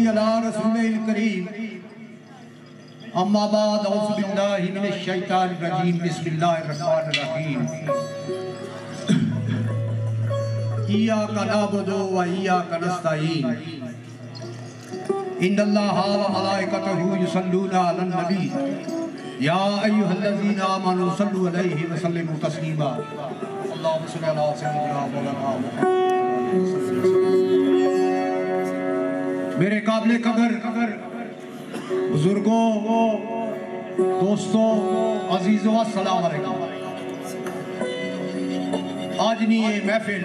नसल्ली अला रसूलिल करीम अम्मा बाद औज़ु बिल्लाहि मिनश शैतानिर रजीम बिस्मिल्लाहिर रहमानिर रहीम इय्याका नअबुदु व इय्याका नस्तईन इन्नल्लाहा व मलाइकतहु युसल्लूना अलन नबी या अय्युहल्लज़ीना आमनू सल्लु अलैहि व सल्लिमू तस्लीमा अल्लाहुम्मा सल्लि अला सय्यिदिना मौलाना मुहम्मद। मेरे काबिल कदर बुजुर्गों, दोस्तों, अजीजों, अस्सलाम वालेकुम। आज नहीं ये महफिल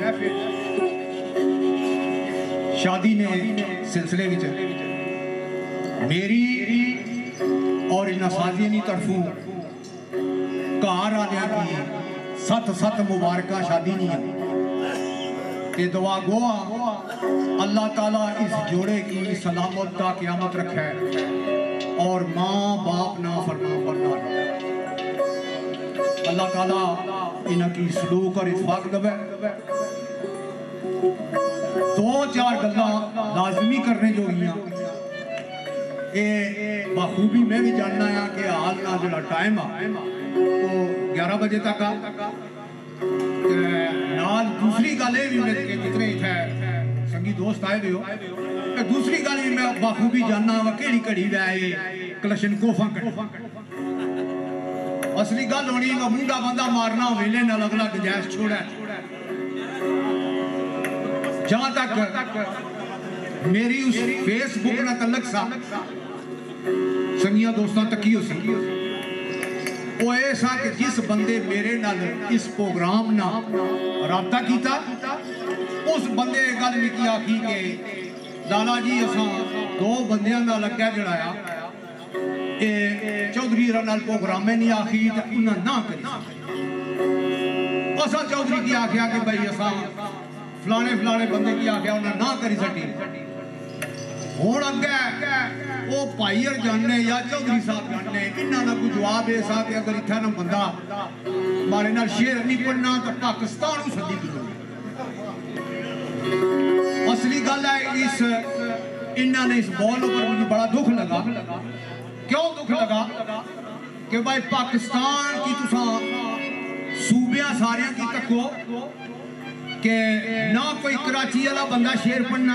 शादी ने सिलसिले में मेरी और इन साजियों की तरफों घर आने की सत मुबारक शादी नहीं है। दुआ गो अल्लाह ताला इस जोड़े की सलामत का क़यामत रखे और माँ बाप ना फरमा बनना। अल्लाह ताला इनकी सलूक और इत्फाक दवे। दो चार गल्लां लाजमी करने जो बखूबी मैं भी जानना है कि हाल ना जो टाइम आ वो 11 बजे तक आ। नाल दूसरी गल भी जितने इतने संगी दोस्त आए हुए हो, दूसरी गल भी मैं बखूबी जानना वा केड़ी घड़ी वे कलशन कोफा असली गल होनी मुंडा बंदा मारना वेले नाल अगला गुंजाइश छोड़ा। जहां तक मेरी उस फेसबुक ना तलक सा संगिया दोस्तों तकियो सी वो ऐसा कि जिस बंदे मेरे नाल इस प्रोग्राम ना राबता किया उस बंदे गल की आखी के लाला जी असा दो बंदियां दा लग्या जड़ाया चौधरी नाल प्रोग्राम नहीं आखी उन्हें ना करी। असा चौधरी की आख्या कि भाई असा फलाने बंदे की आख्या उन्हें ना करी सकी। हुण अगे वो भाई और जानने या चौधरी साहब जानने इन्हों का कोई जवाब ऐसा कि अगर इतना ना बंदा मारे नाल शेर नहीं पढ़ना तो पाकिस्तान सदी की। असली गल है इस इन्होंने इस बॉल पर मुझे बड़ा दुख लगा। क्यों दुख लगा कि भाई पाकिस्तान की तुसा सूबिया सारिया की तको कि ना कोई कराची वाला बंदा शेर पढ़ना,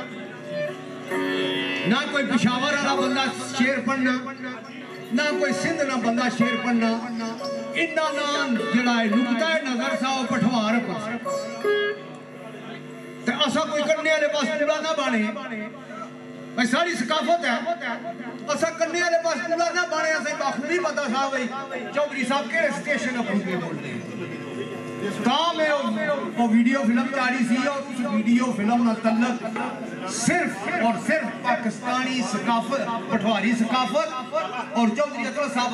ना कोई पिशावर वाला बंदा शेर पढ़ना, ना कोई सिंध ना बंदा शेर पढ़ना। इन्ना नाम जड़ा नुकता है नजर सा पठवार असा कोई करने वाले पास पूरा ना बने। भाई सारी सकाफत है असा करने वाले पास पूरा ना बने। असें बाखूबी पता सा भाई चौधरी साहब के स्टेशन अपनी बोलते हैं। मैं वो वीडियो फिल्म जारी सी और उस वीडियो फिल्म का तल्लक सिर्फ और सिर्फ पाकिस्तानी सकाफत पठवारी सकाफत और चौधरी अकल साहब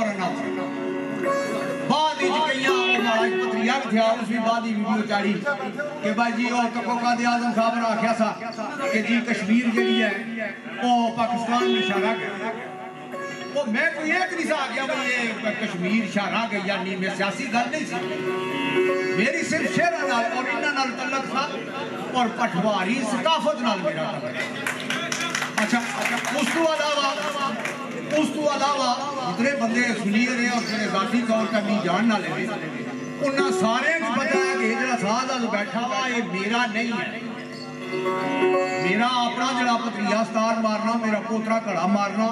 बाद पत्रिया भी था उस भी बाद वीडियो जारी कि भाई जी और तको कादे आजम साहब ने आख्या सा कि जी कश्मीर जी है वो पाकिस्तान में इशारा कर वो मैं कोई एक नहीं सा आ गया भाई ये कश्मीर इशारा गई या नहीं। मैं सियासी गल नहीं सी मेरी सिर्फ शेर नाल और इन्हां नाल तल्लक था और पठवारी सकाफत नाल मेरा तल्लक। अच्छा उस तो अलावा जितने बंदे सुनी रहे और जिन्हें जाती तौर पर नहीं जानना ले उन्हें सारे को पता है कि जो साथ बैठा हुआ ये मेरा नहीं है। मेरा अपना जरा भतरीजा स्टार मारना, मेरा पोतरा घड़ा मारना,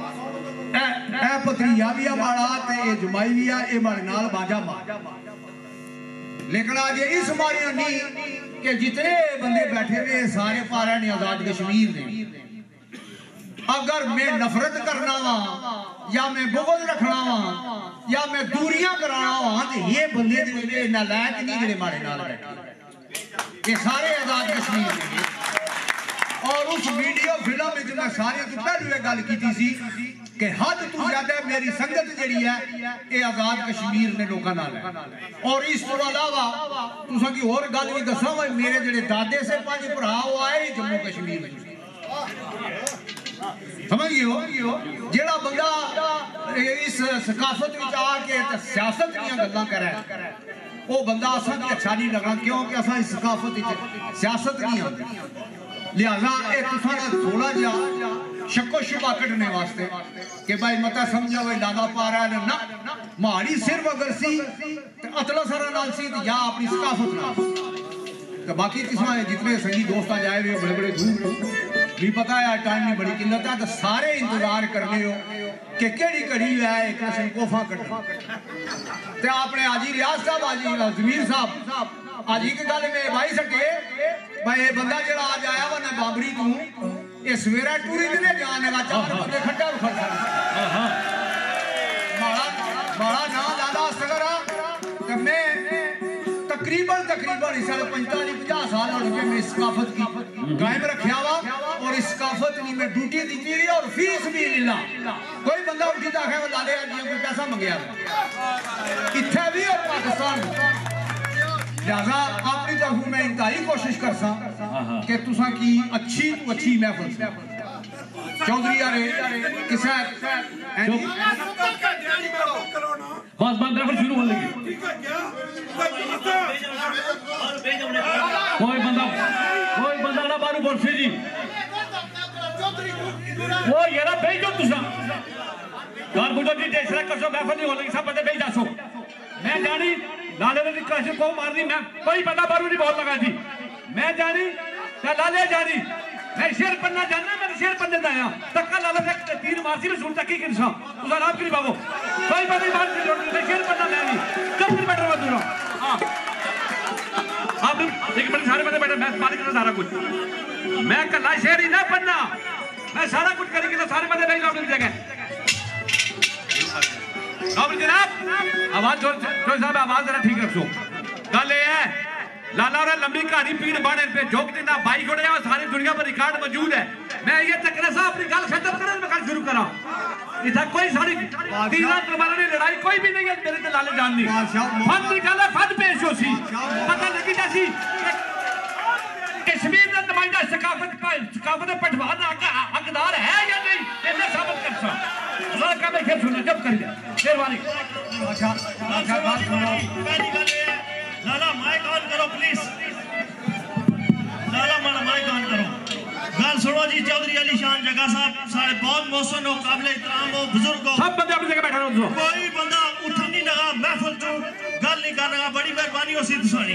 भतरीजा भी है माड़ा ते जमाई भी है माड़े नाल बाजा मार। लेकिन आज इस मारिया नहीं कि जितने बंदे बैठे हुए सारे पारा ने आजाद कश्मीर ने। अगर मैं नफरत करना वा या मैं बुग़्ज़ रखना वा या मैं दूरियां कराना वा तो ये बंदे नालायक नहीं जिहड़े मारे नाल बैठे ये सारे आजाद कश्मीर ने। और उस वीडियो फिल्म में मैं सारे तो पहले गल की सी कि हद तो ज्यादा मेरी संगत जी है ये आजाद कश्मीर ने लोगों नाल है। और इस तो अलावा तुसा की होर गल भी दसा मेरे जेडे दादे से 5 भरा वो आए जम्मू कश्मीर में समझियो जेड़ा बंदा इस सकाफत में आके सियासत दी गल्लां करे वो बंदा असा भी अच्छा नहीं लगा क्योंकि असा इस सकाफत सियासत नहीं आती। लिहाजा एक थोड़ा जा शक्को शुबा कटने वास्ते कि भाई मता समझो भाई दादा पा रहा है ना माड़ी सिर्फ अगर सी अतला सारा नाल सी या अपनी सकाफत नाल तो बाकी किस्म जितने संगी दोस्त जाए हुए बड़े बड़े दूर भी पता है टाइम की बड़ी किल्लत है तो सारे इंतजार करने हो कि केड़ी घड़ी है एक संकोफा कटना ते आपने आजी रियाज साहब आजी जमीर साहब आज एक गल में भाई सके भाई ये बंदा जेड़ा आज आया वा ना बाबरी तू ये सवेरा टूरी ने जाने का चार बंदे खड्डा उखड़ सकता माड़ा माड़ा ना दादा सगरा कि मैं तकरीबन इस साल 45-50 साल हो गए मैं सकाफत की कायम रखा वा और इस सकाफत की मैं ड्यूटी दी थी और फीस भी मिला कोई बंदा उठी तो आखे लाले कोई पैसा मंगया इत्थे भी और पाकिस्तान लिहाजा अपनी तरफ मैं इंतहाई कोशिश कर सा कि तुसा की अच्छी तो अच्छी महफिल चौधरी यारे किसा बस बंद रखो शुरू होने लगी कोई बंदा ना बारू बोलसे जी वो यारा भेज दो तुसा यार बुढ़ो जी जैसा कसो महफिल नहीं होने सब बंदे भेज दसो मैं जानी लाले ने कैसे को मार दी मैं कोई बंदा बारू नहीं बोल लगा जी मैं जानी क्या लाले जानी मैं शेर पन्ना जानना मैं शेर पन्ने दाया तक्का लाला से तीर मारसी में सुन तक ही किनसा उसका नाम क्यों बाबू कोई बंदे मार से जोड़ मैं शेर पन्ना मैं नहीं कब फिर बैठ रहा दूर हां आप एक मिनट सारे बंदे बैठे मैं मालिक का सारा कुछ मैं कल्ला शेर ही ना पन्ना मैं सारा कुछ करेंगे तो सारे बंदे नहीं अपनी जगह अब जनाब आवाज जो साहब आवाज जरा ठीक रखो गल ये है लाला और लंबी कहानी पीड़ बाड़े पे जोक देना बाई जोड़े और सारी दुनिया पर रिकॉर्ड मौजूद है मैं ये तकरा साहब अपनी गल खत्म करें मैं गल शुरू करा इधर कोई सारी तीसरा तलवार ने लड़ाई कोई भी नहीं है मेरे ते लाले जान नहीं फन की गल है फन पेश हो सी पता लगी जैसी कश्मीर का नुमाइंदा सकाफत पटवार हकदार है या नहीं इन्हें साबित कर सा अल्लाह का मैं खेल सुना जब कर मेहरबानी अच्छा बात सुनो पहली गल है लाला माइक ऑन करो प्लीज लाला माइक ऑन करो गल सुनो जी चौधरी अली शान जगा साहब सारे बहुत मोहसिन हो काबिल इहतराम हो बुजुर्ग हो सब बंदे अपनी जगह बैठा रहो कोई बंदा उठन नहीं लगा महफिल चो गल नहीं कर रहा बड़ी मेहरबानी हो सी तुसानी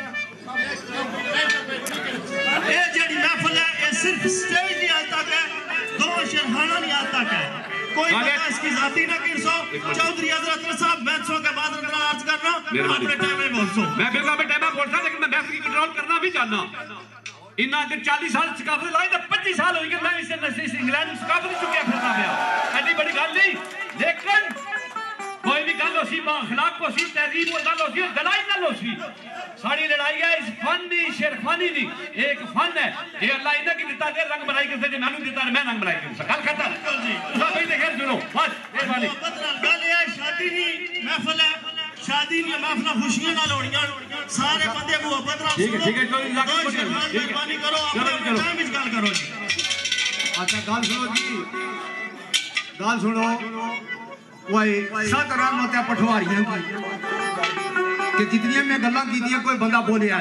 ये जेडी महफिल है ये सिर्फ स्टेज नहीं आज तक है दो शेरखाना नहीं आज तक है कोई बंदा इसकी जाती ना किरसो चौधरी हजरत साहब मैचों के बाद अर्ज करना अपने टाइम में बोलसो मैं बिल्कुल अपने टाइम में बोलता लेकिन मैं महफिल की कंट्रोल करना भी जानना इन्ना अगर 40 साल सकाफत लाई तो 25 साल हो गए मैं इस इंग्लैंड सकाफत चुकिया फिरना गया ऐसी बड़ी गल नहीं लेकिन कोई भी गल होसी अखलाक को सी तहजीब और गल होसी गलाई गल होसी सारी लड़ाई है इस फन दी शेरखानी दी एक फन है ये अल्लाह इन्हें की दिता दे रंग बनाई करते जे मैनू दिता मैं रंग बनाई कर गल खत्म जी सब भाई देखे सुनो बस मेहरबानी गल है शादी दी महफिल है शादी दी महफिल खुशियां नाल होणियां सारे बंदे मोहब्बत नाल ठीक है कोई मेहरबानी करो अपने टाइम विच गल करो जी अच्छा गल सुनो जी गल सुनो वही सत रहमत है पटवारियां की कि जितनी मैं गल्लां कीतियां कोई बंदा बोलिया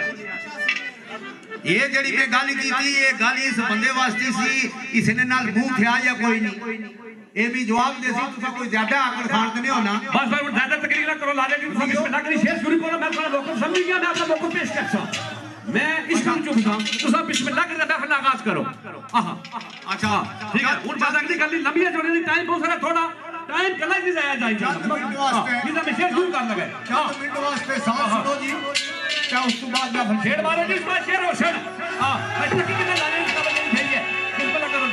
ये जड़ी मैं गल की थी ये गल इस बंदे वास्ते सी इसने नाल मुंह थिया या कोई नहीं ये भी जवाब दे सी तुसा कोई ज्यादा आकड़ खान नहीं होना बस भाई ज्यादा तकलीफ ना करो लाले जी तुम बिस्मिल्लाह करी शेर शुरू करो मैं थोड़ा लोकल समझ गया मैं अपना मौका पेश कर सा मैं इस काम चुप था तुसा बिस्मिल्लाह करके महफिल आगाज करो आहा अच्छा ठीक है उन बात अगली गल लंबी है जोड़ने दी टाइम बहुत सारा थोड़ा टाइम कला नहीं जाया जाए चंद मिनट वास्ते इधर में शेर शुरू कर लगे चंद मिनट वास्ते साथ सुनो जी क्या उस तो बाद मैं शेर मारो जी इसमें शेर रोशन हां अच्छा की कितना लाने का बजे नहीं है सिंपल करो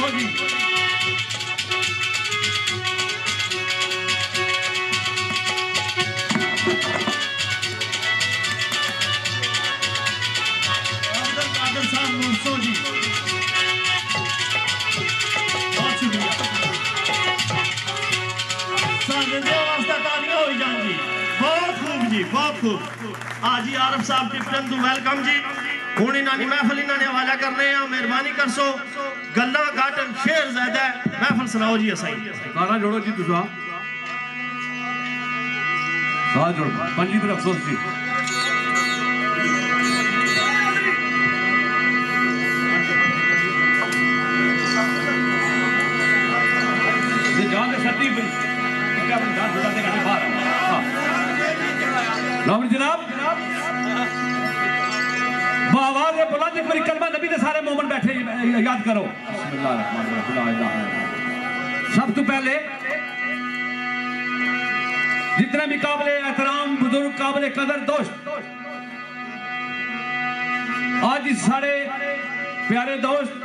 मुर्सो जी अब्दुल कादिर साहब मुर्सो जी बहुत शुक्रिया साजिंदे वास्ते तालियां हो जान जी बहुत खूब जी बहुत खूब आज ही आरफ साहब टिप्टन टू वेलकम जी हुण इन्हां दी महफिल इन्हां ने हवाला करने आ मेहरबानी करसो गल्ला घट शेर ज्यादा महफिल सुनाओ जी असाई सारा जोड़ो जी तुसा सारा जोड़ो पंजी पर अफसोस जी ये जान दे सती भाई क्या बन जान सुना देगा बाहर राम जनाब आवाज बुलंद एक बारी कलमा नबी ने सारे मोमन बैठे याद करो सब तो पहले जितने भी काबिले एहतराम बुजुर्ग काबिले कदर दोस्त आज इस सारे प्यारे दोस्त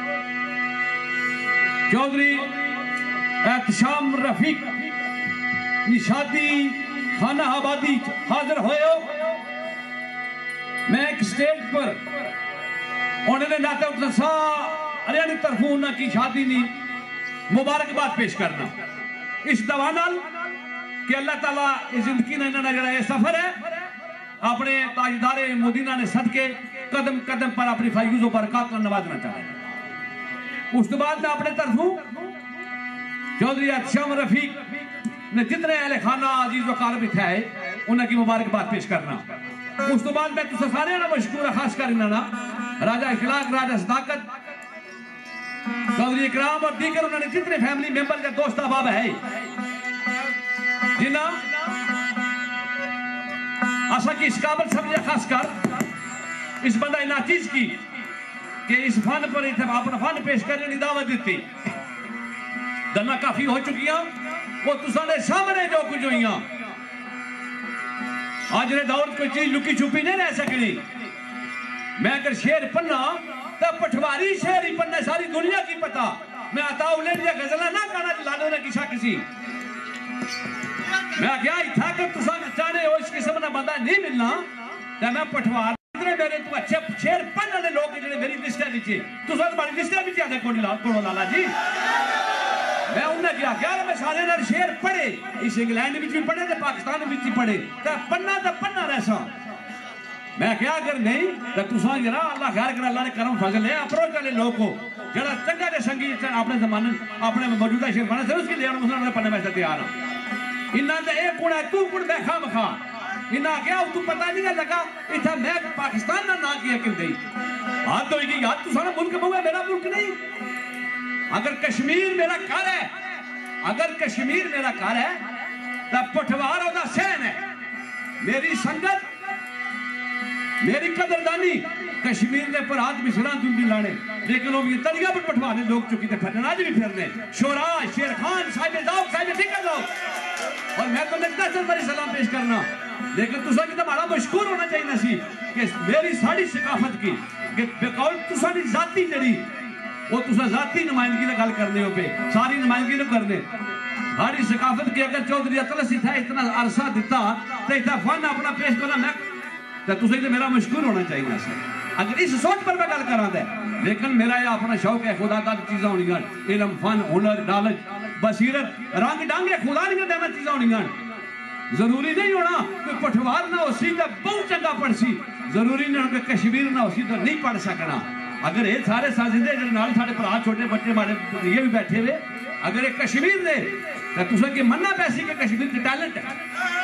चौधरी एहतशाम रफीक निशादी खाना आबादी हाजिर होए हो मैं एक स्टेज पर उन्होंने नाते सारे की तरफों उन्होंने शादी नहीं मुबारकबाद पेश करना इस दवा नाल कि अल्लाह ताला इस जिंदगी ने इन्होंने जरा ये सफर है अपने ताजदारे मोदीना ने सदके कदम कदम पर अपनी फयूज़ बरकत को नवाजना चाहे उस तो बाद मैं अपने तरफों चौधरी एहतशाम रफीक ने जितने अहले खाना अजीज वकार बिठाए उन्होंने मुबारकबाद पेश करना उस तो बाद मैं तुझे सारे ना मशकूर खास कर इन्होंने राजा इखलाक राजा सदाकत चौधरी इकराम और दीगर उन्होंने जितने फैमिली मेंबर के दोस्त अहबाब है जिन्हें आशा की इस काबिल समझे खास कर इस बंदा इना चीज की कि इस फन पर अपना फन पेश करने की दावत दी दना काफी हो चुकी वो तुसाने सामने जो कुछ हुई आज ने दौर कोई चीज लुकी छुपी नहीं रह सकनी मैं अगर शेर पन्ना तो पठवारी शेर ही पन्ना सारी दुनिया की पता मैं अताउले दिया गजला ना गाना लालो ने किसा किसी मैं क्या था कि तुसा चाहने हो इस किस्म का बंदा नहीं मिलना तो मैं पठवार मेरे तू अच्छे शेर पन्ना ने लोग जिन्हें मेरी लिस्ट है नीचे तुसा तुम्हारी लिस्ट है नीचे आधे कोड़ो लाला जी मैं उन्हें क्या मैं सारे नाल शेर पढ़े इस इंग्लैंड में भी पढ़े तो पाकिस्तान में भी पढ़े तो पन्ना रहसा मैं क्या अगर नहीं तो तुसा जरा अल्लाह खैर कर अल्लाह ने करम फजल है अप्रोच वाले लोग को जरा चंगा दे संगीत अपने जमाने अपने मौजूदा शेर खाना से उसकी लेवन मुसलमान पढ़ने में तैयार हूं इन्ना तो एक गुण है तू गुण बैठा मखा इन्ना क्या तू पता नहीं लगा इतना मैं पाकिस्तान का ना किया कि हाथ होगी याद तू सारा मुल्क बहु मेरा मुल्क नहीं अगर कश्मीर मेरा घर है तो पठवार ओदा सहन है मेरी संगत मेरी कदरदानी कश्मीर के पर हाथ मिसरा दूंगी लाने लेकिन वो भी तलिया पर पठवाने लोग चुकी थे फिरने आज भी फिरने शोरा शेर खान साहिब जाओ साहिब ठीक है लोग और मैं तो लगता है मेरी सलाम पेश करना लेकिन तुसा की तो बड़ा मशहूर होना चाहिए ना सी कि मेरी साड़ी सकाफत की कि बेकौल तुसा दी जाती जड़ी वो तुसा जाती नुमाइंदगी ना गल करने हो पे सारी नुमाइंदगी न करने सारी सकाफत की अगर चौधरी अतलस था इतना अरसा दिता तो इतना फन अपना पेश करना मैं तो तुसा तो मेरा मशहूर होना चाहिए ना सर अगर इस सोच पर मैं गल करा दे लेकिन मेरा ये अपना शौक है खुदा दा चीज़ां होनियां इल्म फन हुनर नॉलेज बसीरत रंग डांगे खुदा नहीं देना चीज़ां होनियां जरूरी नहीं होना कि पठवार ना होसी तो बहुत चंगा पढ़सी जरूरी नहीं होना कि कश्मीर ना होसी तो नहीं पढ़ सकना अगर ये सारे साजिंदे नाल साडे भरा छोटे बच्चे हमारे ये भी बैठे हुए अगर ये कश्मीर दे तो तुसा की मन्ना पैसी के कश्मीर के टैलेंट है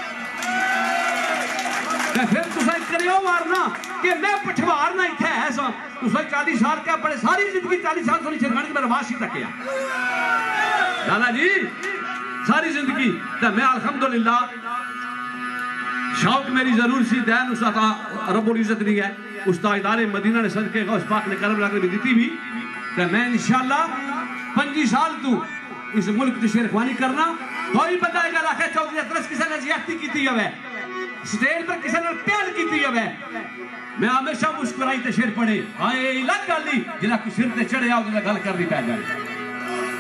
तो फिर तुसा करियो मारना कि मैं पठवार ना इत्थे है सा तुसा 40 साल क्या पढ़े सारी जिंदगी 40 साल थोड़ी शेरखानी में रवासी तकिया लाला जी सारी जिंदगी तो मैं अल्हम्दुलिल्लाह शौक मेरी जरूर सी दैन उस रब्बुल इज्जत नहीं है उस ताजदारे मदीना ने सदके गौस पाक ने करम लाकर भी दी भी तो मैं इंशाअल्लाह 25 साल तू इस मुल्क की शेरखानी करना कोई बंदा अगर आखे चौधरी अतरस किसी ने ज्यादती की है स्टेज पर किसी ने प्यार की है मैं हमेशा मुस्कुराई ते शेर पढ़े हाँ ये अलग गल नहीं जिला सिर ते चढ़िया गल करनी पै जाए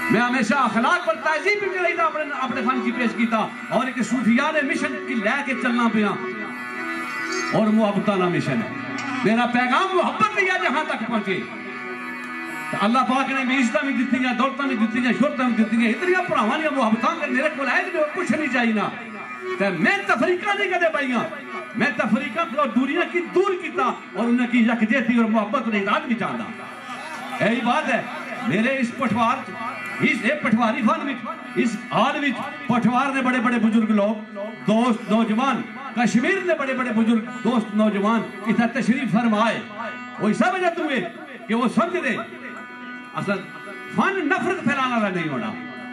मैं हमेशा अखलाक पर तहजीब भी रही था अपने फन की पेश किया और एक सूफिया ने मिशन की लैके चलना पिया और मुहब्बताना मिशन है मेरा पैगाम मुहब्बत दिया जहां तक पहुंचे तो अल्लाह पाक ने भी इज्जत भी दी है दौलत भी दी है शोहरत भी दी है इतनी भरावां दी मुहब्बतां मेरे को है कुछ नहीं चाहिए ना तो मैं तफरीका नहीं कदे पाइया मैं तफरीका को दूरियां की दूर किया और उन्हें की यकजहती और मुहब्बत ने इराद भी चाहता यही बात है मेरे इस पठवार इस पठवारी फन में इस हाल में पठवार ने बड़े बड़े बुजुर्ग लोग दोस्त नौजवान कश्मीर ने बड़े बड़े बुजुर्ग दोस्त नौजवान इतना तशरीफ फरमाए वो सब वजह हुए कि वो समझ रहे असल फन नफरत फैलाने वाला नहीं होना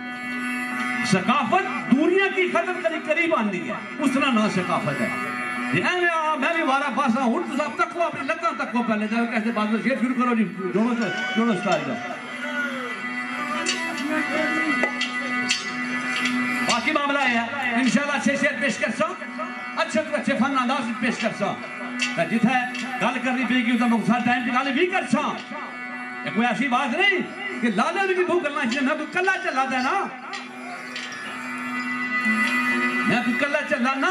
सकाफत दुनिया की खदर करी करीब आनी है उसना ना सकाफत है मैं भी वारा पासा हूं तो सब तक अपनी लत्तां तक को पहले जाओ कैसे बात में शेर शुरू करो जी जोड़ो स्टार्ट जाओ बाकी मामला है इंशाल्लाह अच्छे शेर पेश कर सो अच्छे तो अच्छे फन अंदाज पेश कर सो जिथे गल करनी पेगी उस मुख्तार टाइम की गल भी कर सो कोई ऐसी बात नहीं कि लाले भी भूख करना चाहिए मैं कल्ला चला था ना मैं कल्ला चला ना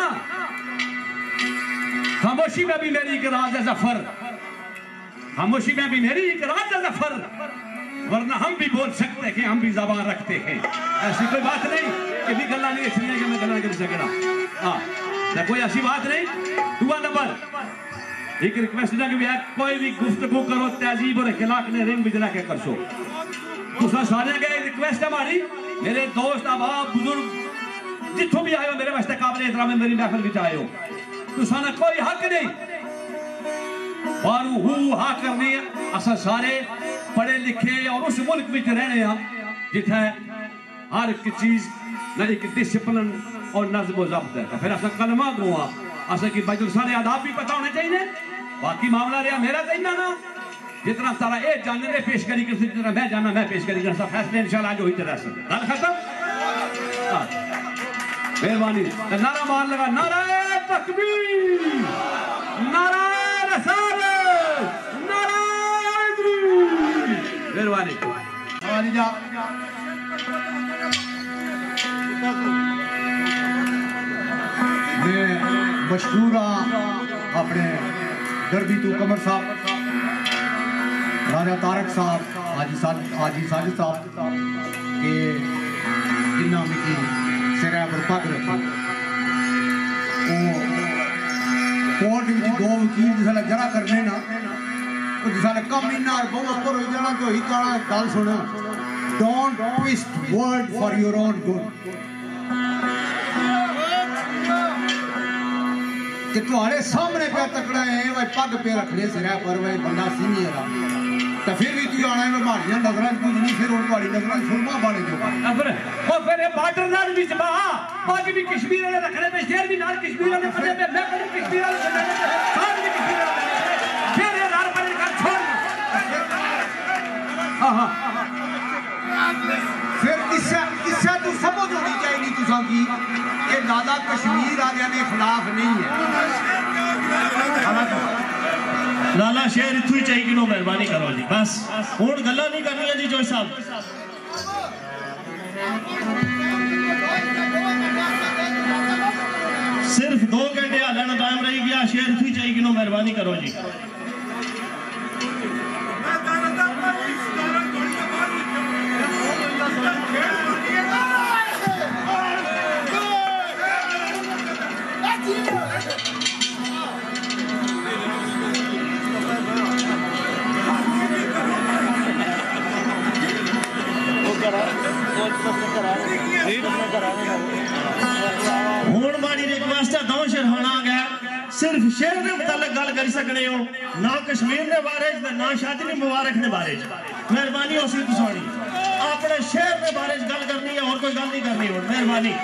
खामोशी में भी मेरी एक राज है जफर खामोशी में भी मेरी एक राज है जफर वरना हम भी बोल सकते हैं हम भी जबान रखते हैं ऐसी कोई बात नहीं कि भी गल्ला नहीं इसलिए कि मैं गल्ला कर सकेगा हाँ ना कोई ऐसी बात नहीं दुआ नंबर एक रिक्वेस्ट ना कि कोई भी गुफ्तगू करो तहजीब और अखलाक ने रिंग बिजना के कर सो दूसरा सारे का रिक्वेस्ट हमारी मेरे दोस्त अहबाब बुजुर्ग जितों भी आए हो मेरे वास्ते काबिल एहतराम है मेरी महफिल में आए हो तुसाना कोई हक नहीं बारू हु हा करनी असा सारे पढ़े लिखे और उस मुल्क में रहने जिथे हर एक चीज ना एक डिसिप्लिन और नज़्म ज़ब्त है फिर असा कलमा दुआ असा की भाई सारे आदाब भी पता होने चाहिए बाकी मामला रहा मेरा तो इन्ना ना जितना सारा ये जानने पेश करी कर जितना मैं जाना मैं पेश करी कर फैसले इंशाल्लाह आज वही तरह से गल खत्म मेहरबानी नारा मार लगा नारा तकबीर नारा रसालत नारा मेहरबानी मैं मशहूर अपने दर्दी तू कमर साहब राजा तारक साहब हाजी साजिद साहब के जिन्ना मिकी सिर पर पग रखी कोर्ट में दो वकील जिसले जरा करने ना जिसले कम इन्ना बहुत ऊपर हो जाना तो ही काला गल सुन don't twist word for your own good कि तुम्हारे सामने पे तकड़ा है भाई पग पे रखने सिर पर भाई बंदा सीनियर आ तो फिर भी तू आना में मारियां नजरां कुछ नहीं फिर और तुम्हारी नजरां सुरमा बाले जो फिर बार्डर नाल भी जबा पग भी कश्मीर वाले रखने पे शेर भी नाल कश्मीर वाले पड़े पे मैं भी कश्मीर वाले बनाने पे साथ भी कश्मीर वाले फिर ये नाल पर कर छोड़ हां फिर इससे तो समझ होनी चाहिए तुसा की ये दादा कश्मीर वाले के खिलाफ नहीं है लाला शेर इतू ही चाहिए कि नो मेहरबानी करो जी बस हुण गल्ला नहीं करनी है जी जोश साहब सिर्फ 2 घंटे हालन टाइम रही गया शेर इतू ही चाहिए कि नो मेहरबानी करो जी हुण माड़ी रिक्वेस्ट है दो शेरहाना आ गया सिर्फ शेर ने मुतालिक गल कर सकने हो ना कश्मीर ने बारे ना शादी मुबारक ने बारे मेहरबानी हो सी तुसानी अपने शेर ने बारे गल करनी है और कोई गल नहीं करनी हो मेहरबानी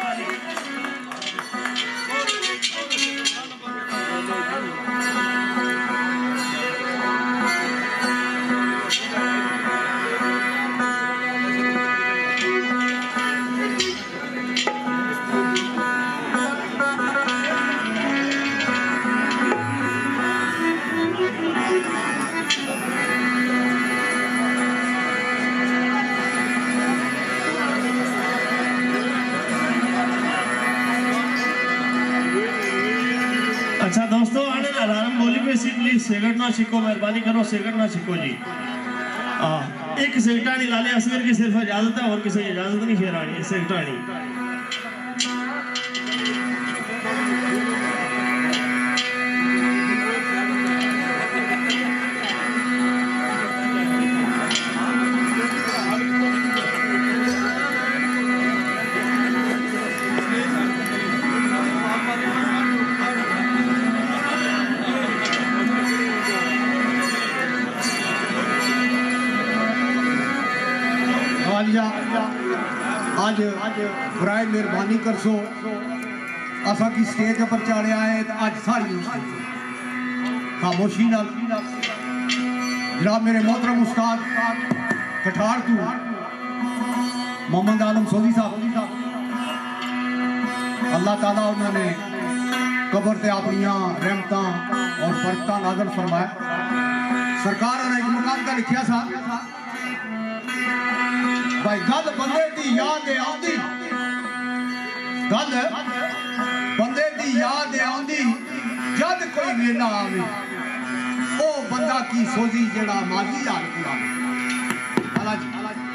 अच्छा दोस्तों, आने अलार्म बोली पे प्लीज सिगरेट ना छिको, मेहरबानी करो सिगरेट ना छिको जी। एक सिगरेटानी लाले असगर की सिर्फ इजाजत है और किसी की इजाजत नहीं शेरानी सिगरेटानी। आज बराए मेहरबानी कर सो असा की स्टेज पर चाड़िया है तो आज सारी खामोशी नाल जनाब मेरे मोहतरम उस्ताद कठार तू मोहम्मद आलम सोदी साहब, अल्लाह ताला उन्होंने कबर ते अपनियां रहमतां और बरकतां नाज़िल फरमाए। सरकार ने एक मकान का लिखिया सा भाई गल बंदे दी याद आंदी, गल बंदे दी याद आंदी जद कोई वेला आवे ओ बंदा की सोजी जेड़ा माजी याद पुरावे। अला जी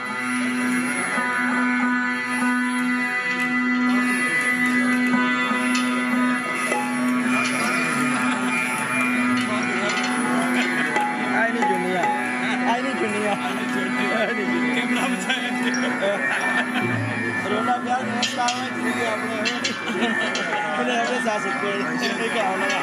रोना प्यार दोस्ता है कि अपने अपने जा सकते हैं क्या होना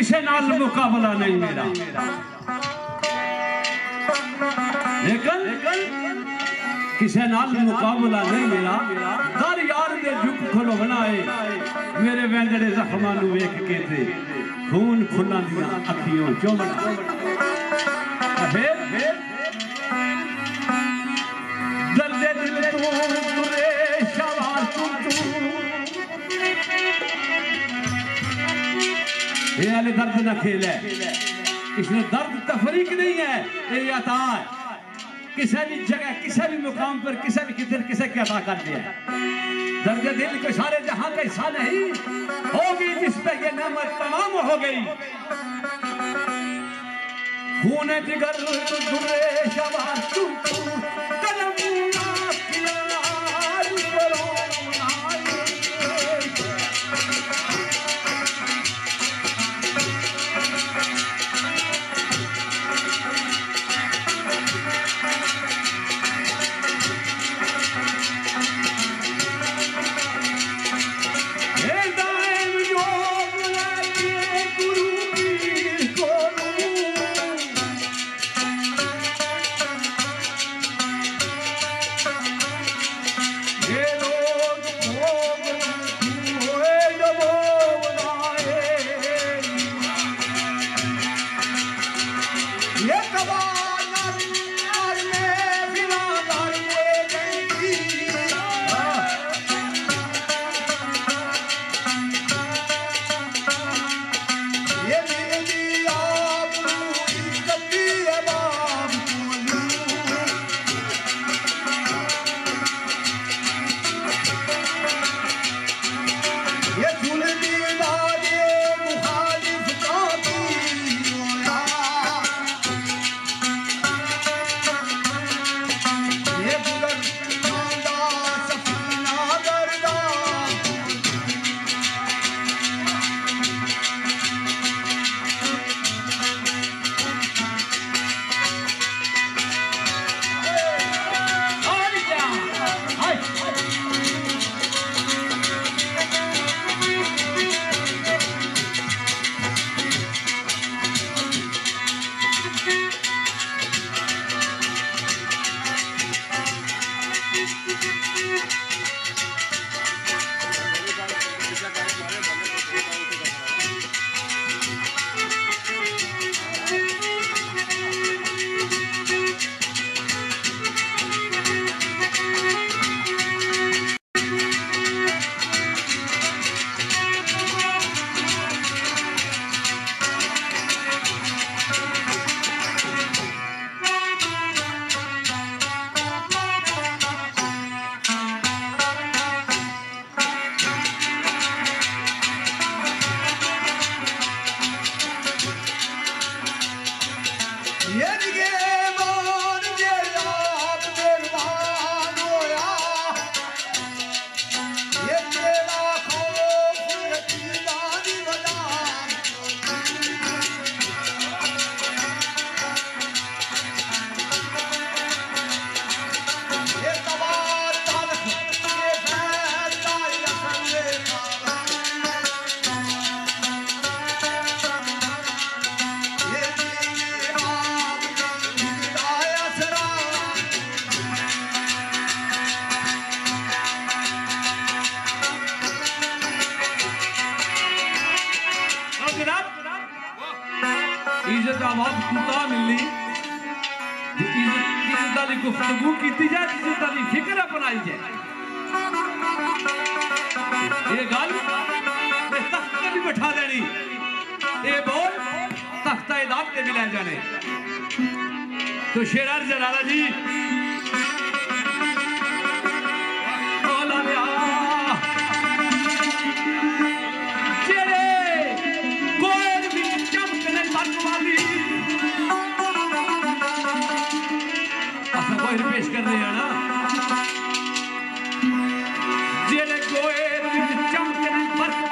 किसे नाल मुकाबला नहीं मेरा, लेकिन किसे नाल मुकाबला नहीं मेरा। दर यार दे झुक खलो बनाए मेरे वेंदड़े जख्मां नू वेख के ते खून फुल्लां दियां अखियों चोमना। दर्द दिल तू तुरे शवार तू ये वाले दर्द ना खेल है, इसमें दर्द तफरीक नहीं है, ये अता है। किसी भी जगह किसी भी मुकाम पर किसी भी किधर किसे क्या अता कर दिया। दर्द दिल को सारे जहां का हिस्सा नहीं होगी जिस पे ये नेमत तमाम हो गई। खून जिगर दुरे शवार तू कलम इज्जत आवाज खुदा मिलनी इज्जत वाली गुफ्तगू की जाए, इज्जत वाली फिक्र अपनाई जाए। ये गल तख्त पे भी बैठा देनी, ये बोल तख्ता इदाद पे भी ले जाने। तो शेरार जलाला जी पेश कर रहे हैं ना, जेले गोएर चमकने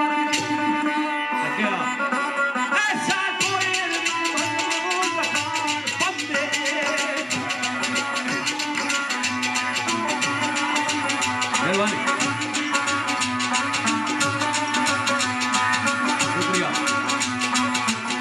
क्या ऐसा गोएर बंदे मेहरबानी शुक्रिया।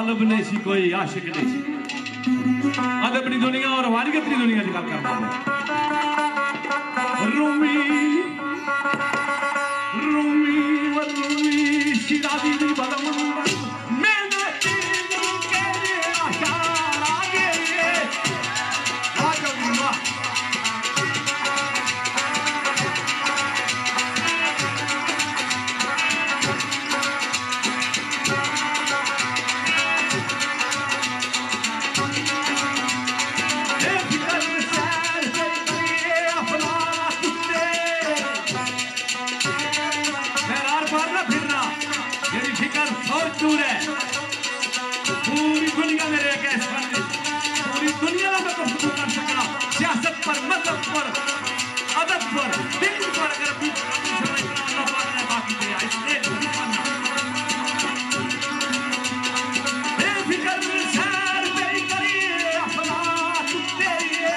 तालिब नहीं सी, कोई आशिक नहीं सी। अदब की दुनिया और वारियत की दुनिया की गल करता है। रूमी रूमी व रूमी शिराजी दी बलम मैंने तेरे के आशार आगे वाह दूर है पूरी दुनिया मेरे कैस पूरी दुनिया में गुफ्तगू कर सकना सियासत पर, मजहब पर, अदब पर, दिन पर अगर बाकी दिया इसलिए बेफिक्र सैर मेरी करिए अफलाक तेरी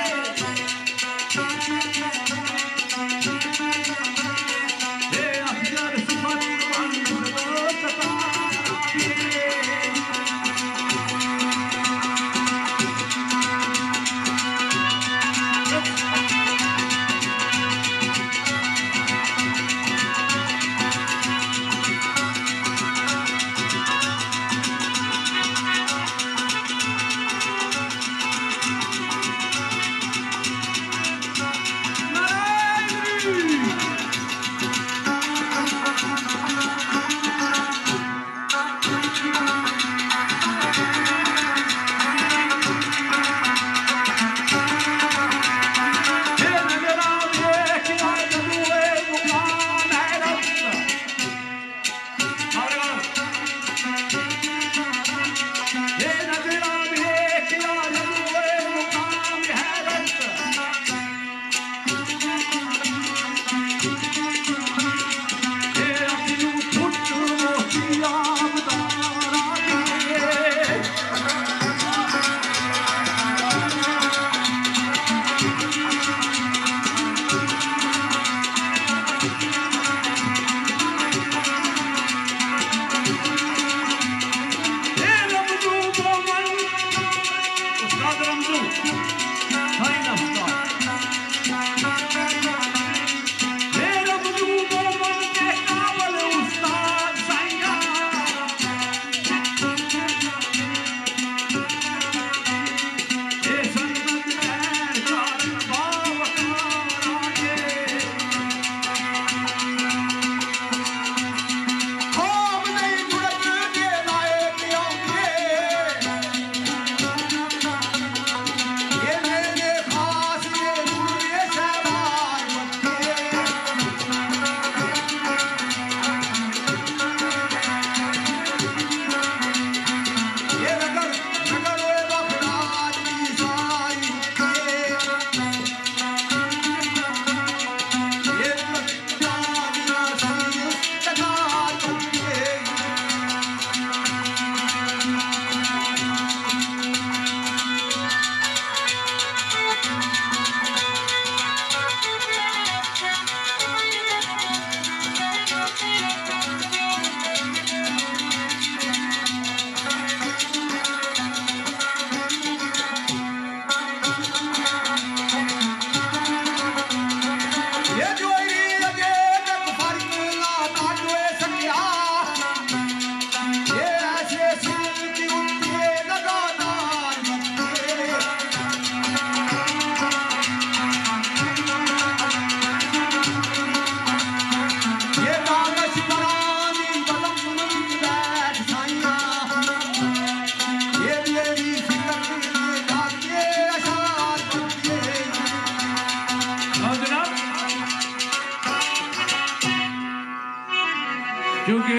क्योंकि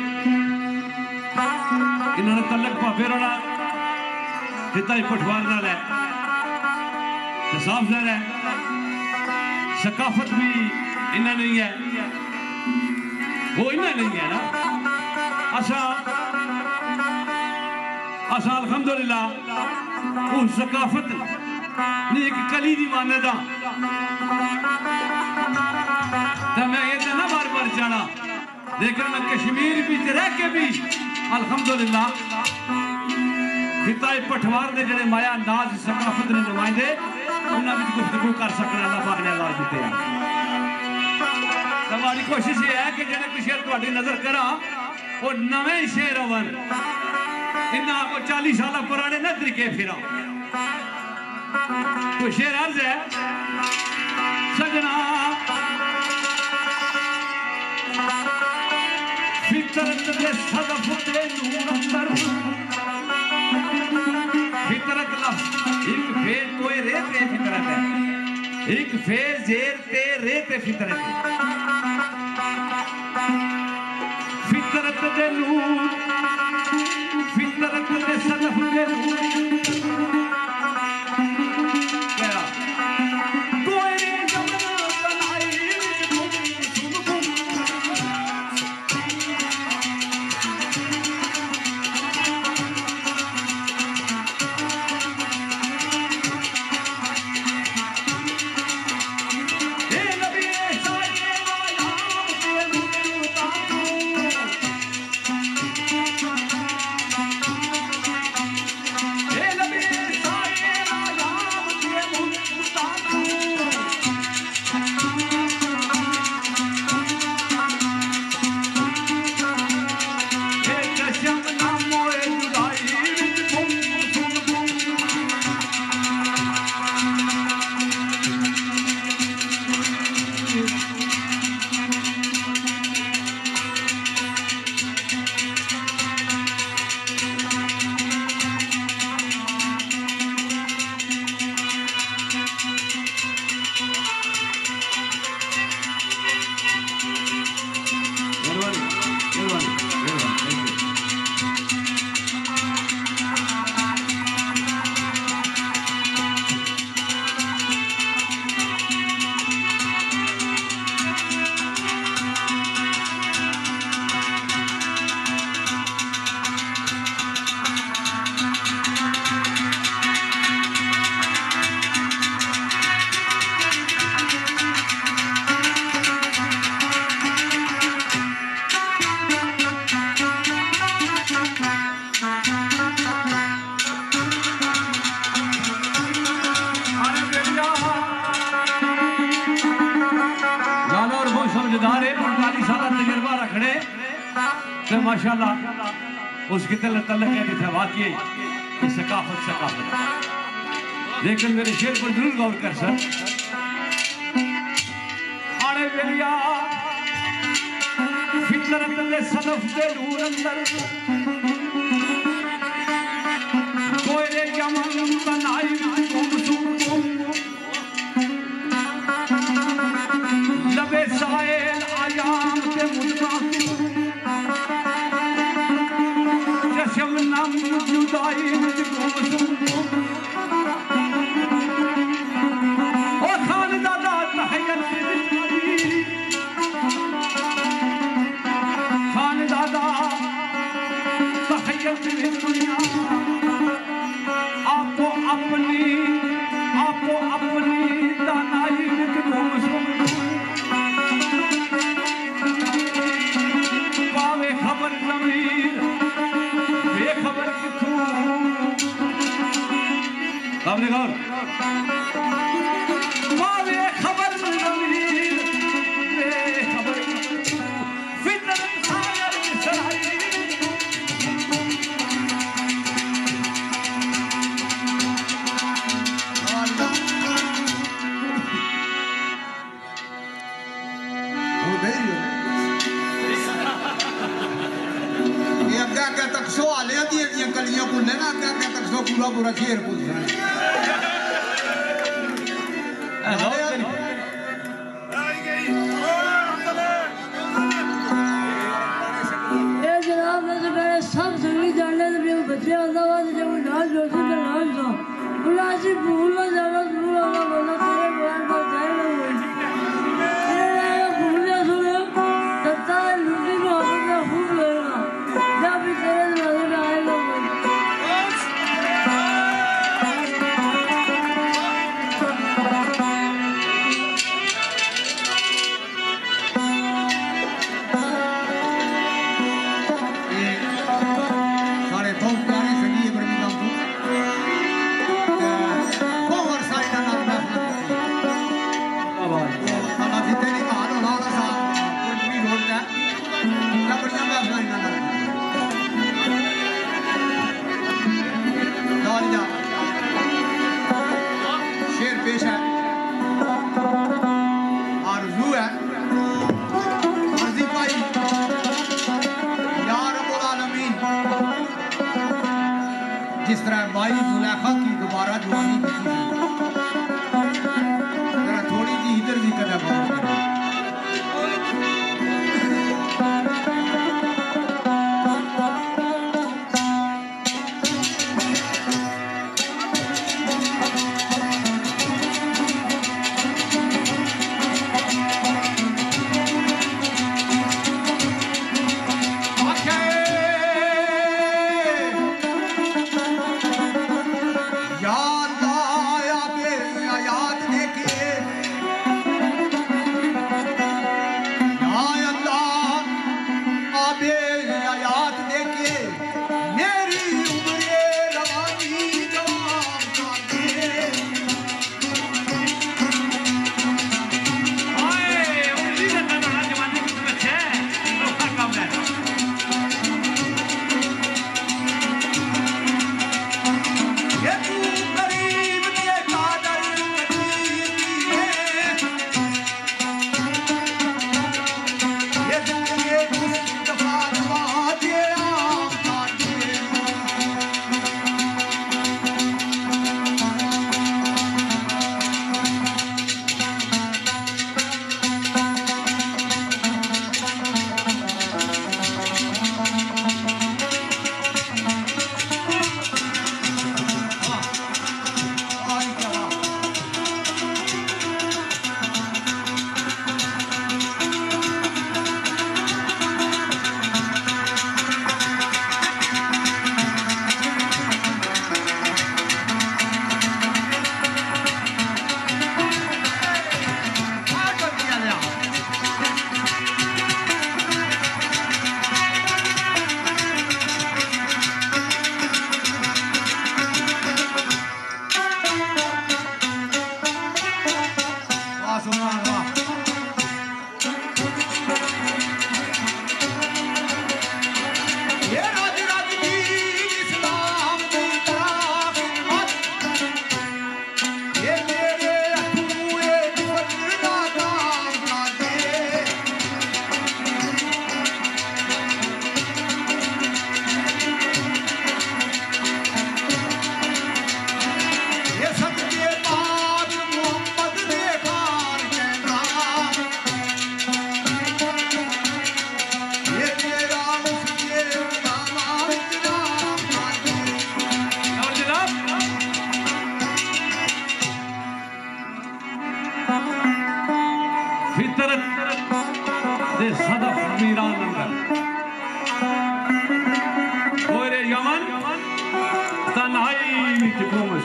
इन्होंने तलक भावे रोड़ा जितना ही पठवार नाल है तो साफ ज़ाहिर है सकाफत भी इन्हें नहीं है, वो इन्हें नहीं है ना। असा अल्हम्दुलिल्लाह उस सकाफत ने एक कली दी मान्यता तो मैं ये ना बार बार जाना, लेकिन मैं कश्मीर भी रह के भी अल्हम्दुलिल्लाह जिता पठवार के जोड़े माया नाज सकाफत ने नुमाइंदे उन्होंने गुफ्तगू कर सकना अल्लाह पाक ने आवाज दी है। हमारी कोशिश ये है कि जो कोई शेर थोड़ी नजर करा वो नवे शेर अवन इन्ना को 40 साल पुराने न तरीके फिरा कोई शेर अर्ज है सजना फितरत दे सदफ दे नूर अंदर फितरत लफ्ज एक फेज कोई रे पे फितरत है एक फेज जेर ते रे पे फितरत है फितरत दे नूर फितरत दे सदफ दे नूर क्या कोई रे जमना बनाई माशाल्लाह उसकी तलक है जिसे वाकई सकाफत सकाफत लेकिन मेरे शेर पर जरूर गौर कर सर आने वेलिया फितरत दे सदफ दे नूर अंदर कोई रे जमन बनाई लबे साइल आयाम के मुद्दा नाम जुदाई ओ खान दादा तहयत खान दादा तहयत दुनिया आपको अपनी दानाई पावे खबर जमीर बेखबर आपने गौर मावे खबर जमीर बेखबर फितरत सागर सराई कलियां भुलने ना क्या क्या तक सो पूरा पूरा शेर भूल जाए जनाब मैं तो पहले सब संगीत जानने थे बच्चे आता हुआ जब डांस जोशी का नाम था बोला ऐसी भूलना जाना भूल आना बोला तेरे बयान पर जाए ना हुई भूल जा सुने तत्ता लुटी को अपना खूब लेना जब भी तेरे नजर में आएगा साढ़े बहुत प्यारे संगीत बड़ी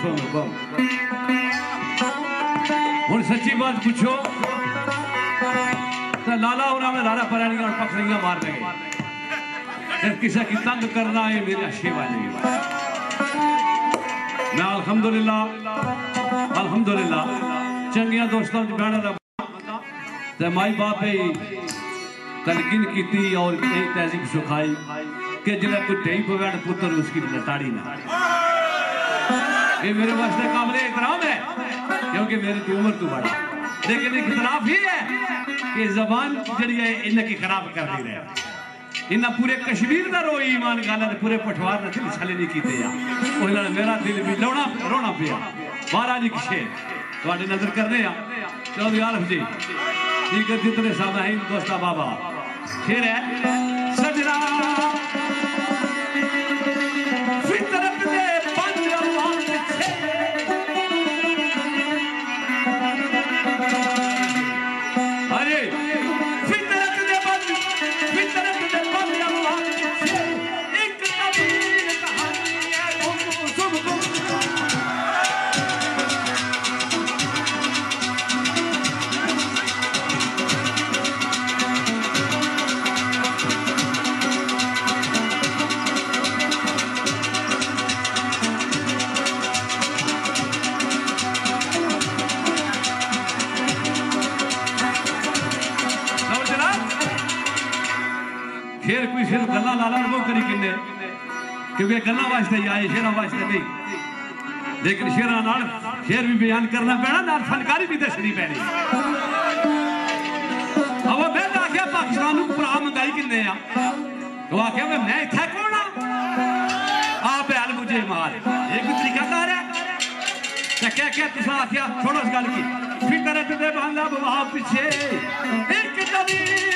हूँ सच्ची बात पूछो तो लाला उन्होंने लाला परानियां और पखरियां मार देंगे किसी की तंग करना है मेरे अच्छे वाले मैं अल्हम्दुलिल्लाह चंगिया दोस्तों बहना तो माई बाप तलकिन की और एक तहजीब सिखाई कि जो कोई ढई पवे पुत्र उसकी लताड़ी ना ये मेरे वास्ते काबिल एहतराम है क्योंकि मेरी तो उम्र तो बड़ा लेकिन इख्तलाफ ही है कि जबान जी है इनकी खराब कर दी रहे इन्हें पूरे कश्मीर का रो ईमान गाला पूरे पठवार ने दिल छले नहीं किते मेरा दिल भी रोना पिया बारह जी शेर थोड़ी नजर करने चौधरी आलम जी ठीक है जितने सामाहीन दोस्ता बाबा शेर है सजना फितरत दे पंज अल्लाह अरे फितरत दे पंज अल्लाह एक नबीर कहानी है तुम शेर कोई सिर्फ गल्ला लाला वो करी किन्ने क्योंकि गल्ला वास्ते ही आए शेरा वास्ते नहीं लेकिन शेरा नाल शेर भी बयान करना पैना नाल फनकारी भी दसनी पैनी अब मैं आख्या पाकिस्तान को भरा मंगाई किन्ने आ तो आख्या मैं इत्थे कौन आप हाल मुझे मार एक तरीकाकार है क्या तुसा आख्या छोड़ो इस गल की फितरत दे बांधा बवा पीछे एक नबीर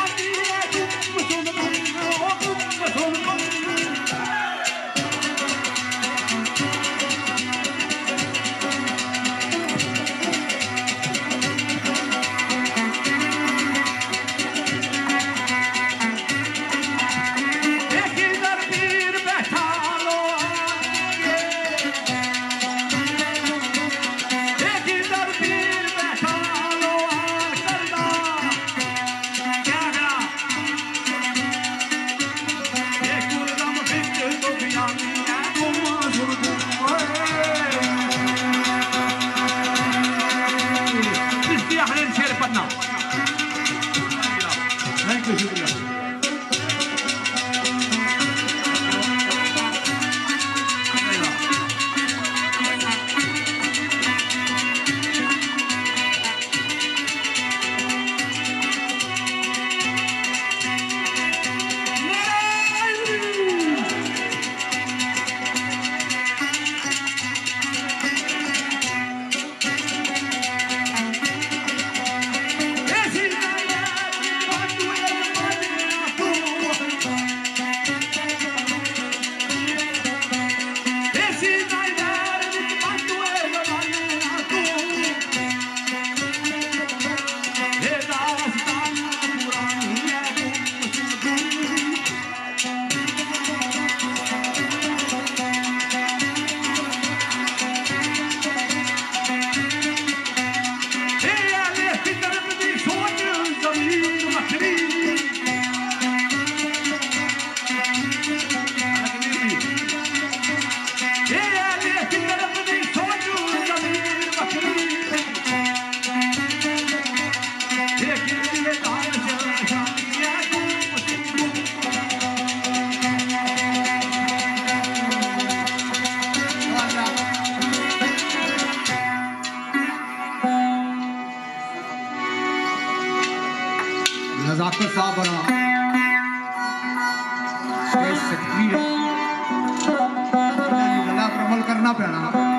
नजाकत साहब बना सेक्रेटरी गला पर अमल करना पैना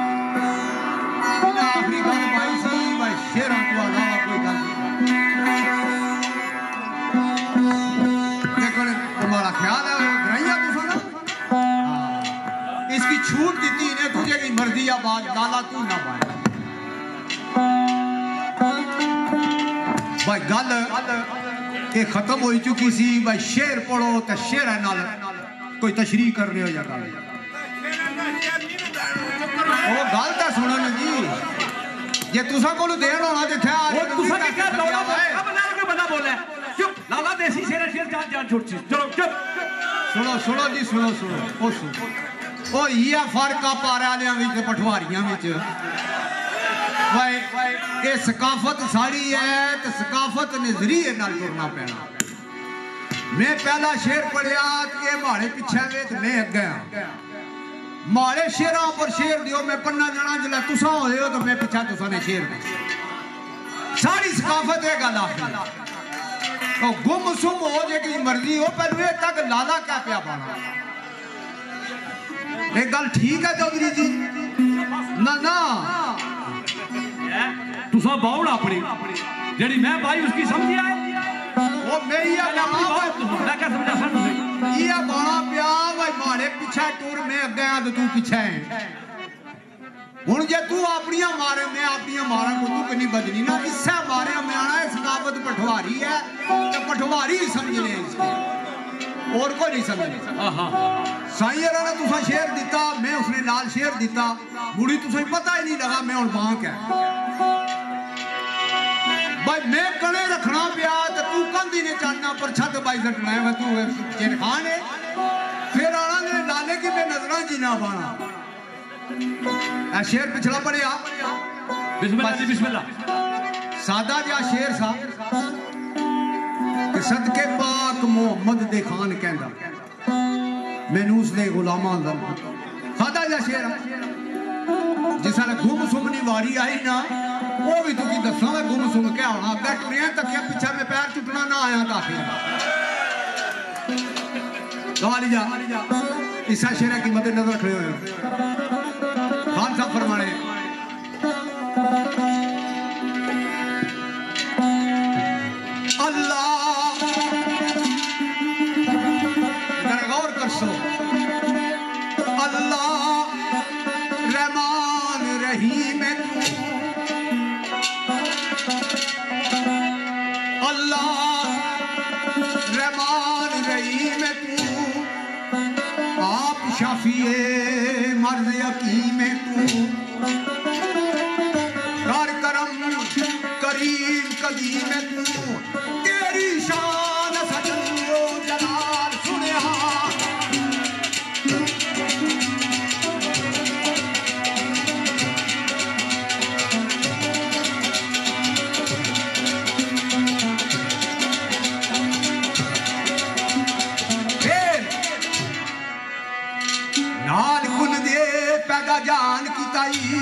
आखिरी गल पाई सी भाई शेरों को अलावा कोई गल देखो तुम्हारा ख्याल है ग्राइया तुसा ना इसकी छूट दी ने तुझे की मर्जी या बात लाला तू ना पाए भाई गल ये खत्म हो चुकी सी भाई शेर पढ़ो तो शेर नाल कोई तशरीह कर रहे हो या गल वो गल तो सुनो ना जी, जे तुसा कोल देन होना ते थे वो तुसा के क्या दौड़ा अब लाला का बंदा बोला है चुप लाला देसी शेर जान जान छोड़ चलो चुप सुनो सुनो जी सुनो सुनो ओ सुनो ओ ये फर्क आ पारालियां विच पठवारियां विच भाई ये सकाफत साड़ी है ते सकाफत नजरिए नाल टुरना पैना। मैं पहला शेर पढ़िया कि माड़े पीछे वे ते मैं अगे आ माड़े शेरा पर शेर दियो मैं पन्ना जाना जिला तुसा होए हो तो मैं पीछा तुसा ने शेर दे सारी सकाफत है गल आखिर तो गुम सुम हो जे की मर्जी हो पर वे तक लाला क्या पिया पाना ये गल ठीक है चौधरी जी ना ना तुसा बाउड़ अपनी जेडी मैं भाई उसकी समझी आए वो मैं ही मैं क्या समझा सन ये बाणा पिया भाई मारे पीछे टूर में अगे आ तो तू पीछे है हुन जे तू अपनियां मारे मैं अपनियां मारा को तू कनी बदनी ना इससे मारे मैं आना है सकावत पठवारी है तो पठवारी ही समझ ले इसको और कोई नहीं समझे। हां साईं ने तुसा शेर दिता मैं उसने लाल शेर दिता बुढ़ी तुसा पता ही नहीं लगा मैं हुन बांक है भाई मैं कड़े रखना पिया तो तू कंधी ने चढ़ना पर छत बाई सटना है तू चेर खान है फिर आना ने लाले की मैं नजरा जीना पाना शेर पिछला पड़िया बिस्मिल्लाह जी बिस्मिल्लाह सादा जा शेर सा कि सदके पाक मोहम्मद दे खान कहंदा मैनू उसदे गुलामां दा सादा जा शेर जिसले गुम सुमनी वारी आई ना वो भी तुकी दसा मैं गुम सुम के आना अगर टुरिया तकिया पीछे में पैर चुटना ना आया तो आखिर गवाली जा ईसा शेरा की मद्दे नजर खड़े हुए खान साहब फरमाने अल्लाह जरा गौर कर सो अल्लाह रहमान रहीम अल्लाह रहमान रहीम तू आप शाफिए मर्द यकीम तू कर करम करीम कदीम तू तेरी शान सजो जलाल सुने नाल कुल दे पैदा जान की ताई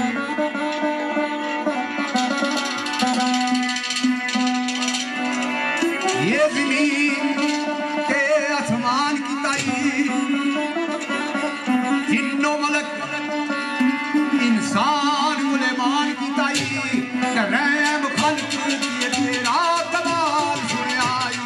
ये जमीन के आसमान की ताई जिन्नो मलक इंसान मुलेमान की ताई रहम खल्क किए तेरा कमाल सुने आई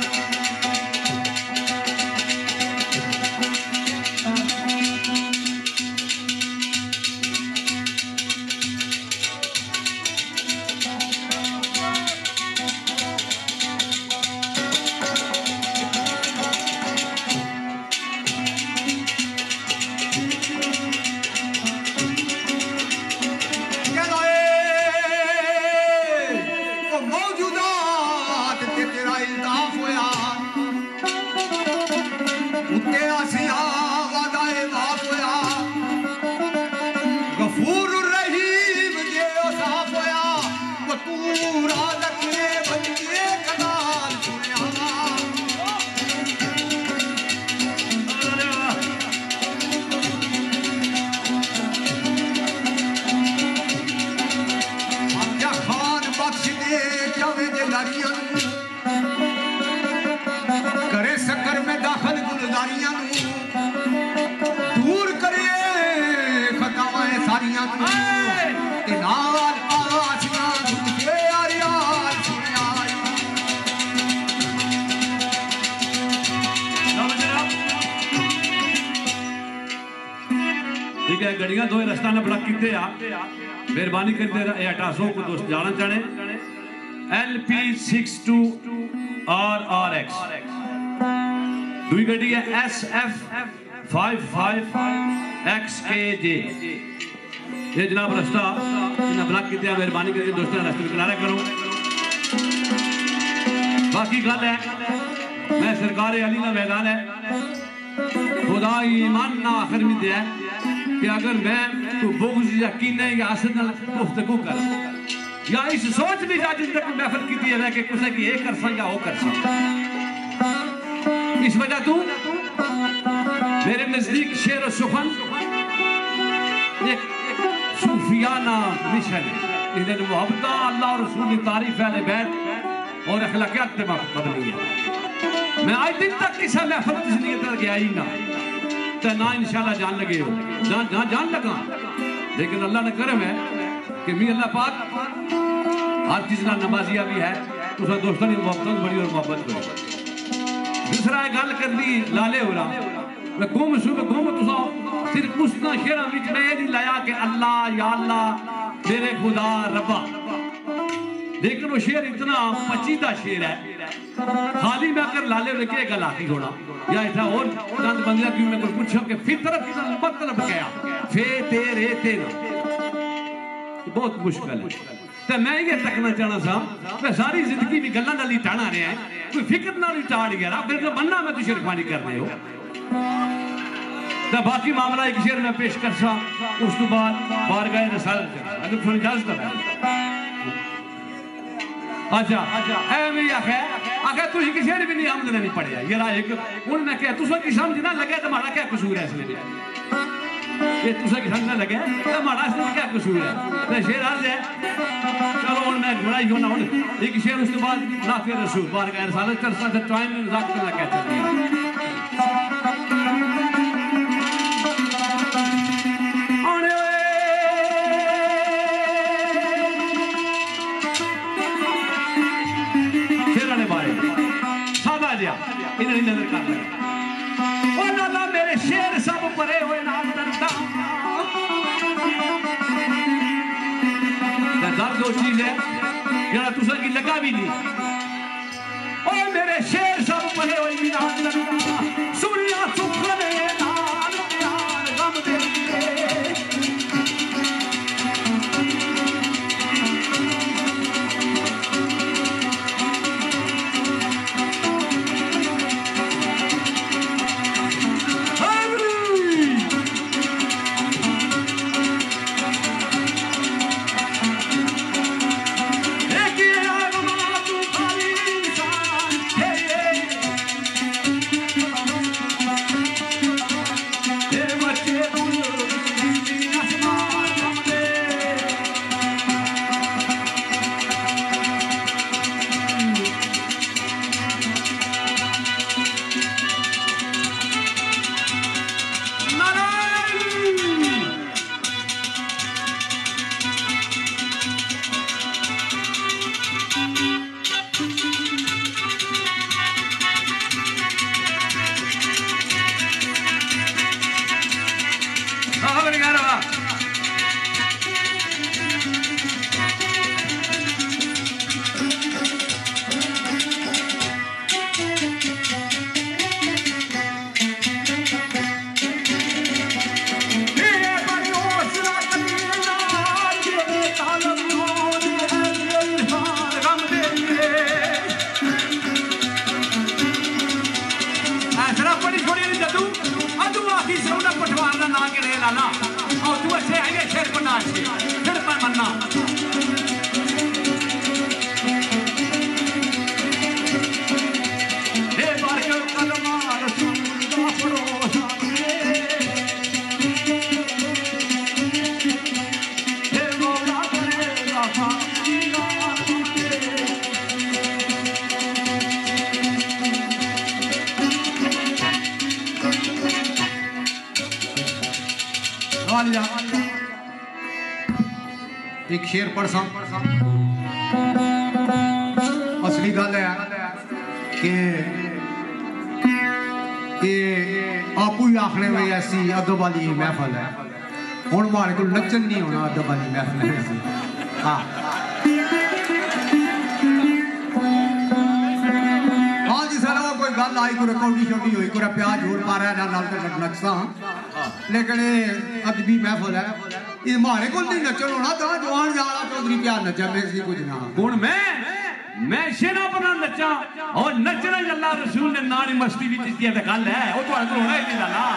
करे सक्कर में दाखिल गुलजारियां दूर करे खताएं सारियां ते नाल आसियां झुके यार सुने आई ठीक है गड़ियां दो रास्ता ने ब्लॉक कीते आ मेहरबानी करके ये हटासो को दोस्त जाना चाहने LP62 RRX दुई गड्डी है SF55XKJ ये जनाब रास्ता इन्हें ब्लॉक किया, मेहरबानी करके दोस्तों रास्ते में किनारा करो। बाकी गल है मैं सरकार अली का मैदान है, खुदा ईमान ना आखिर में दिया कि अगर मैं तू बुग़्ज़ या कीने या हसद नाल गुफ्तगू कर या इस सोच भी जा जिंदगी में महफिल की है कि कुछ की ये कर सा या वो कर सा, इस वजह तू मेरे नजदीक शेर और सुखन एक सूफियाना मिशन है। इधर मोहब्बत अल्लाह और रसूल की तारीफ है, बैत और अखलाकियात पे मबनी है। मैं आज दिन तक किसी महफिल की नीयत गया ही ना, तो ना इंशाल्लाह जान लगे हो ना जान लगा, लेकिन अल्लाह ने करम है कि मी अल्लाह पाक हर चीज ना नमाजिया भी है, उस दोस्तों की मोहब्बत बड़ी और मोहब्बत बड़ी। दूसरा गल कर दी लाले हो रहा मैं गुम सुबह गुम तुसा सिर्फ उसना शेर में नहीं लाया कि अल्लाह या अल्लाह मेरे खुदा रब्बा, लेकिन वो शेर इतना पचीदा शेर है। खाली मैं अगर लाले के गल आती होना या ऐसा और चंद बंदे की मैं पूछो कि फितरत का मतलब क्या फे तेरे तेरा, बहुत मुश्किल है। तो मैं ये तकना चाहना सा मैं सारी जिंदगी भी गल्लां नाल ही टाणा रहा है, कोई फिक्र नाल ही टाड़ गया फिर तो बनना मैं तुझे रखवानी कर रहे हो। तो बाकी मामला एक शेर में पेश कर सा, उस तो बाद बारगाह रसालत अगर थोड़ी इजाजत है। अच्छा है मेरी आखिर तुझे किसी ने भी नहीं आमदनी नहीं पढ़िया ये रहा एक उन मैं क्या तुझे की समझ ना लगे तुम्हारा क्या कसूर है इसमें, ये तुझे की समझ ना लगे तुम्हारा इसमें क्या कसूर है। तो शेर अर्ज है चलो उन मैं जुड़ा ही होना एक शेर उसके बाद नाते रसूल बारगाह रसालत चरसा से टाइम में मजाक करना क्या चल रहा है। इन्हें नजर कर ले ओ लाला मेरे शेर सब परे हुए ना डरता दर्द वो चीज है जरा तुझे की लगा भी नहीं। ओ मेरे शेर सब परे हुए ना डरता सुनिया चुप करे ना यार गम दे एक शेर पढ़ सा असली गल है कि आपू ही आखने में ऐसी अदब वाली महफल है हूँ मारे को नचन नहीं होना अदब वाली महफल है। हाँ हाँ जी सर कोई गल आई कोई कौड़ी शौड़ी हुई कोई प्याज झोल पा रहा है ना नचसा लेकिन अदबी महफल है ये मारे को नहीं नचन होना था जवान जाला चौधरी प्यार नचा में सी कुछ ना हुन मैं शेरा बना नचा और नचना अल्लाह रसूल ने नानी मस्ती विच कीती ते गल है ओ तो होना ही नहीं ना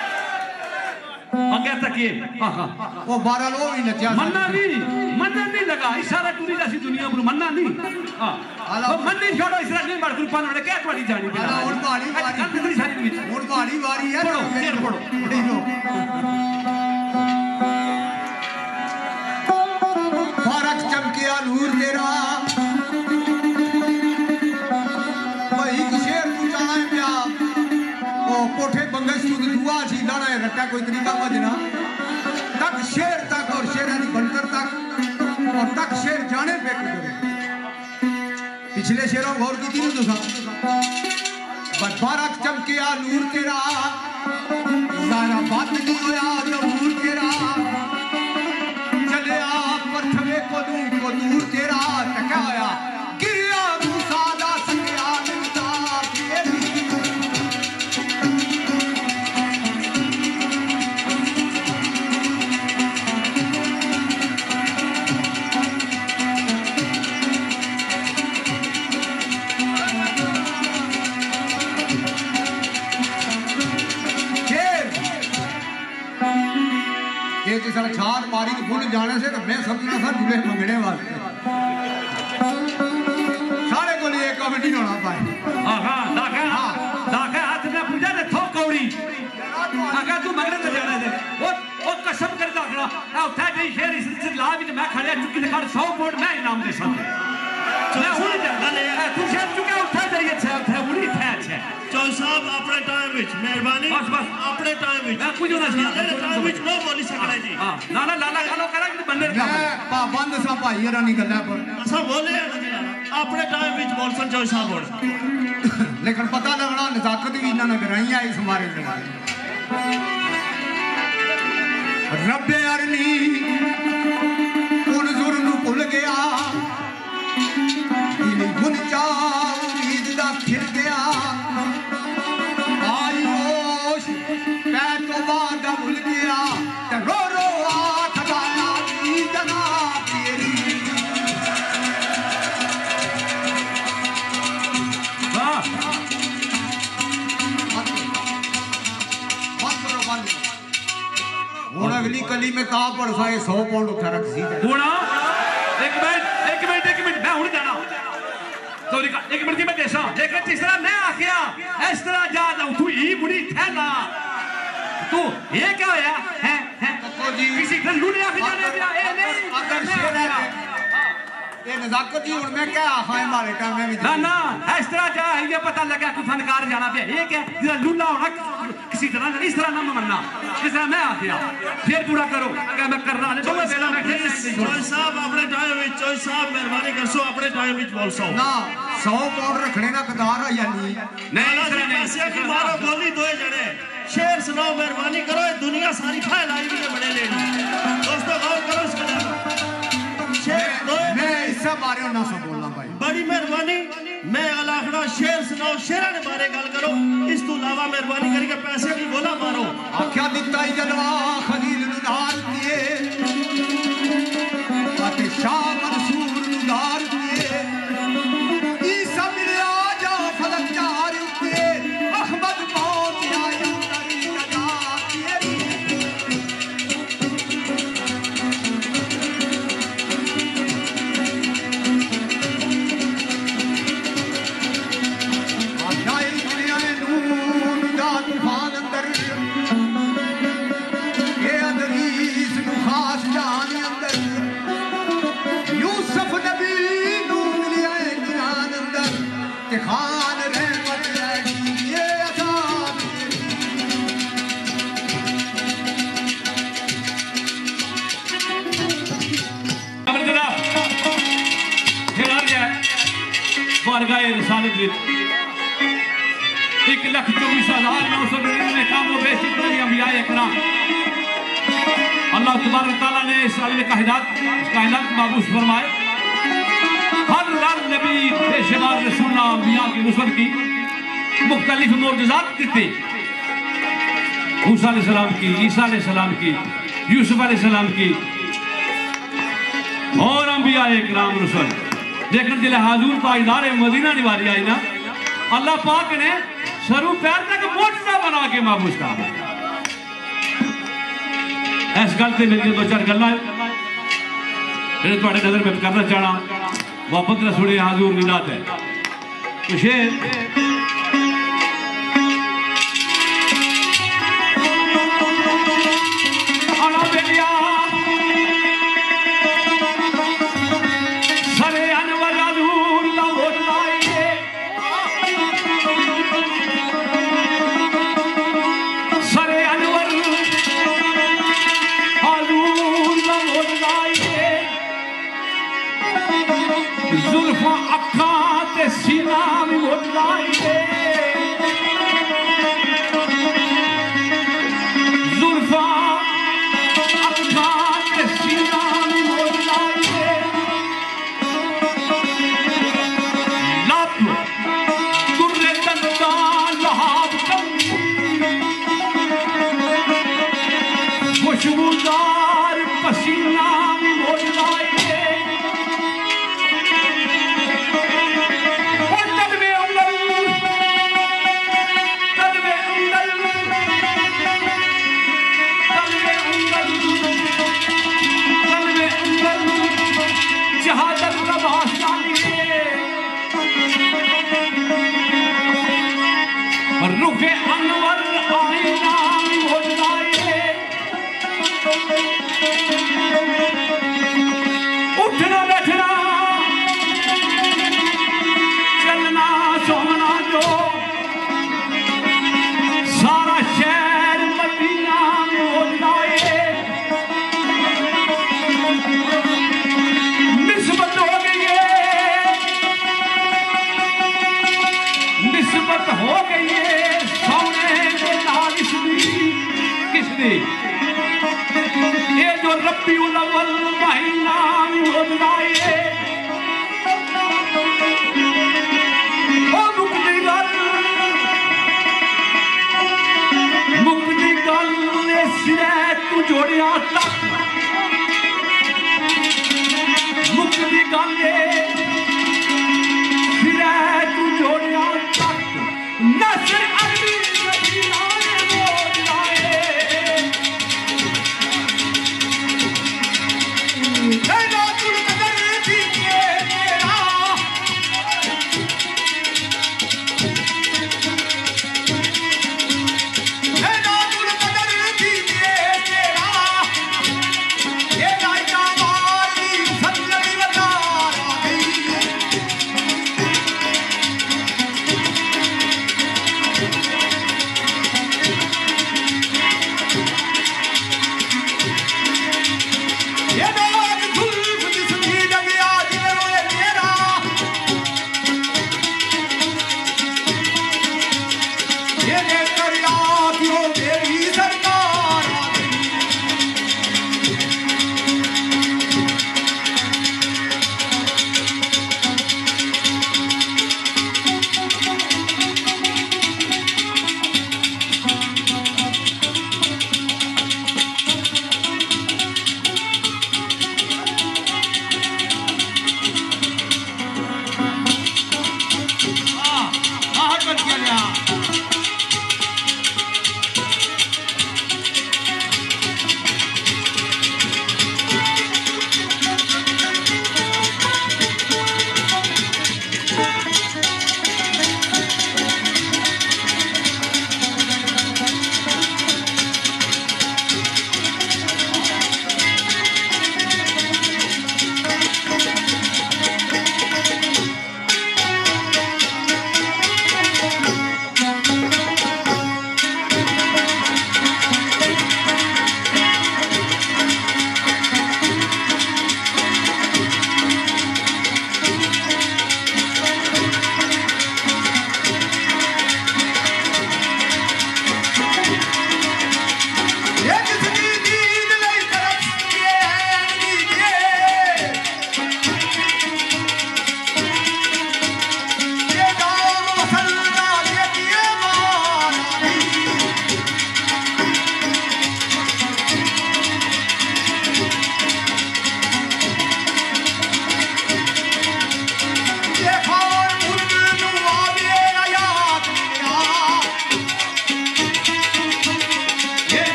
आगे तक ये वो 12 लोग ही नचा मन्ना नहीं लगा इशारा टूरी जैसी दुनिया पर मन्ना नहीं हां वो मन्नी छोड़ो इशारा नहीं मार ग्रुप ने क्या तुम्हारी जानी हां हुन बाड़ी हुन बाड़ी वारी है पढ़ो शेर पढ़ो फारक चमकिया नूर तेरा भाई शेर तू जाना प्या ओ कोठे बंगश तू दुआ छी लाना है रट्टा कोई तरीका बजना तक शेर तक और शेरा दी बनकर तक और तक शेर जाने पे पिछले शेरों गौर की थी तुसा फारक चमकिया नूर तेरा सारा बात नहीं होया नूर तेरा चले आप पथवे को दूर तेरा क्या होया गिरिया मूसा दा संगया मिलता सारा छाल मारी तो भूल जाने से तो मैं समझना था जुले मंगने वास्ते सारे को लिए कमेटी होना पाए हां दागा हाथ में पूजा ने थो कौड़ी अगर तू मंगने तो जाने दे वो कसम कर दागा आ उठा गई शेर इस ला भी मैं खड़े चुकी ते 100 वोट मैं इनाम दे सकता मैं हुन जाने तू शेर चुका उठा जाइए छे उठा बुरी थे छे चौल साहब अपने टाइम विच मेहरबानी बस अपने टाइम विच मैं कुछ ना टाइम विच नो बोली सकना जी हां लाला गालो करा कि बंदे का पाबंद सा भाई रानी गल्ला पर असा बोले अपने टाइम विच बोल सन चौल साहब बोल लेकिन पता लगना नजाकत भी इन्होंने कराई है इस हमारे रब्बे अरनी उन जुर नु भुल गया दिल गुन चा उम्मीद दा फिर गया आई होश पै तो बाद भुल गया ते रो रो आठ गाया दी जनाब तेरी वाह हुन अगली कली में ता पड़सा 100 पाउंड उठा रख सी हुन एक मिनट मैं हुन जाना सॉरी का एक मिनट की मैं देसा लेकिन तीसरा मैं आखिया इस तरह जा तू ही बुढ़ी थे ना तू ये क्या होया है जी किसी ने लूट आके जाने दिया ए नहीं अगर शेर है ये नजाकत ही हुन मैं क्या हां मारे टाइम में भी ना इस तरह जा ये पता लगा कि फनकार जाना पे ये क्या जिस लूला होना किसी तरह इस तरह ना मनना जिस तरह मैं आखिया फिर पूरा करो क्या मैं कर रहा है तो बेला मैं चौल साहब अपने टाइम विच चौल साहब मेहरबानी कर सो अपने टाइम विच बोल सो ना 100 पाउंड रखने का कदार है या नहीं नहीं की मारो गोली दोए जड़े शेर सुनाओ मेहरबानी करो दुनिया सारी फैलाई हुई है बड़े लेडी दोस्तों गौर करो इस कदम मैं इससे बारे ना सब बोलना भाई बड़ी मेहरबानी मैं अलाखड़ा शेर सुनाओ शेरा ने बारे गल करो इस तो अलावा मेहरबानी करके पैसे भी बोला मारो आख्या दिता ही जलवा खलील नुदार दिए आते शाह मंसूर नुदार दिए ईसा मिले आजा फलक चार उठे अहमद पहुंच आया नरी नजात तेरी खान रहमत ये अजाब बारगाह रिसालत विच 1,24,999 कामों बेशक बड़ी अंबिया इकराम अल्लाह तबारक तआला ने इस आलम कायनात माबूस फरमाए हर नबी बेशुमार रसूल अंबिया की नुसरत की मुख्तलिफ मोजज़ात दी मूसा अलैहिस्सलाम की ईसा अलैहिस्सलाम की यूसुफ अलैहिस्सलाम की और अंबिया इकराम रसूल। लेकिन जिले हाजूर ताजदार मदीना निवारी आई ना, अल्लाह पाक ने सरू पैर तक मोटा बना के माबूस कहा। इस गल से मेरी दो चार गल्लां थोड़े नजर में करना चाहना। वापस रसूल हाजूर नीलात है तो शेर जुल्फा अखा ते सीना भी मोटलाइए, जुल्फा अखा ते सीना भी मोटलाइए, लप तुर्रे तंदा लहाब खुशबूदार पसीना भी मोटलाइए। रुखे अनवर आईना हो जाए, उठना बैठना चलना सोना जो सारा शहर मदीना हो जाए। निस्बत हो गई है, निस्बत हो गई है किसने ये जो रब्बीउल अव्वल महीना हो जाए। मुक्ति गल ने सिरे तू जोड़िया तक, मुक्ति गल सिरे तू जोड़िया तक नसर अली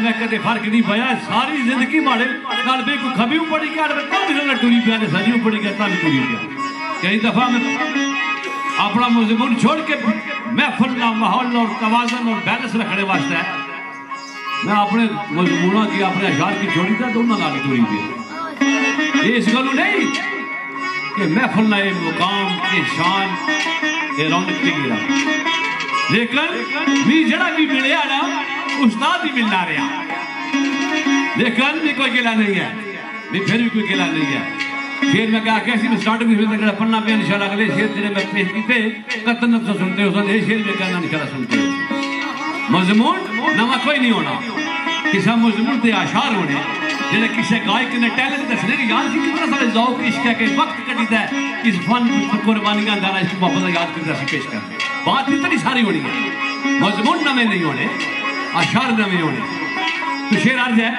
मैं कदे फर्क नहीं पाया सारी जिंदगी माड़े नाल भी कोई खबी पड़ी गया तो टुरी पिया ने सजी पड़ी गया ता भी टुरी पिया कई दफा मैं अपना मजमून छोड़ के महफिल का माहौल और तवाज़ुन और बैलेंस रखने वास्ते मैं अपने मजमूनों की अपने अशार की जोड़ी था दोनों नाल टुरी पिया ये इस गल नहीं कि महफिल ना मुकाम के शान ये रौनक की गिरा लेकिन भी जड़ा भी मिले ना उस्ताद ही मिलना रहा लेकिन भी कोई गिला नहीं है भी फिर भी कोई गिला नहीं है फिर मैं क्या कैसी मैं स्टार्टिंग में पन्ना पे इंशाल्लाह अगले शेर तेरे मैं पेश कीते कतन तो सुनते हो ये शेर में कहना इंशाल्लाह सुनते हो मजमून नवा कोई नहीं होना किसा मजमून ते आशार होने जेने किसी गायक ने टैलेंट दसने की याद की कितना सारे ज़ौक़ इश्क है कि वक्त कटीदा है इस फन कुर्बानियां दाना इसको वापस याद करता सी पेश कर बात इतनी सारी होनी है मजमून नवे नहीं होने आशार नवे होने तो शेर अर्ज है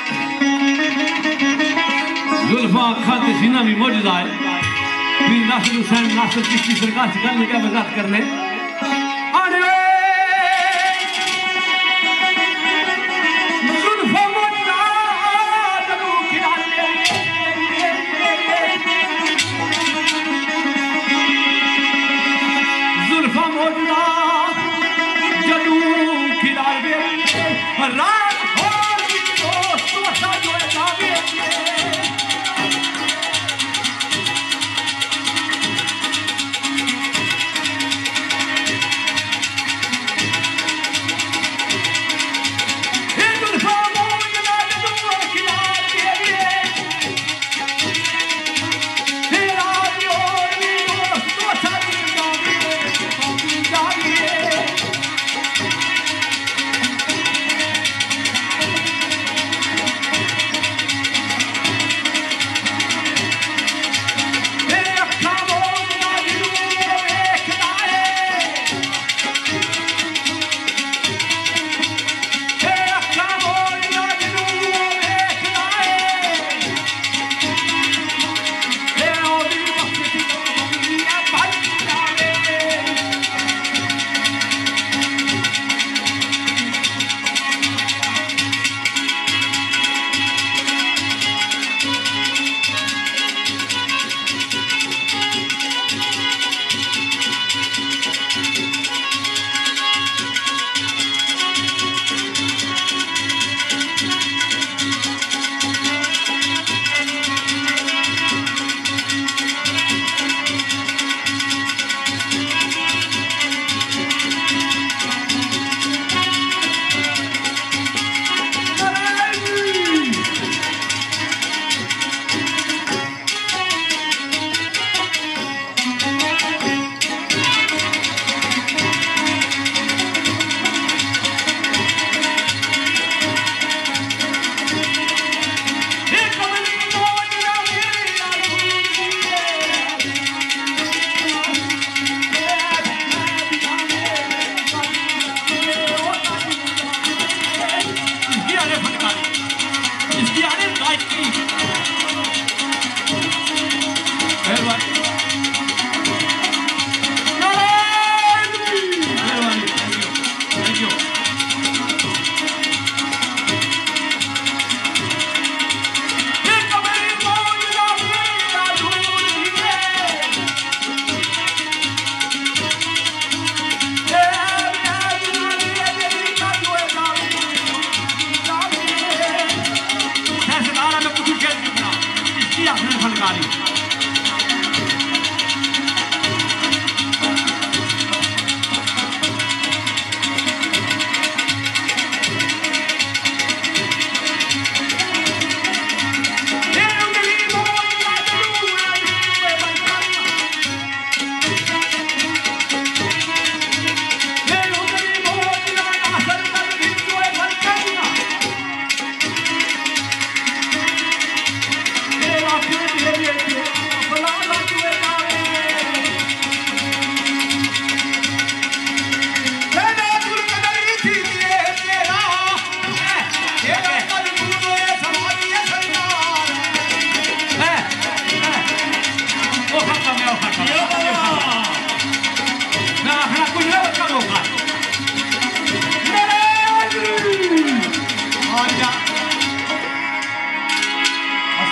जुल्फा अखा ते सीना भी मौजूद है पीर नासिर हुसैन नासिर चिश्ती सरकार से गल क्या वजाहत करने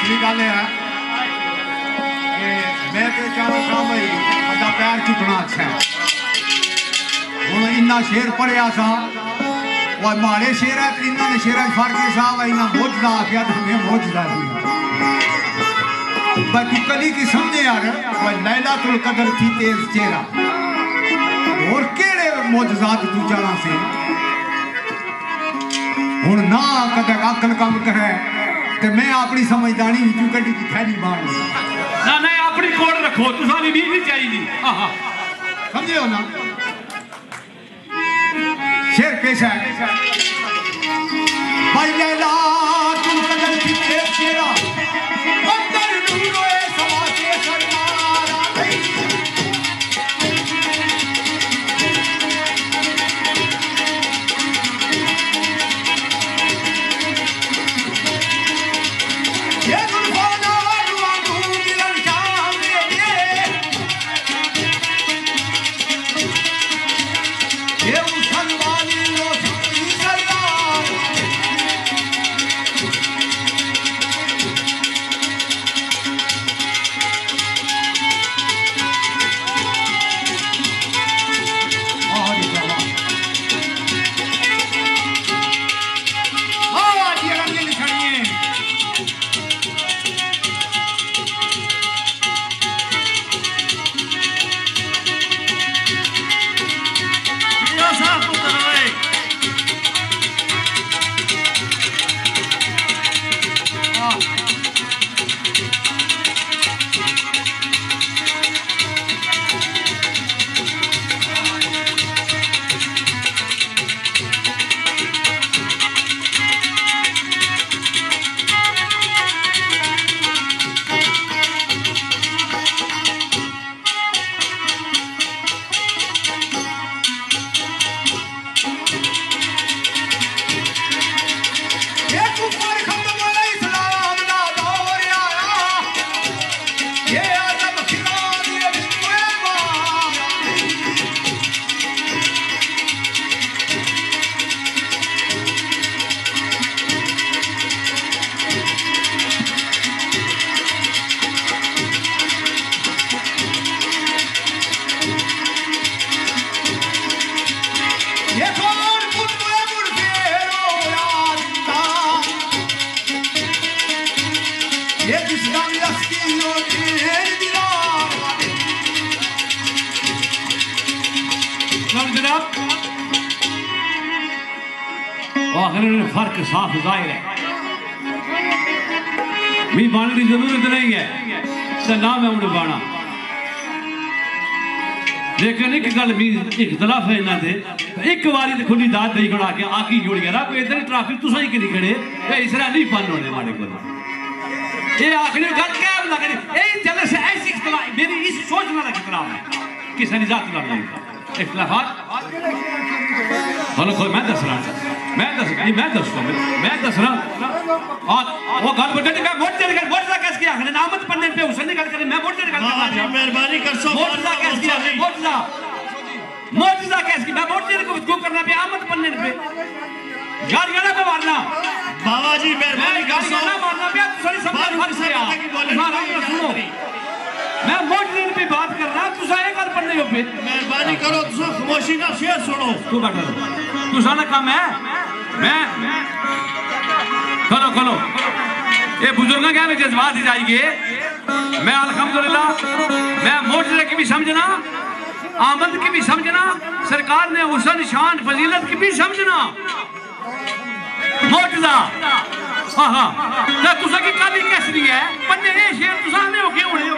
असली गल है कि मैं तो चाहता भाई बड़ा पैर चुकना अच्छा है हूँ इन्ना शेर पढ़िया सा और माड़े शेर है तो इन्होंने शेर फर्क है साहब इन्ना मोजदा आख्या तो मैं मोजदा नहीं भाई तू कली की समझे यार भाई लैलातुल कदर थी तेज चेहरा और केड़े मोजजात तू चाला से हूँ ना कदर अकल काम करे ते मैं अपनी समझदारी विचू कड़ी की थैली मार ना ना अपनी कोड रखो तुसा भी नहीं चाहिए समझे हो ना शेर पेश है भाई लैला तू कदर की तेज चेहरा अंदर नूरो ए समा के सरकार आ गई ये गुलफाना वालू मिलन शाम ये उछल वाली रोशनी सरदार फर्क साफ जाहिर है मी बाने की जरूरत नहीं है तो ना मैं उन्हें बाना लेकिन एक गल मी इख्तलाफ है इन्हों से एक बारी तो खुली दात दही खड़ा के आकी जुड़ गया कोई इधर ट्रैफिक तुसा ही नहीं खड़े इसरा नहीं बंद होने माड़े को ये आखिरी गल क्या लगनी ए जलस ऐसी इख्तलाफ मेरी इस सोचना का इख्तलाफ है किसी ने जात लड़ नहीं इख्तलाफात हेलो मैं दस रहा मैं दस रहा और वो गल बटे मैं वोट देने का वोट का केस किया है नामत पन्ने पे उसने निकाल कर मैं वोट देने का मेहरबानी कर सो वोट का केस किया मोर्चा केस की मैं वोट देने को करना पे आमद पन्ने पे गालियां ना मारना बाबा जी मेहरबानी कर सो गालियां ना मारना पे सारी समझ फर्क किया मारा सुनो मैं वोट देने पे बात कर रहा तू सारे गल पन्ने पे मेहरबानी करो तुम खामोशी ना शेर सुनो तू बैठा तू सारा काम है मैं खलो ये बुजुर्ग क्या में जज्बात ही जाएंगे मैं अल्हम्दुलिल्लाह मैं मोर्चे की भी समझना आमद की भी समझना सरकार ने हुसन शान फजीलत की भी समझना मोर्चा हाँ हाँ तुसा की काली कैसरी है पन्ने ये शेर तुसा ने हो के उड़े हो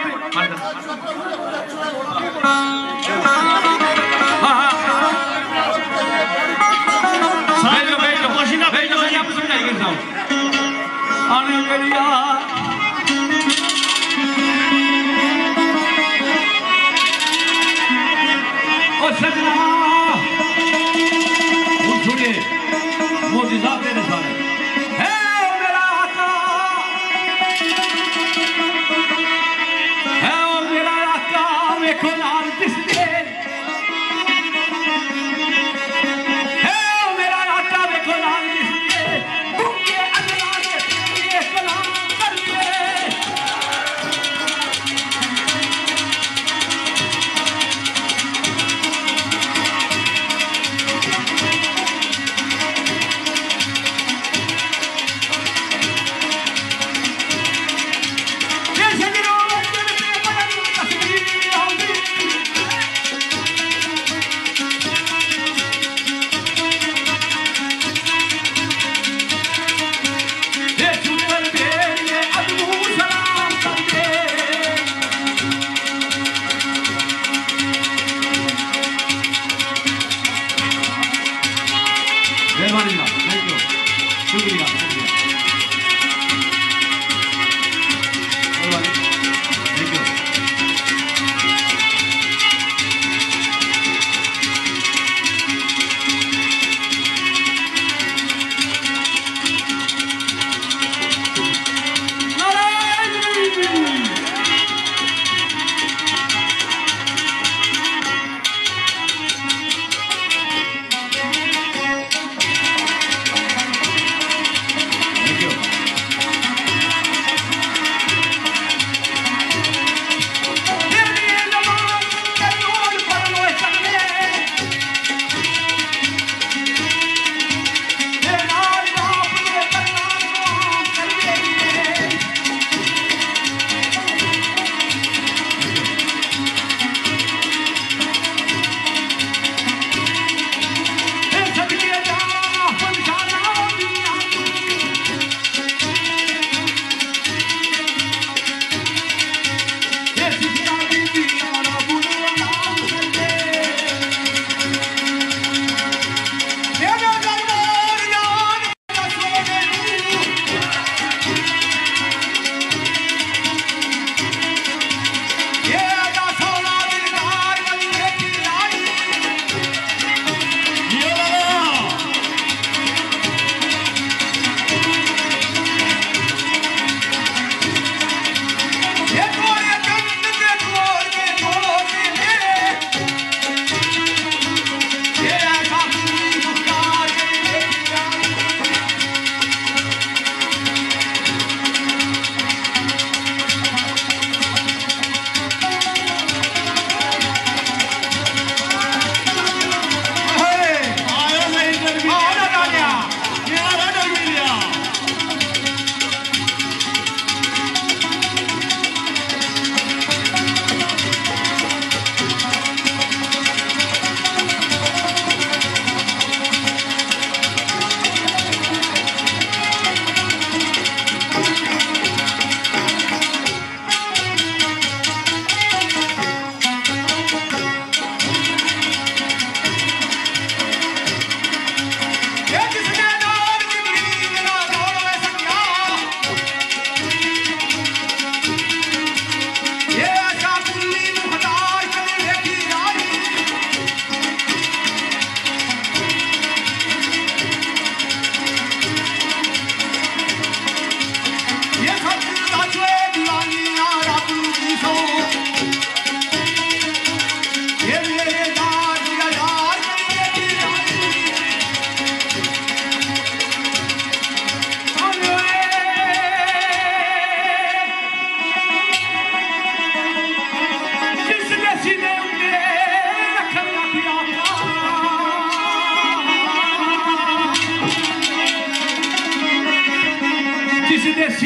हाँ हाँ भेजो आप समझाइए साहब आने करिया ओ सजना सुनिए मोजिज़ा तेरे सामने है ओ मेरा आका है ओ मेरा आका देखो लाल किसने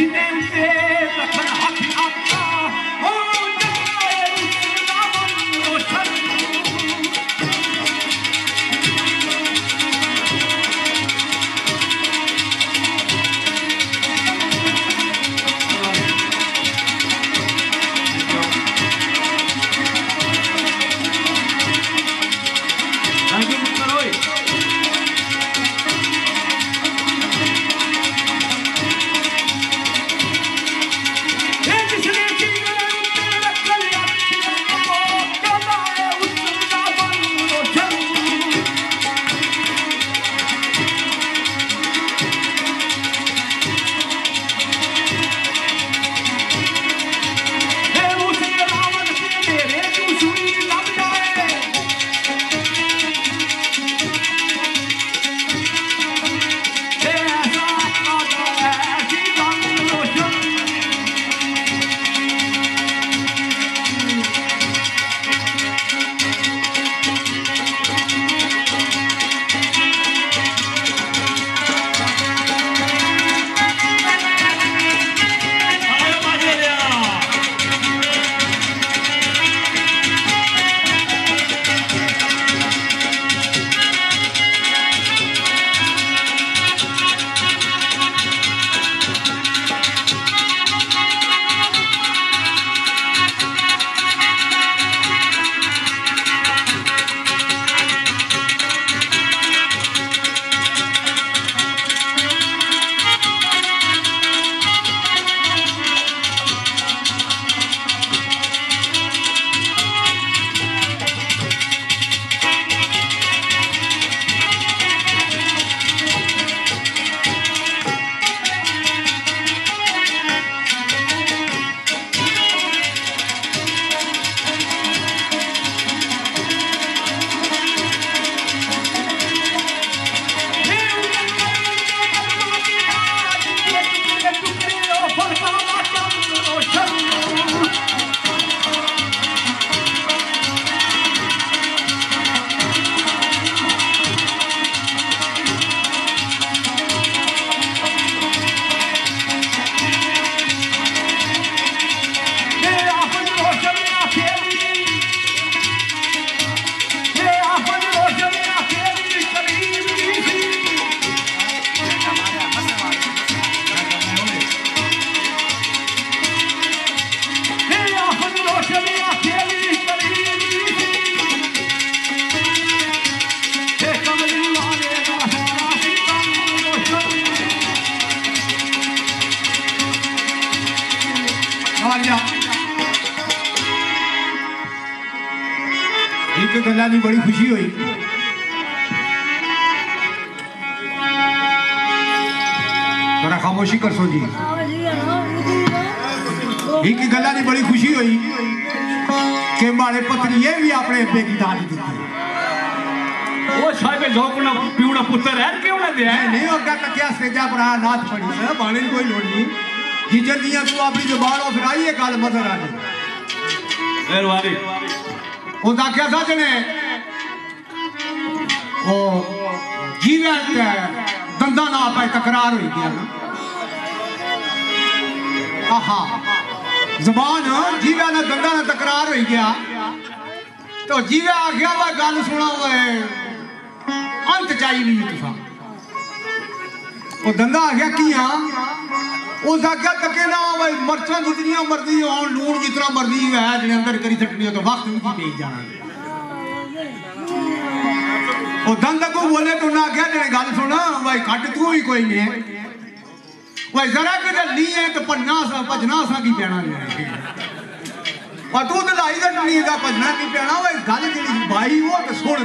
सीने उते रखन हाथ आपका ओ जगाए उसका मन रोशन एक गल्ला की बड़ी खुशी हुई थोड़ा खामोशी कर सो जी एक गल्ला की बड़ी खुशी हुई कि मारे पत्नी भी अपने अब्बे की दाद दी वो साहब लोग ना पीवड़ा पुत्र है क्यों ना दिया नहीं होगा तकिया सेजा पर नाच पड़ी है बाणे कोई लोड़ नहीं जिजर दिया तू अपनी जुबान और फिर आई है गल मदर आ गई मेहरबानी उनका क्या था जने वो जीवन दंदा ना पाए तकरार हुई गया ना आहा जबान जीवन ना दंदा ना तकरार हुई गया तो जीवे आ गया वह गल सुना हुआ है अंत चाहिए नहीं तुसा वो दंदा आ गया कि हाँ उस आख्या तके ना भाई मर्चा जितनी मर्जी हो लून जितना मर्जी है जिन्हें अंदर करी सकनी हो तो वक्त भी नहीं जाना वो दंद को बोले तो ना आख्या जिन्हें गल सुना भाई खट तू भी कोई नहीं है भाई जरा कि ली है तो पन्ना सा भजना सा की पैना नहीं और तू तो लाई का नहीं है भजना नहीं पैना भाई गल जी भाई वो तो सुन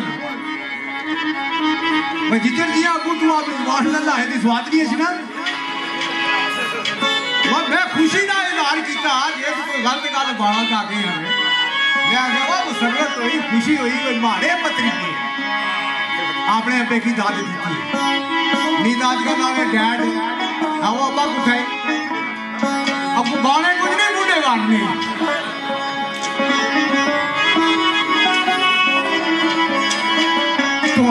भाई जिधर दिया अगू तू आप जुबान ला है दी स्वाद नहीं है ना मैं खुशी का इजहार किया जिस कोई गलत गल बाला चाहते हैं मैं आखिया वो सरबत हुई खुशी हुई कोई माड़े पत्री की आपने अब्बे की दाद दी थी नी दाद का नाम है डैड आओ अब्बा उठाए अब गाने कुछ नहीं मुझे गाने तो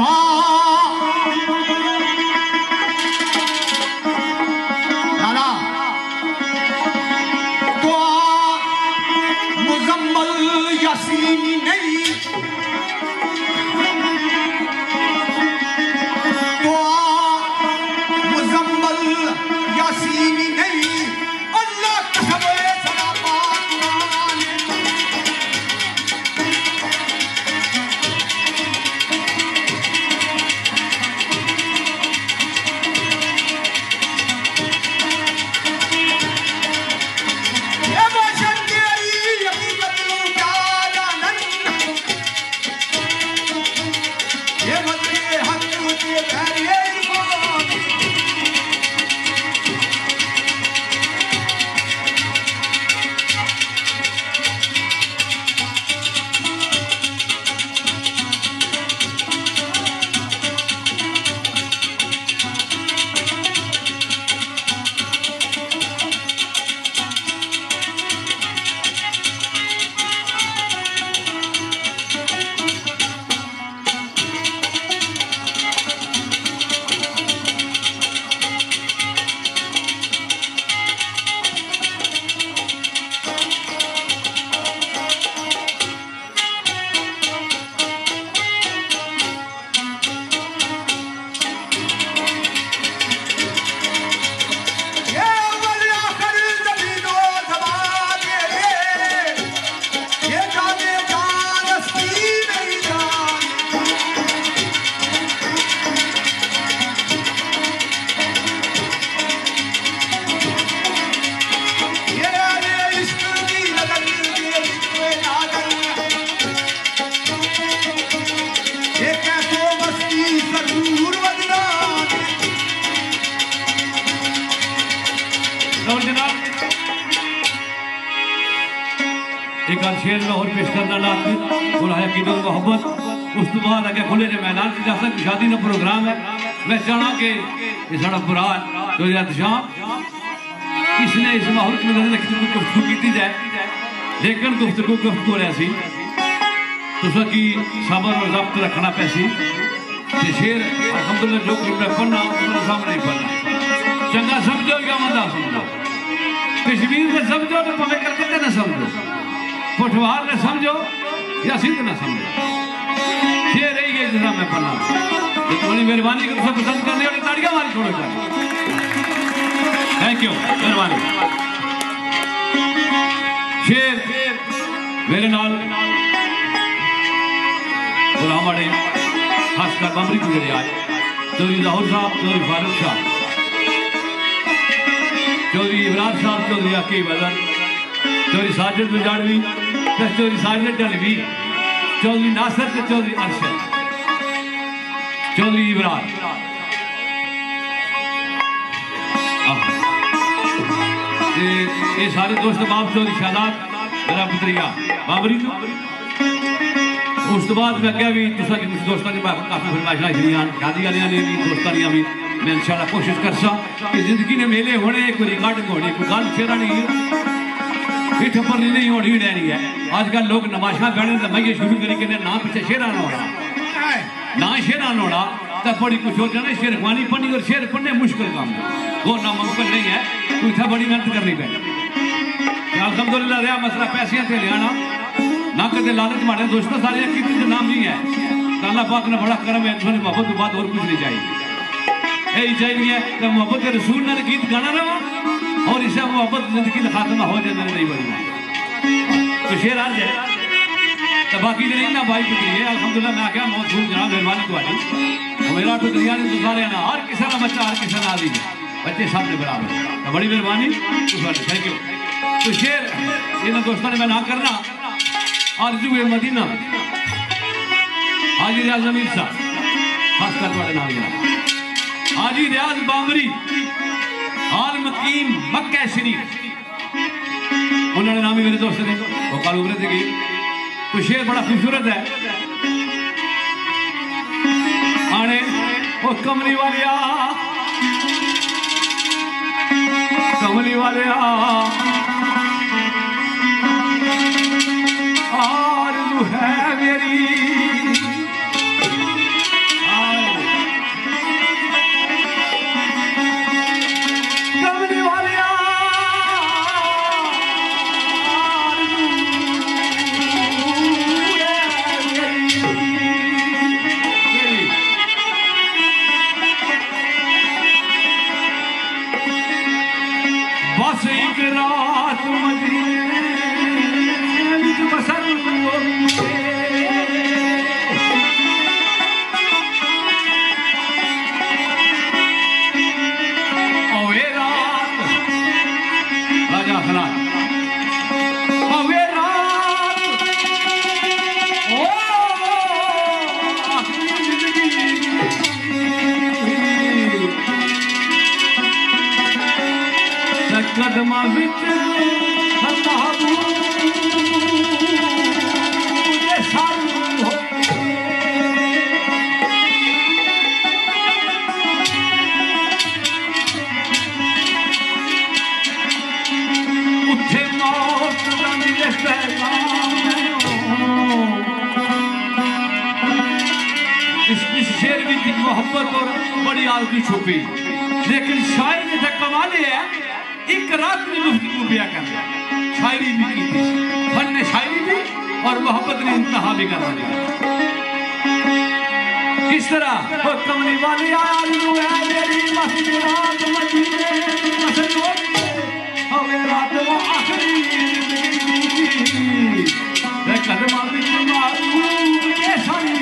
एक गल शेर में और पेश करना नात और है किदर मोहब्बत। उस तो बाद अगर खुले जो मैदान से जा सकते शादी का प्रोग्राम है। मैं चाहना कि ये साड़ा बुरा जो शाह इसने इस माहौल में गुफ्तगू की जाए, लेकिन गुफ्तगू रही तो की सबर और जब्त रखना पैसी शेर अलहमदुल्ला जो कुछ मैं पढ़ना मेरे सामने ही पढ़ना चंगा समझो या मंदा समझो, कश्मीर में समझो तो पवे कलकत्ते न समझो, पुठवार ने समझो या सिंध न समझो, शेर रही गई जिसका मैं पढ़ना। तो तुम्हारी मेहरबानी को सब पसंद करने वाली ताड़ियां मारी छोड़ो कर। थैंक यू मेहरबानी। शेर मेरे नाल गुलाम आड़े खासकर बमरी गुजरे आज चौधरी लाहौर साहब, चौधरी फारूक साहब, चौधरी इमरान साहब, चौधरी अकीब अजहर, चौधरी साजिद बुजाड़वी, चौधरी साजिद डलवी, चौधरी नासिर से चौधरी अरशद, चौधरी इमरान, ये सारे दोस्त बाप चौधरी शादाब मेरा पुत्रिया बाबरी। उस तो बाद मैं क्या भी तुसा की कुछ दोस्तों ने काफ़ी फरमाइशां छड़ियां शादी वाले ने भी दोस्तों ने भी मैं इंशाल्लाह कोशिश करसा कि जिंदगी ने मेले होने कोई रिकॉर्डिंग होनी कोई गल शेरा नहीं इठ पर नहीं होनी रहनी है। आजकल लोग नमाशा बहने तो मैं शुरू करी कि ना पीछे शेरा ना होना ना शेरा ना होना तो बड़ी कुछ हो जाना। शेरवानी पढ़नी और शेर पढ़ने मुश्किल काम है, वो नामुमकिन नहीं है, तो इतना बड़ी मेहनत करनी पैनी। अल्हम्दुलिल्लाह रहा मसला पैसे से लिया ना कदे लालच मारे दोस्तों सारे की नाम नहीं है। अल्लाह पाक ने बड़ा करम है, तुम्हें मोहब्बत के बाद और कुछ नहीं चाहिए, यही चाहिए तो मोहब्बत के रसूल ने गीत गाना रहा और इसे मोहब्बत जिंदगी का खात्मा हो जाए नहीं बनना। तो शेर आ जाए तो बाकी नहीं ना भाई पुत्री है अल्हम्दुलिल्लाह। मैं क्या मौजूद जनाब मेहरबानी थोड़ी मेरा पुत्रिया ने तो सारे ना हर किसी का बच्चा हर किसी ना दीजिए बच्चे सामने बराबर तो बड़ी मेहरबानी। Thank you. तो शेर इन दोस्तों ने मैं ना करना आरज़ू मदीना हाजी रियाज अमीर साहब खासकर थोड़े नाम हाजी रियाज बामरी आल मकीम मक्का शरीफ उन्होंने नाम ही मेरे दोस्त ने वो कल उभरे थे गई। तो शेर बड़ा खूबसूरत है आने वो कमली वाले आरज़ू है मेरी कमली वाले बस एक रात मदीने विच बसर ओए रात राजा खला ओए रात ओ आखिरी जिंदगी कदमा विच इस शेर की मोहब्बत और बड़ी आरज़ू छुपी, लेकिन शायर ने कमाल है एक रात में गुफ्तगू बिया कर शायरी भी की थी, फन ने शायरी भी और मोहब्बत ने इंतहा भी करवा दिया। किस तरह वो कमली वाली आलू है मेरी मस्त रात मदीने मसलो हवे रात वो आखिरी कदमा विच मारू ये सारी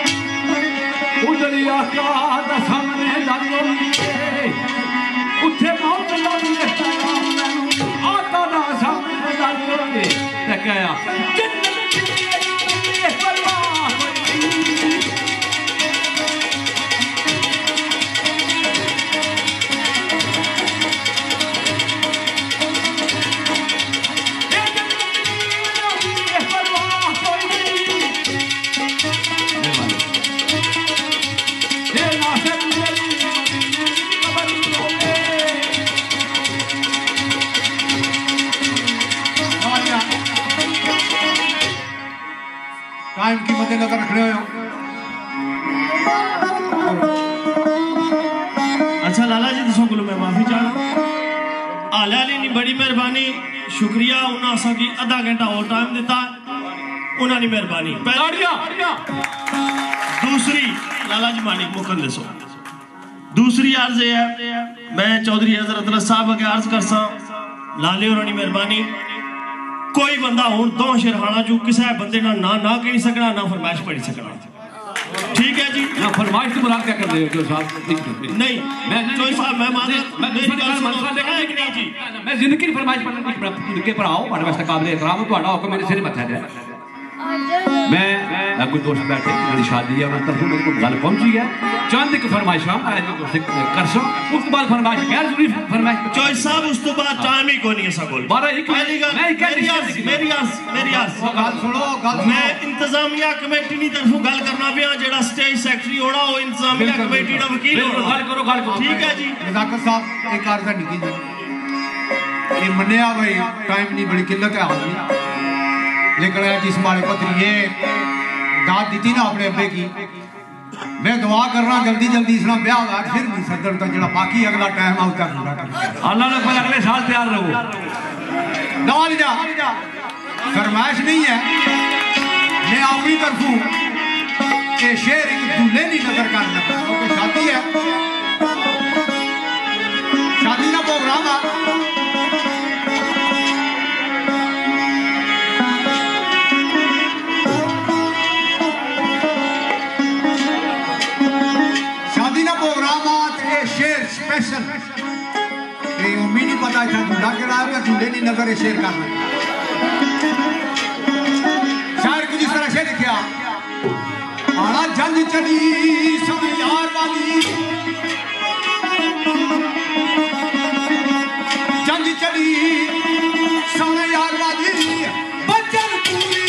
सामने उठे गया टाइम की मद्देनजर रखने हो। अच्छा लाला जी तुसों को मैं माफी चाहना हाले हाली नहीं बड़ी मेहरबानी शुक्रिया उन्हें असा की आधा घंटा और टाइम दिता उन्होंने मेहरबानी। दूसरी लाला जी मानिक मुकन दसो दूसरी अर्ज है मैं चौधरी हजरत रस साहब अगे अर्ज कर सा लाले होनी मेहरबानी कोई बंदा हूं दो शेरहाना जो किसी बंदे ना ना कह सकना ना फरमाइश पढ़ी सकना ठीक है जी ना फरमाइश तो मुराद क्या कर रहे हो जो साहब नहीं मैं चौधरी साहब मैं मेरी गल सुनो नहीं जी मैं जिंदगी की फरमाइश पढ़ने के पर आओ हमारे वास्ते काबिल एहतराम है तुम्हारा हुक्म मेरे सिर मत्था जाए मैं कोई दोस्त बैठे मेरी शादी है उन्होंने तरफ मेरे को गल पहुंची है चंद एक फरमाइश कर सो उस बाद फरमाइश गैर जरूरी फरमाइश चौधरी साहब उस तो बाद टाइम ही कोई नहीं है सब मैं इंतजामिया कमेटी की तरफों गल करना पिया जेड़ा स्टेज सेक्रेटरी होना वो इंतजामिया कमेटी का वकील होना ठीक है जी नजाकत साहब एक अर्ज है निकी जी ये मन्या भाई टाइम नहीं बड़ी किल्लत है हाल लेकिन जिस मारे पत्री ये दाद दी ना अपने अब्बे की मैं दुआ करना जल्दी जल्दी इसना ब्याह हुआ फिर भी सदर तक जरा बाकी अगला टाइम आता पूरा कर अल्लाह ने पर अगले साल तैयार रहो दवाली जा फरमाइश नहीं है मैं अपनी तरफों ये शेर एक दूल्हे नहीं नजर करना क्योंकि शादी है शादी का प्रोग्राम है स्पेशल ये उम्मीद नहीं पता था दूल्हा के राह में दूल्हे नहीं नजर शेर करना शायर कुछ इस तरह से लिखा आला जंग चली सब यार वाली जंग चली सब यार वाली बचन पूरी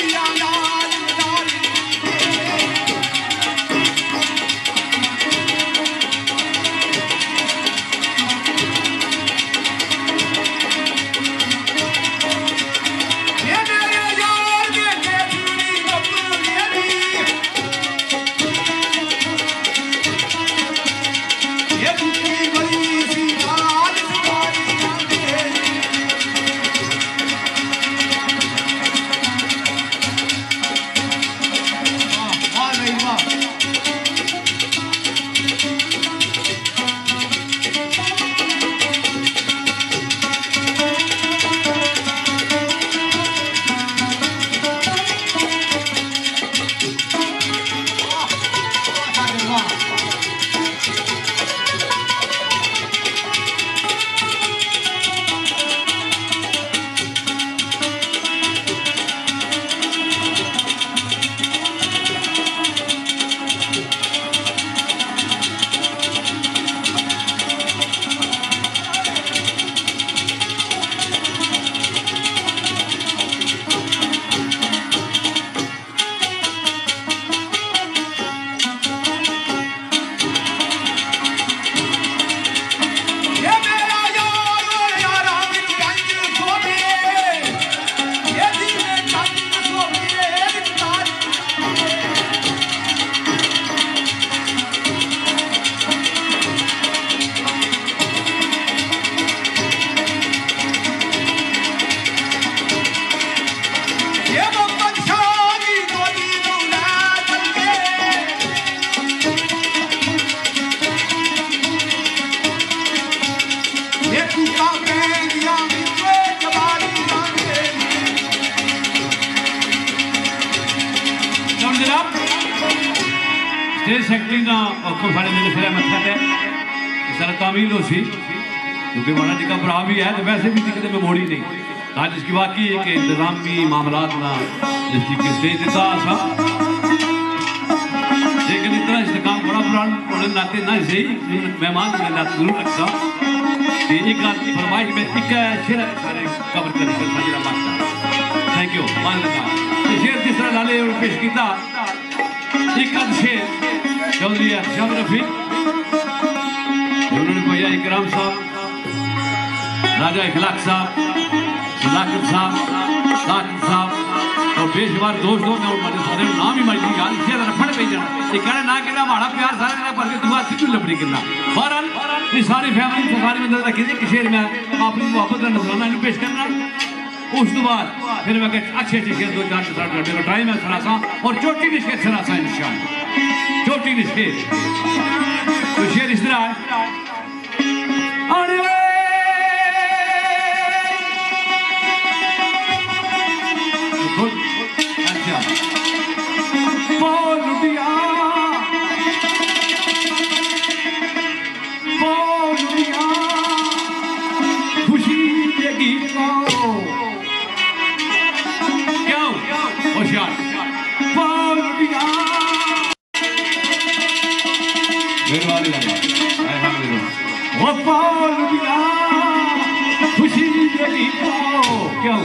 स्टेज सेक्रेटरी ना औखो सारे मेरे फिर मत्था है सर तामील हो सी क्योंकि महाराज जी का भरा भी है तो वैसे भी दिक्कत में मोड़ी नहीं आज इसकी वाकई एक इंतजामी मामलात ना जिसकी स्टेज देता था, लेकिन इतना इस्तेकाम बड़ा पुराना होने नाते ना सही मेहमान के नाते जरूर रखता कि एक आदमी फरमाइश में एक शेर सारे कवर कर साजिरा मांगता। थैंक यू मान लेता शेर जिस तरह लाले और पेश किया एक आध शेर चौधरी शाह रफी उन्होंने भैया इकराम साहब, राजा इखलाक साहब, सदाकत साहब, साकिब साहब और बेशुमार दोस्तों ने सारे नाम ही मर्जी गाल शेर रफड़ पे जाना एक कहना ना कि हमारा प्यार सारा ना पर दुआ तितू लपड़ी करना। बहरहाल ये सारी फैमिली सारी बंदे रखी थी कि शेर में अपनी मोहब्बत का नजराना पेश करना। उस तो बाद फिर मैं अच्छे अच्छे शेर 2-4 घंटे का टाइम है सरासा और चोटी निश्के सरासा इंशाल्लाह चोटी निश्के। तो शेर इस तरह है अच्छा खुशी के गीत क्यों होशियार खुशी के गीत क्यों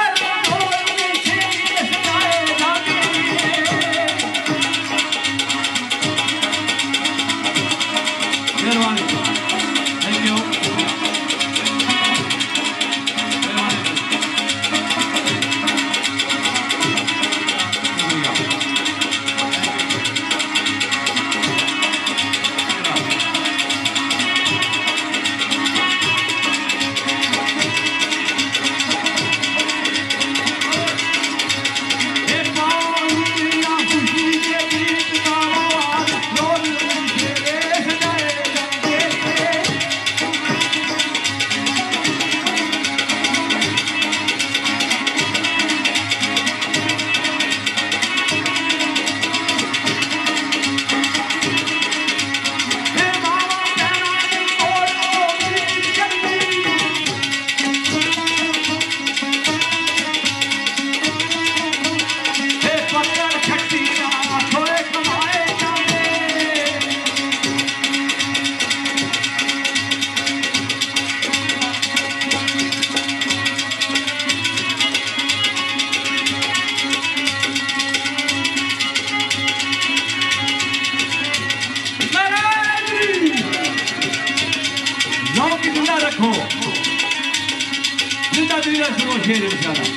रखो जिंदा दिल सुनो शेर इंशाल्लाह।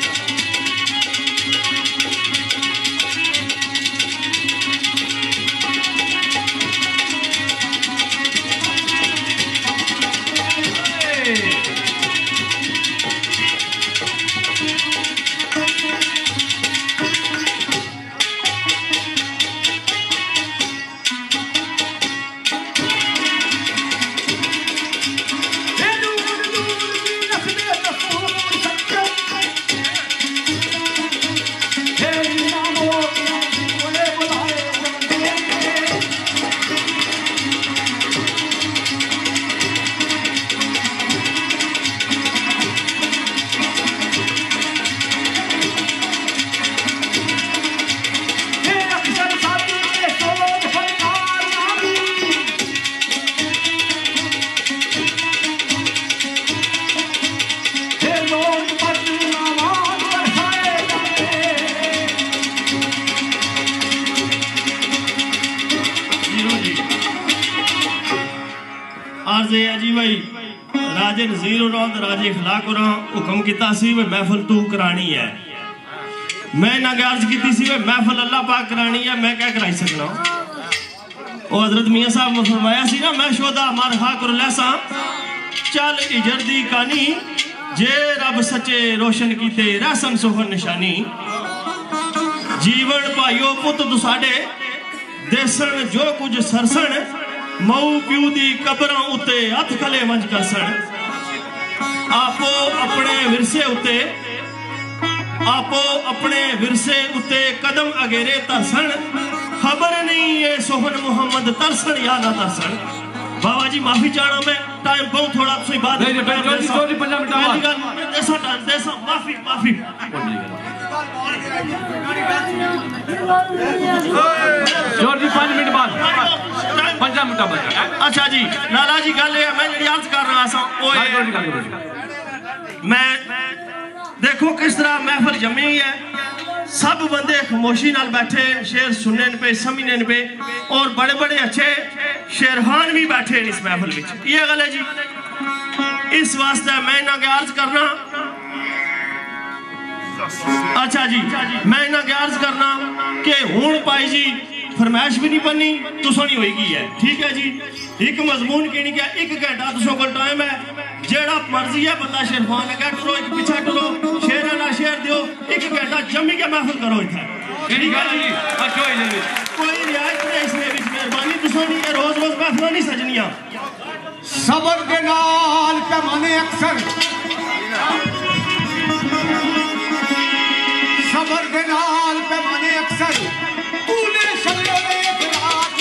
जी भाई राजे नज़ीर और राजे इखलाक और हुक्म किया सी वे महफल तू करानी है। मैं ना अर्ज की सी वे महफल अल्लाह पाक करानी है, मैं क्या कराई सकना। और हजरत मियाँ साहब ने फरमाया सी ना मैं शोदा मार खा कर लैसा चल इजर दी कानी जे रब सच्चे रोशन कीते रहसन सोहन निशानी। जीवन भाइयों पुत तुसाडे देसन जो कुछ सरसन मऊ प्यू दी कबरों उत्ते हथ खले मंज करसन। आपो अपने विरसे उत्ते आपो अपने विरसे उत्ते कदम अगेरे तरसन। खबर नहीं ये सोहन मुहम्मद तरसन या ना तरसन। बाबा जी माफी चाहना मैं टाइम बहुत थोड़ा सी बात माफी माफी माफी जोर जी 5 मिनट बाद 5 मिनट बाद अच्छा जी लाला जी गल है मैं जी अर्ज कर रहा सा मैं देखो किस तरह महफिल जमी है सब बंदे खामोशी नाल बैठे शेर सुनने पे समझने पे और बड़े बड़े अच्छे शेरहान भी बैठे इस महफिल में ये गल है जी इस वास्ते मैं इन्हें अर्ज करना अच्छा जी मैं इन्हें अर्ज करना कि हूं पाई जी फरमाइश भी नहीं बनी तुसों नहीं होगी है ठीक है जी एक मजमून की नहीं क्या 1 घंटा तुसों को टाइम है जेड़ा मर्जी है बंदा शेरफान लगा टुरो एक पीछे टुरो शेर ना शेर दियो 1 घंटा जमी के महफिल करो इधर कोई रियायत नहीं इसमें भी मेहरबानी तुसों नहीं रोज रोज महफिल नहीं सजनिया सबर के नाल पैमाने अक्सर सबर के नाल पैमाने अक्सर तूने शब्दों में रात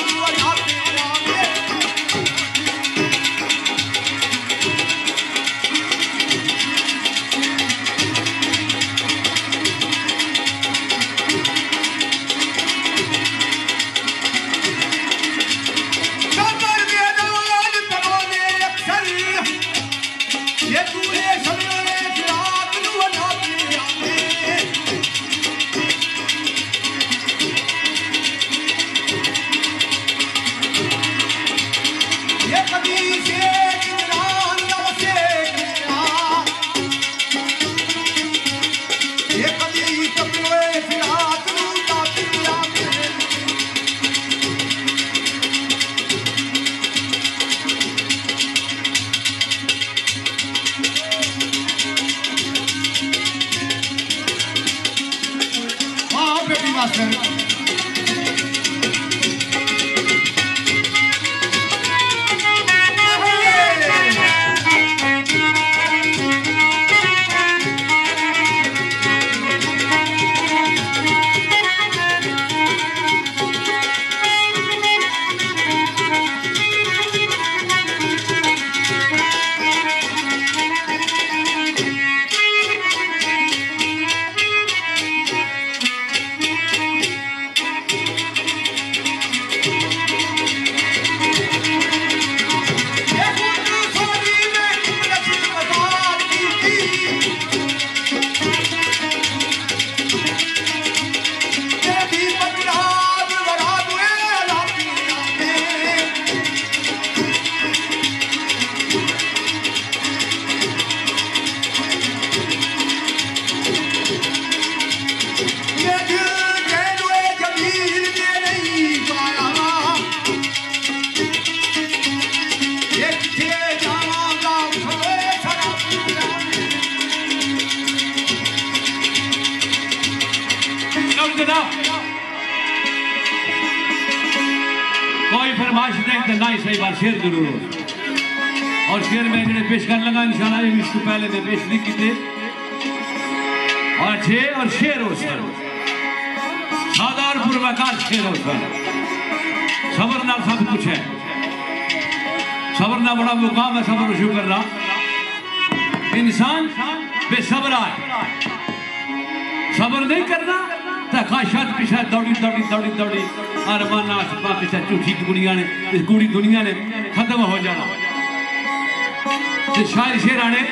कोई फरमाइश नहीं ना सही बात शेर जरूर हो और शेर में जिन्हें पेश करने लगा इंशाल्लाह इसको पहले ने पेश नहीं किए और अच्छे और शेर हो सर साधार पूर्वकार शेर हो सर सबर ना सब कुछ है सबर ना बड़ा मुकाम है सबर शुरू करना इंसान बेसब्र है सबर नहीं करना खाशात पीछा दौड़ी दौड़ी दौड़ी दौड़ी अरमाना पीछा झूठी कुड़िया ने इस कुड़ी दुनिया ने खत्म हो जाना शायर शेर आने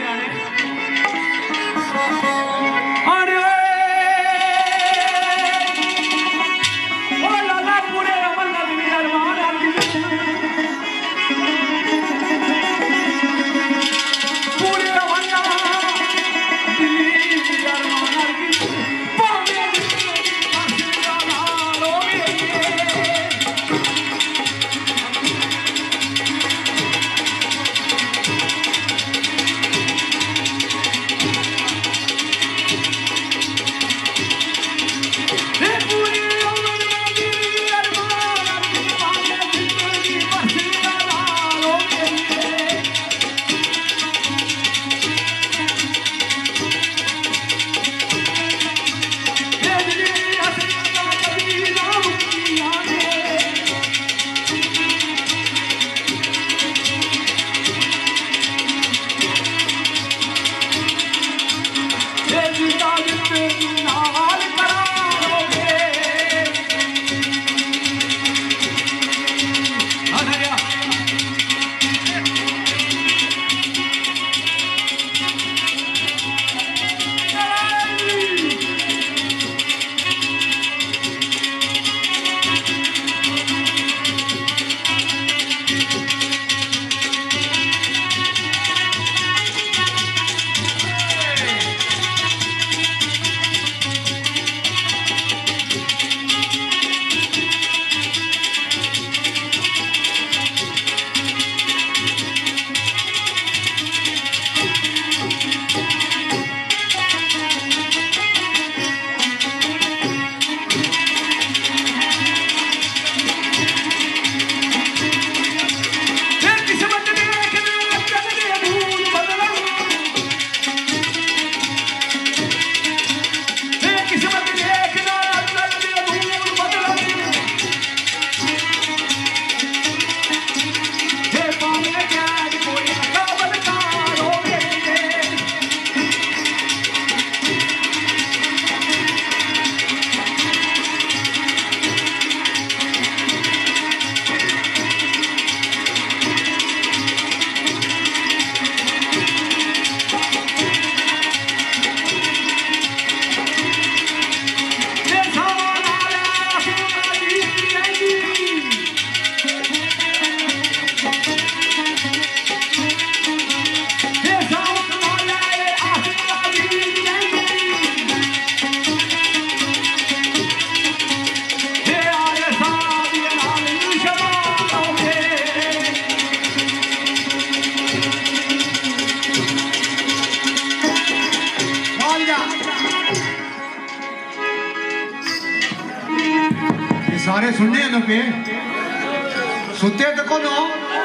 सारे सुनने न पे सुते तो कौन हो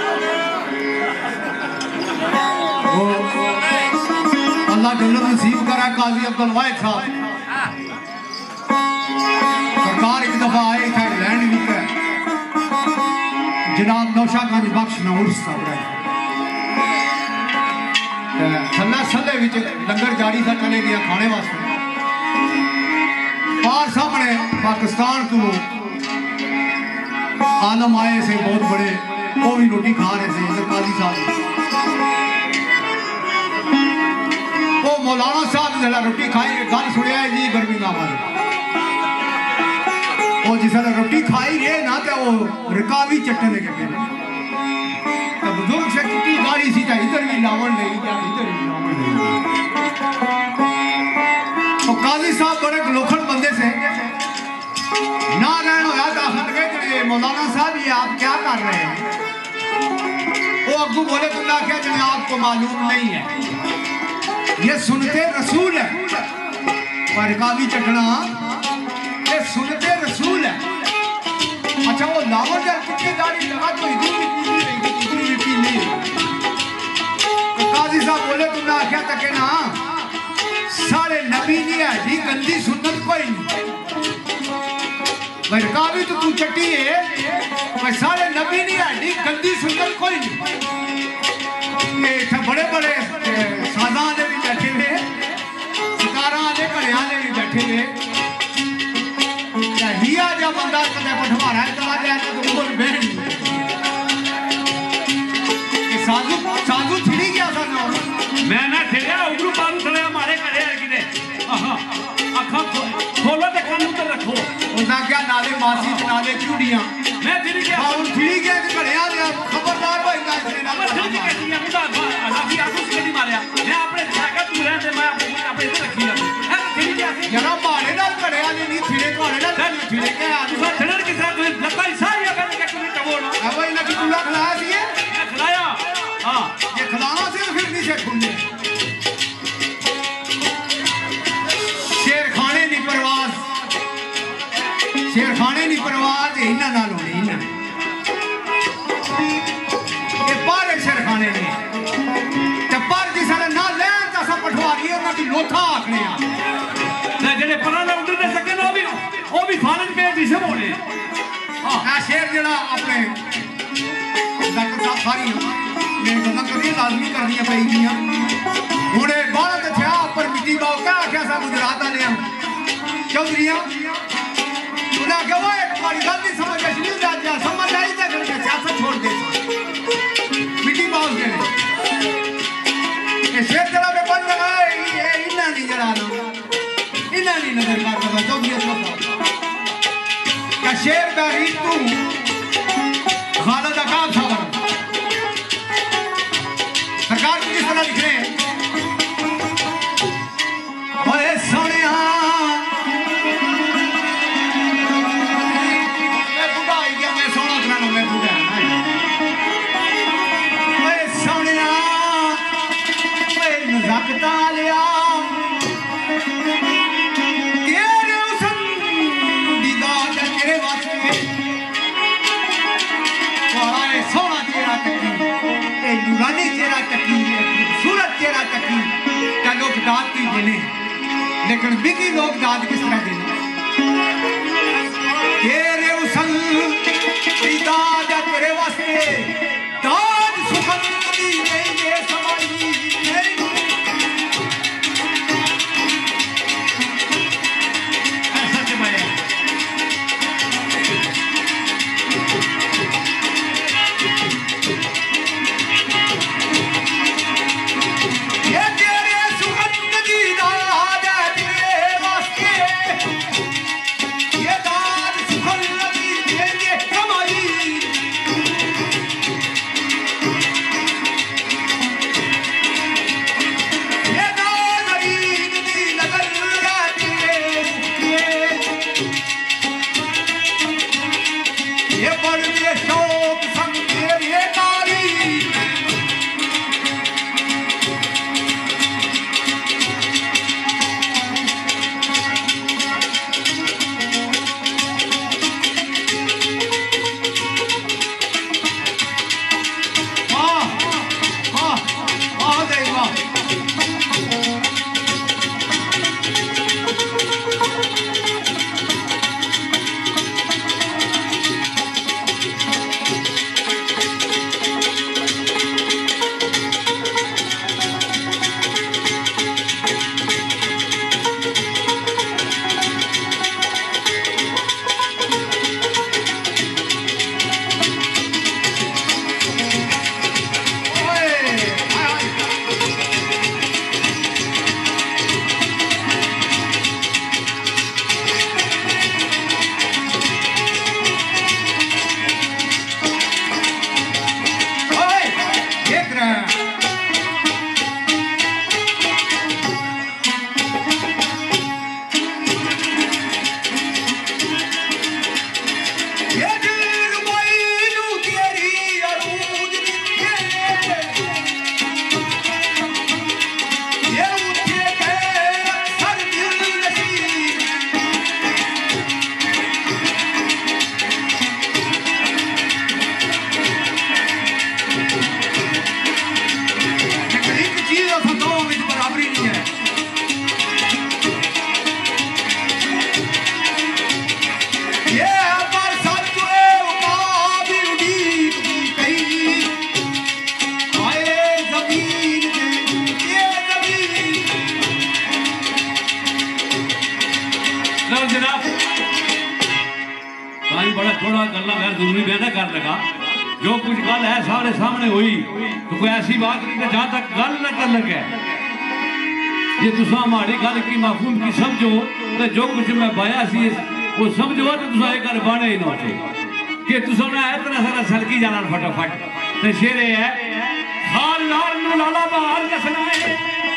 अल्लाह जन्नत नसीब करा काजी अब्दुल वाहिद साहब सरकार एक दफा आए थे लैंड भी जनाब नौशागंज बख्श नूर साहब थल्ला सल्ले विच लंगर जारी था चले गया खाने वास्ते पार सामने पाकिस्तान तो आलम आए से बहुत बड़े वो भी रोटी खा रहे थे काजी साहब वो मौलाना साहब जरा रोटी खाई गल सुनिया जी गर्मी ना वाली वो जिसने रोटी खाई गए ना तो वो रिकावी चट्टन लगे तो बुजुर्ग से चिट्टी गाड़ी सी चाहे इधर भी लावण नहीं क्या इधर भी लावण नहीं तो काजी साहब बड़े लोखंड बंदे से नारायण होया तो आखिर गए मौलाना साहब ये आप क्या कर रहे हैं वो अब्बू बोले तुमने आख्या जिन्हें आपको मालूम नहीं है ये सुनते रसूल है पर कावी चटना ये सुनते रसूल है अच्छा वो लावण जब कितनी गाड़ी लगा तो इधर भी पी नहीं तो काजी साहब बोले तुमने आख्या तक ना सारे नबी नहीं है जी गंदी सुन्नत कोई नहीं कावी तो तू चट्टी है पर सारे नबी नहीं है जी गंदी सुन्नत कोई नहीं बड़े बड़े सादा ने भी बैठे हुए सितारा ने घड़िया ने भी बैठे हुए हिया जब बंदा कदे पठवारा चला जाए तो उम्र बहन साधु साधु छिड़ी गया था ना मैं ना छिड़िया उधर बालू थले हमारे घरे है कि अखा खोलो ते कान उधर रखो उनका क्या नाले मासी नाले चूड़ियां मैं छिड़ी गया और छिड़ी गया कि घड़िया ने खबरदार भाई ना इसने ना छिड़ी गया कि मुदा अल्लाह की आंखों से कदी मारया मैं अपने जाकर तू रहते मैं अपने इधर रखी है छिड़ी गया जरा मारे ना घड़िया ने नहीं छिड़े घड़े ना छिड़े के आदमी दूसरा छिड़न के साथ लगता ही सारी अगर के तुम्हें टबोड़ा अब इन्हें कि तुला खिलाया सी ये खिलाया हां ये खिलाना से फिर नहीं से खुलने शेर खाने दी परवाज इन्हां नाल होनी इन्हां ये पारे शेर खाने ने ते पर जिसले ना लैन ता सब पठवारी उन्हां दी लोथा आखने आ ना जेने परा ना उधर दे सके ना वो भी फालन पे दिसे बोले हां आ शेर जेड़ा अपने डॉक्टर साहब सारी मैं गल्लां करनी लाजमी करनी पईगियां हुणे बाहर ते था पर मिट्टी बाव क्या आख्या सा गुजरात वाले चौधरीया उन्हें आख्या वो एक बारी गल नहीं समझ अश्लील जा समझ आई तो करके सियासत छोड़ दे मिट्टी बाव के ये शेर जरा में बन लगा ये इन्ना नहीं जरा ना इन्ना नहीं नजर मारता चौधरी साहब का शेर का रीतू खालिद अकाब साहब सरकार किस तरह लिख रहे हैं ओए सोनिया मैं बुढ़ा ही गया मैं सोना कराना मैं बुढ़ा ओए सोनिया ओए नज़ाकता लिया तेरे उसन दीदार तेरे वास्ते ओए सोना तेरा टकी ए नूरानी तेरा टकी खूबसूरत तेरा टकी क्या लोग दाद की देने लेकिन बिकी लोग दाद किस तरह देने तेरे उसल दाद तेरे वास्ते दाद सुखन दी देंगे समाई ऐसा के भाई थोड़ा गल्ला गैर जरूरी बयान कर लगा जो कुछ गल है सारे सामने हुई तो कोई ऐसी बात नहीं कि जहां तक गल न कर लगे ये तुसा हमारी गल की माफूम की समझो तो जो कुछ मैं बाया सी वो समझो तो तुसा एक गल बाने ही ना कि तुसा ने इतना सारा सलकी जाना फटाफट तो शेरे है खाल लाल नु लाला बाहर कसना है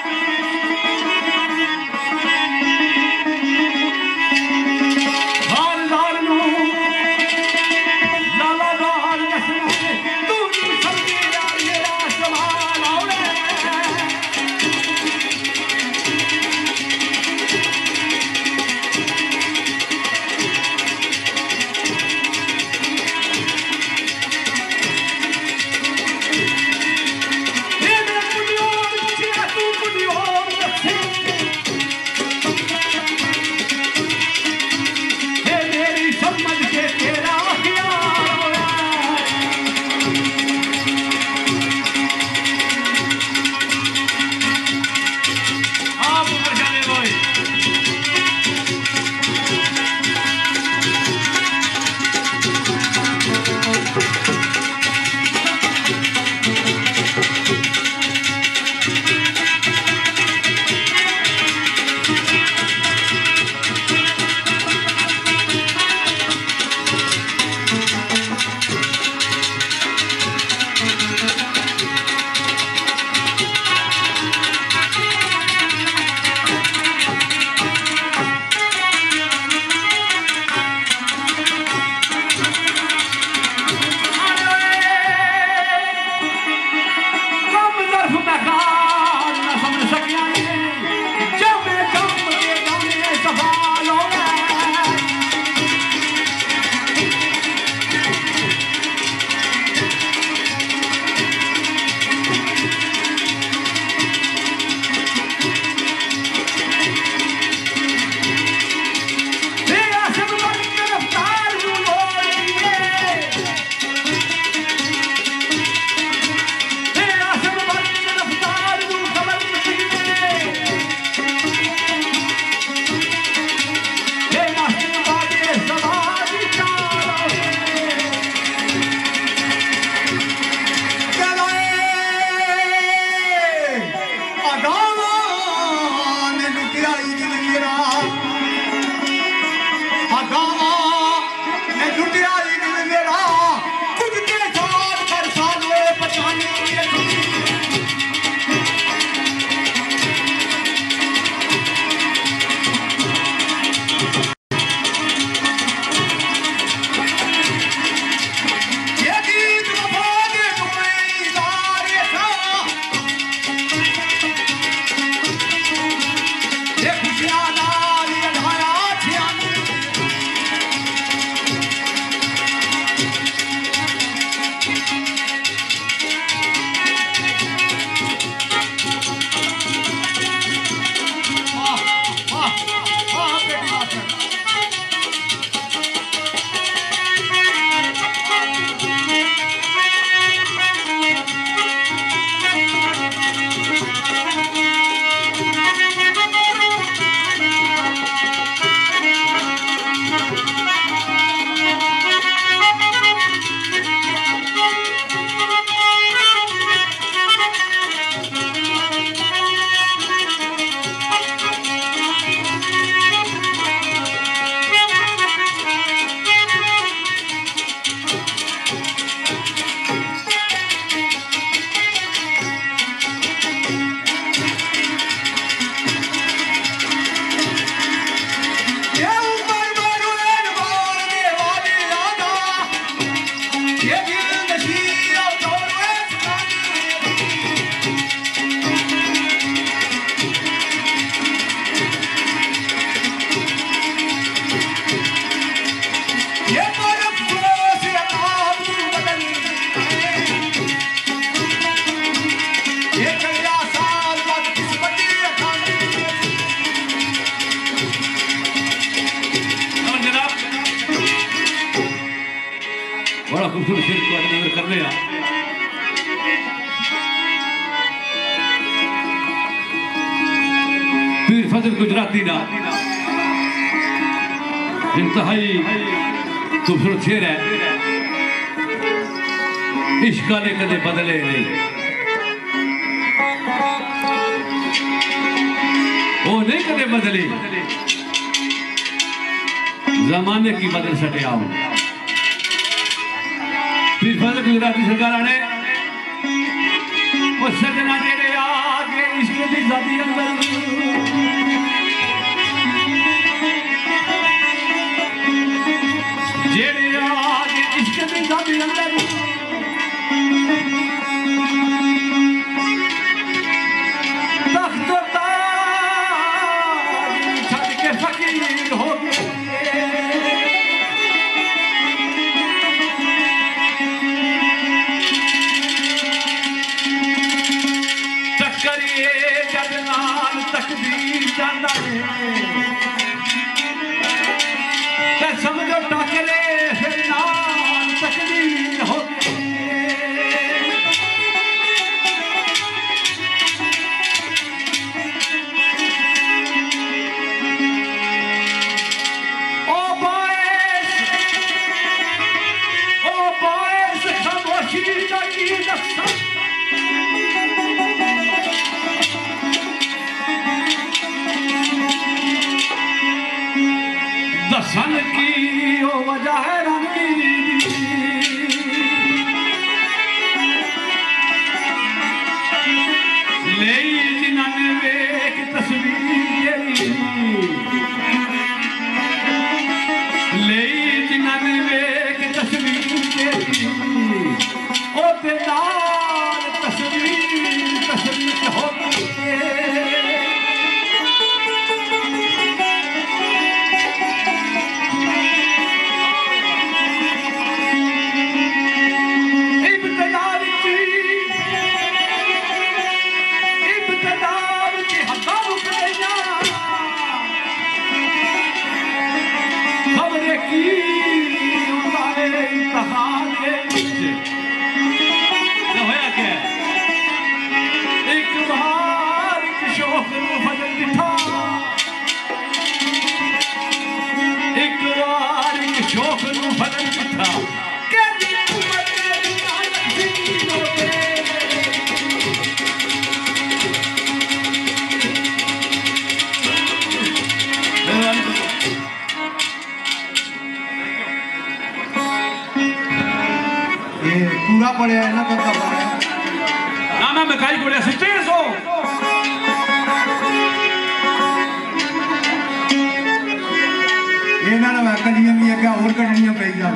खूबसूरत शेर को नजर कर रहे हैं। पीर फजल गुजराती ना इंतहाई खूबसूरत शेर है। इश्क ने कदे बदले नहीं, वो नहीं कदे बदले, जमाने की बदल सटे आओ। पीर फजल गुजराती सरकार ने वो सजना जेड़े आगे इश्क दी ज़ादी अंदर, जेड़े आगे इश्क दी ज़ादी अंदर तख्त ताज छड़ के फकीर हो गए। टक्करिए जब नाल तकदीर जाना है, समझो टकरे फिर नाल तकदीर हो गए। ओ बायस खामोशी की नक्शा दसन की ओ वजह है रंगी ले जिन्होंने वेख तस्वीर ले जिन्होंने वेख तस्वीर ओ दिलार तस्वीर हो गई। पूरा पड़े है ना, करता पड़े ना मैं मकाई पड़े सुते सो ये ना मैं कलियां भी है क्या और कलियां पे जा।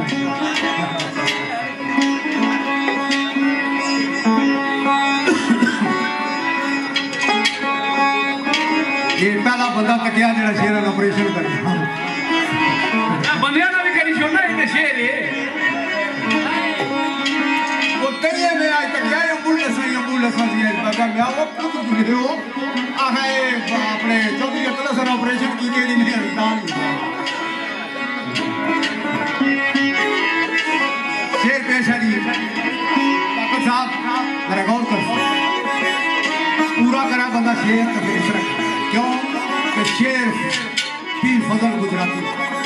ये पहला बंदा तकिया जेड़ा शेर ऑपरेशन करता बंदियां ना भी करी छोड़ना ये शेर है। कहीं में आज तक क्या एम्बुलेंस से बता मैं वो खुद जुड़े हो आए अपने चौधरी अतला सर ऑपरेशन की के लिए नहीं दान शेर पेश है जी। डॉक्टर साहब जरा गौर कर, पूरा करा बंदा शेर का पेश रखा, क्यों कि शेर पीर फजल गुजराती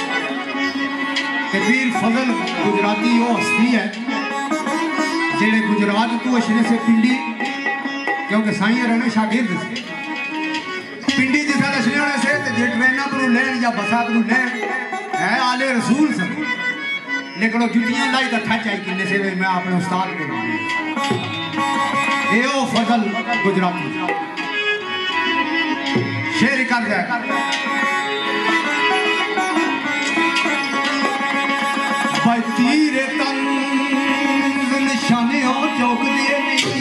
के पीर फजल गुजराती वो हस्ती है जेड़े गुजरात तू अशरे से पिंडी, क्योंकि साईं रहने शागिर्द से पिंडी जिसा अशरे होने से जे ट्रेन पर लैन या बसा पर लैन है आले रसूल से, लेकिन वो जुटियां लाई तो ठच आई किन्ने से मैं अपने उस्ताद को ये ओ फजल गुजराती शेर कर जाए। भाई तीरे तन निशाने हो चौक दिए नहीं,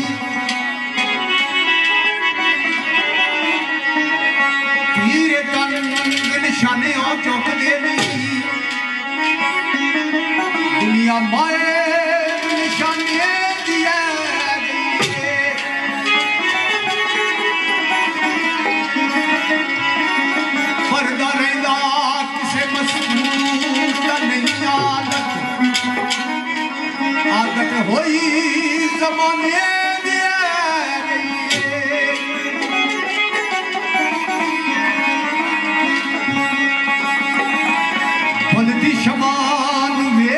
तीरे तन निशाने हो चौक दिए नहीं, दुनिया माए निशाने दिया पर्दा रहता किसे मसरूफ का नहीं आदत होई जमाने फलती शमान वे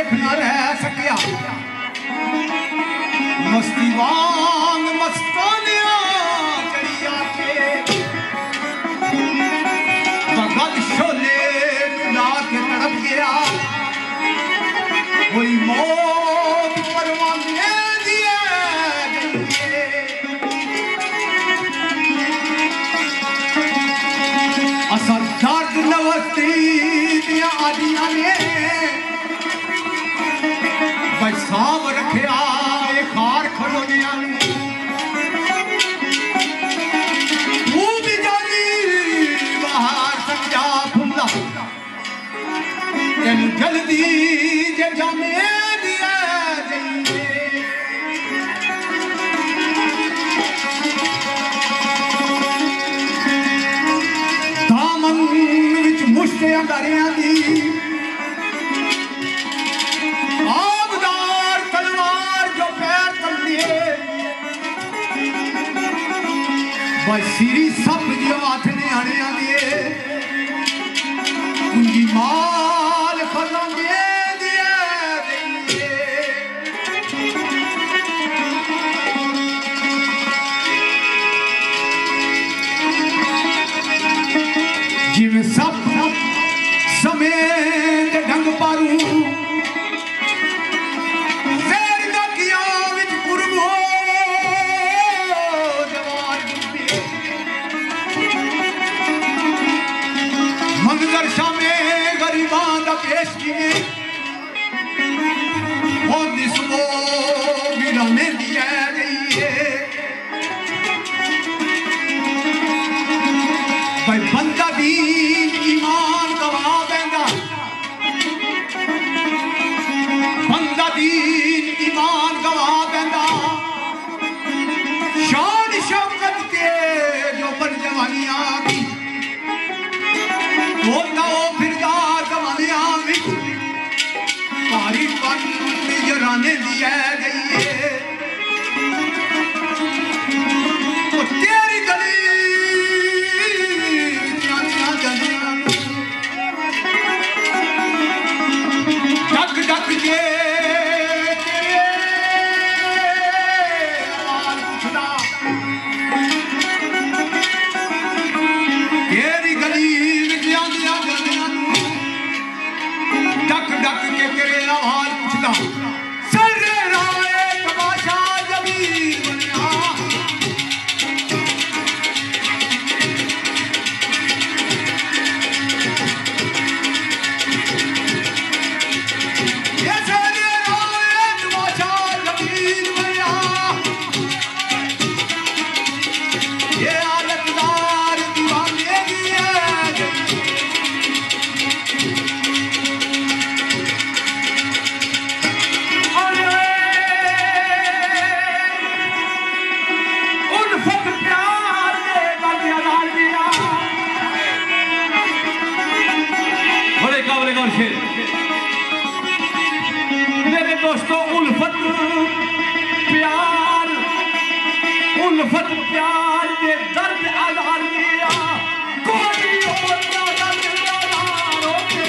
असा दर्द नवस्ती दिया आदियां ने भाई साहब रखिया ये खार खड़ोनिया तू भी जानी बाहर समझा फुल्ला तेन जल्दी जे जाने दिया दामन विच मुश्ते अंगारियां दी आबदार तलवार जो पैर तलदिए बसीरी सब जो हाथ ने आने आंदिए कुंजी माल खजाने दिए जिवें सब समेत ढंग पारू पेश किए और जिसको गिराने दिया गई है भाई बंदा भी ईमान गवा देगा बंदा भी ईमान गवा देगा शान शौकत के जो बन जवानियां भी बोलता हो फिरदा भारी बंद जराने दिया गई है तो तेरी गली डक डक के तेरी गली डक डक के तेरे आवाज पूछता सर राय तमाशा जमीर बनिया ये सर राय तमाशा जमीर बनिया ये आलतदार दीवाने की है मेरे दोस्तों उल्फत प्यार के दर्द आधार दिया कोई और दर्द आधार होते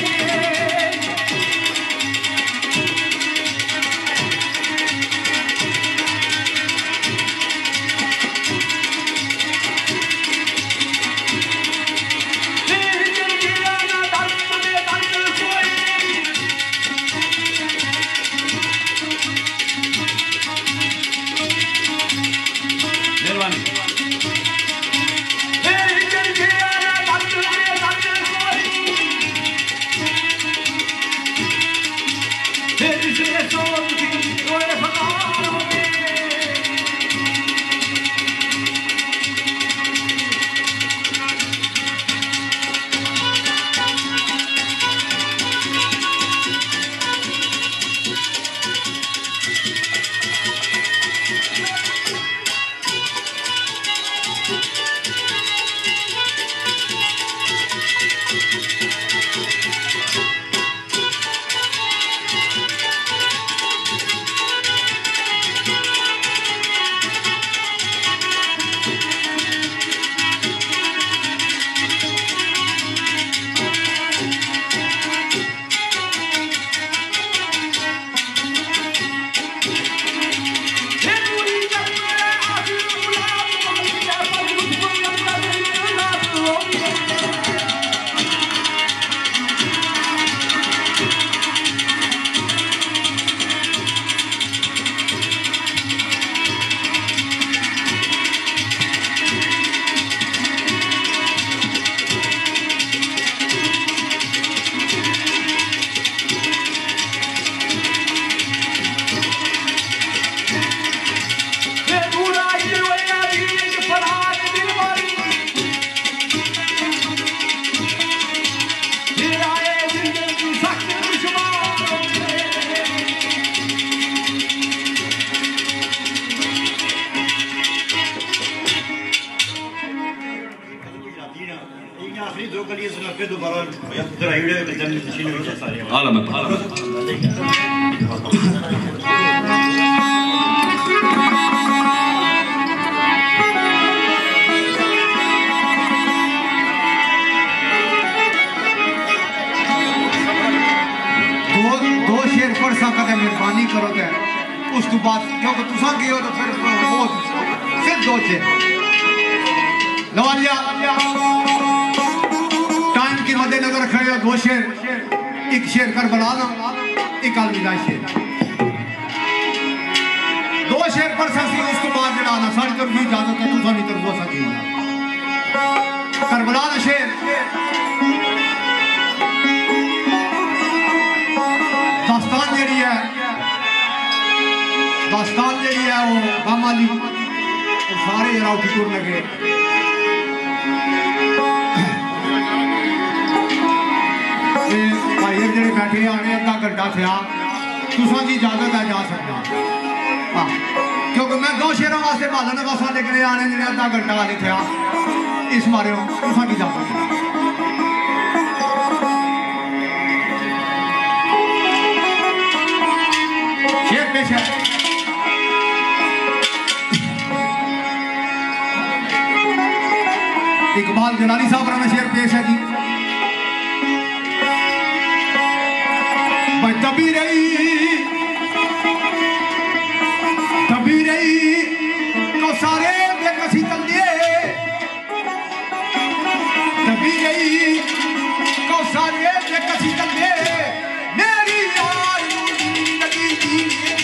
दो गलियां सुना फिर दोबारा तेरा वीडियो के जन्म मशीन में सारे आलम दो शेर पढ़ सकते मेहरबानी करो तो उस तो बाद क्योंकि तुसा गए हो तो फिर सिर्फ दो शेर लवालिया टाइम की मद्देनजर रख रहे हो दो शेर एक शेर कर बना लो एक अलविदा शेर दो शेर पढ़ सकती उस तो बाद जरा ना सारी तरफ इजाजत है तुसा नहीं तरफ हो सकी करबला का शेर दास्तान जी है वो बामाली सारे जरा उठी टूर लगे भाई जे बैठे आने अद्धा घंटा थे तुसा की इजाजत है जा सकता क्योंकि मैं दो शेरों वास्ते भालन वासा लिखने आने जो अद्धा घंटा वाले थे इस बारे तुसा की इजाजत है शेर पेश है इकबाल जलाली साहब का शेर पेश है जी भाई तभी रही तो सारे बेकसी तंदे तभी रही तो सारे बेकसी तंदे मेरी यार लगी दी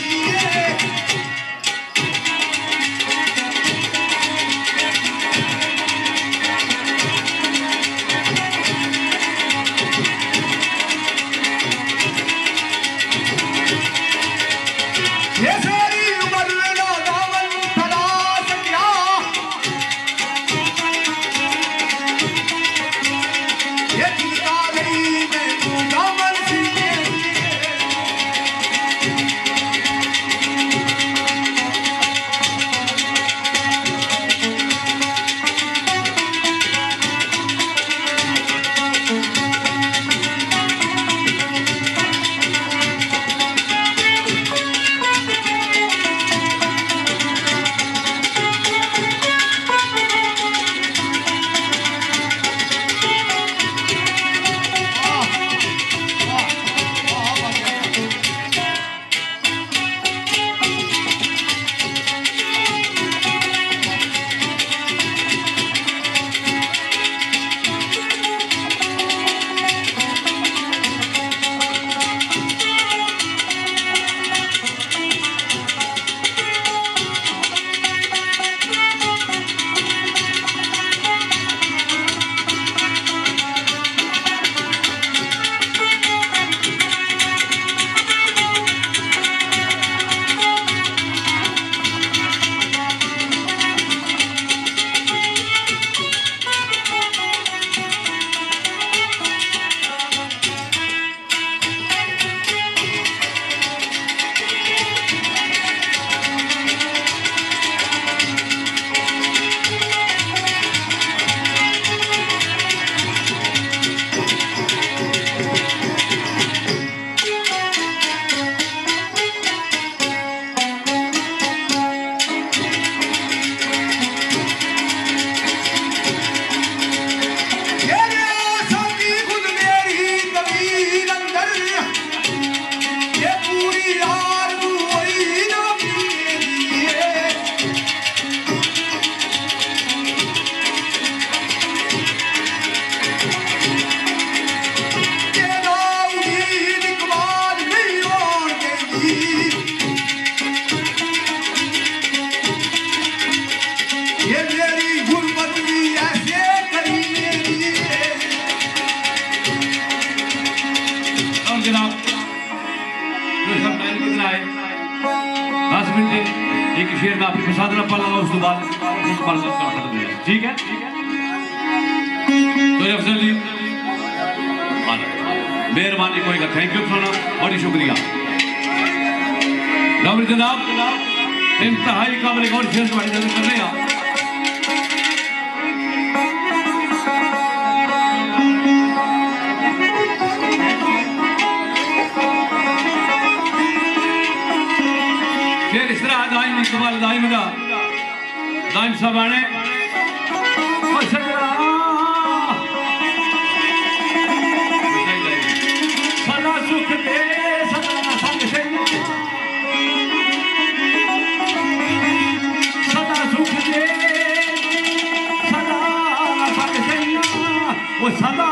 शेर में आपकी प्रसाद रप्पा लगा उसके बाद ठीक है तो अफजल जी मेहरबानी कोई का थैंक यू सोना बड़ी शुक्रिया जनाब इंतहाई काबिल गौर शेर कर रहे हैं दाइम इकबाल दाइम दा दाइम साहब आने और सगरा सदा सुख दे सदा संग सैया सदा सुख दे सदा संग सैया वो सदा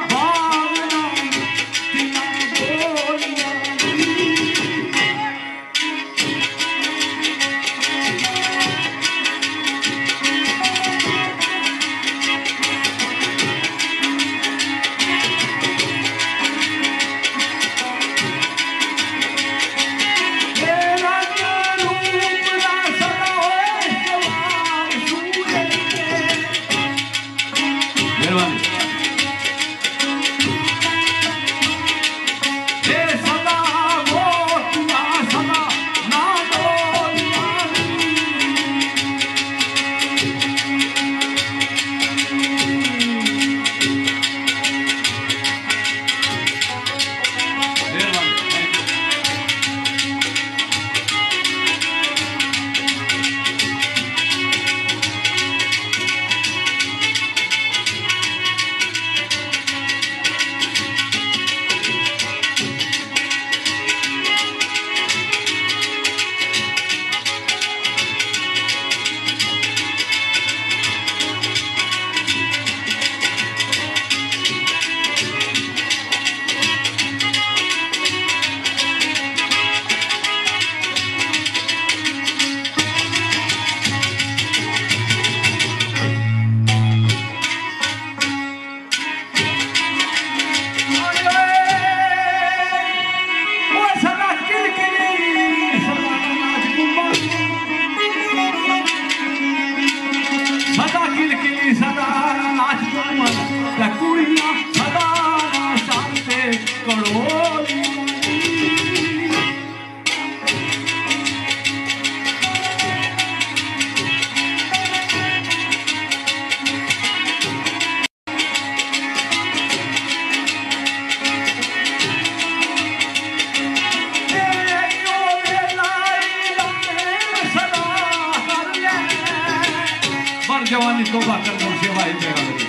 जवानी तोबा कर दो सेवा ही मेरा लगे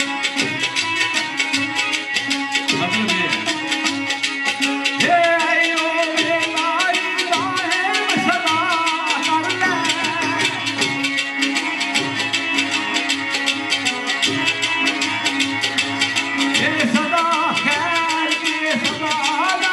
मतलब ये आयो रे लाई लाए सदा कर ले ये सदा खैर ये सदा ना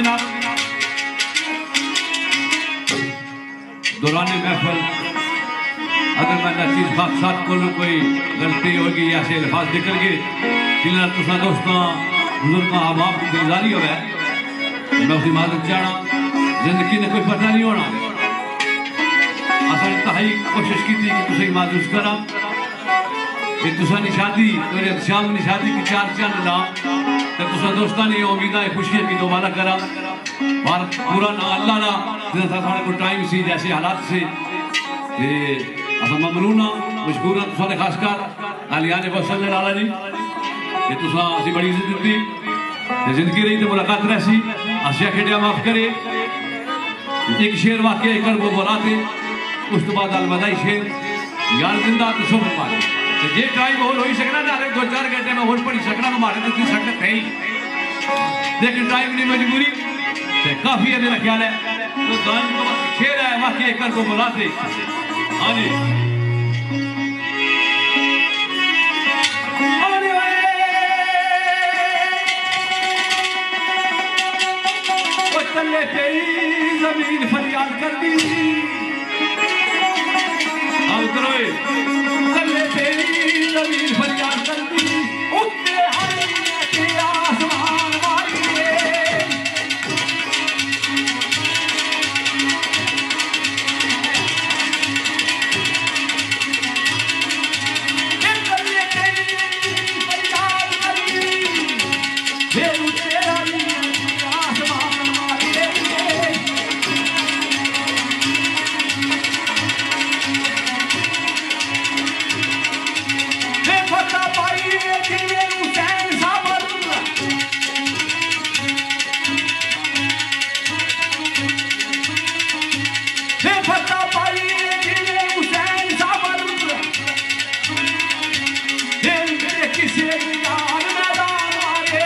जनाब दौरान महफल अगर मैं नचीज हादसात को कोई गलती होगी या से अल्फाज निकल गए जिन्हें तुसा दोस्तों बुजुर्ग आवाम की गुजारी हो है मैं उसकी माजरत चाहना जिंदगी ने कोई पता नहीं होना असल तहाई कोशिश की थी कि तुसे माजूस करा कि तुसा निशादी तो शाम निशादी की चार चंद ला तो तुसा दोस्तां ने उम्मीद है खुशी की दोबारा करा पर पूरा ना अल्लाह ना जितना साढ़े को टाइम सी जैसे हालात से असा ममनूना मशकूर तुसा ने खासकर आलियाने वसल लाला जी कि तुसा असी बड़ी इज्जत दी जिंदगी रही तो मुलाकात रही आसिया खेडिया माफ करे एक शेर वाकई कर वो बोलाते उस तो बाद अलविदाई शेर यार जिंदा तो शुभ पाए जे टाइम होल हो ही सकना ना 2-4 घंटे में होश पड़ी सकना हमारे तो की सकते थे ही लेकिन टाइम नहीं मजबूरी ते काफी है मेरा ख्याल है तो दान को शेर है वाकई कर को बुलाते हाँ जी चले पे जमीन फरियाद कर दी अब करो चले पे जमीन फरियाद कर दी उठते हरी के आसमान मारिए चले पे फरियाद कर दी हे उठते हरी के आसमान मारिए फता पाई जिले हुसैन साबर हे फता पाई जिले हुसैन साबर हे किसे यार मैदान मारे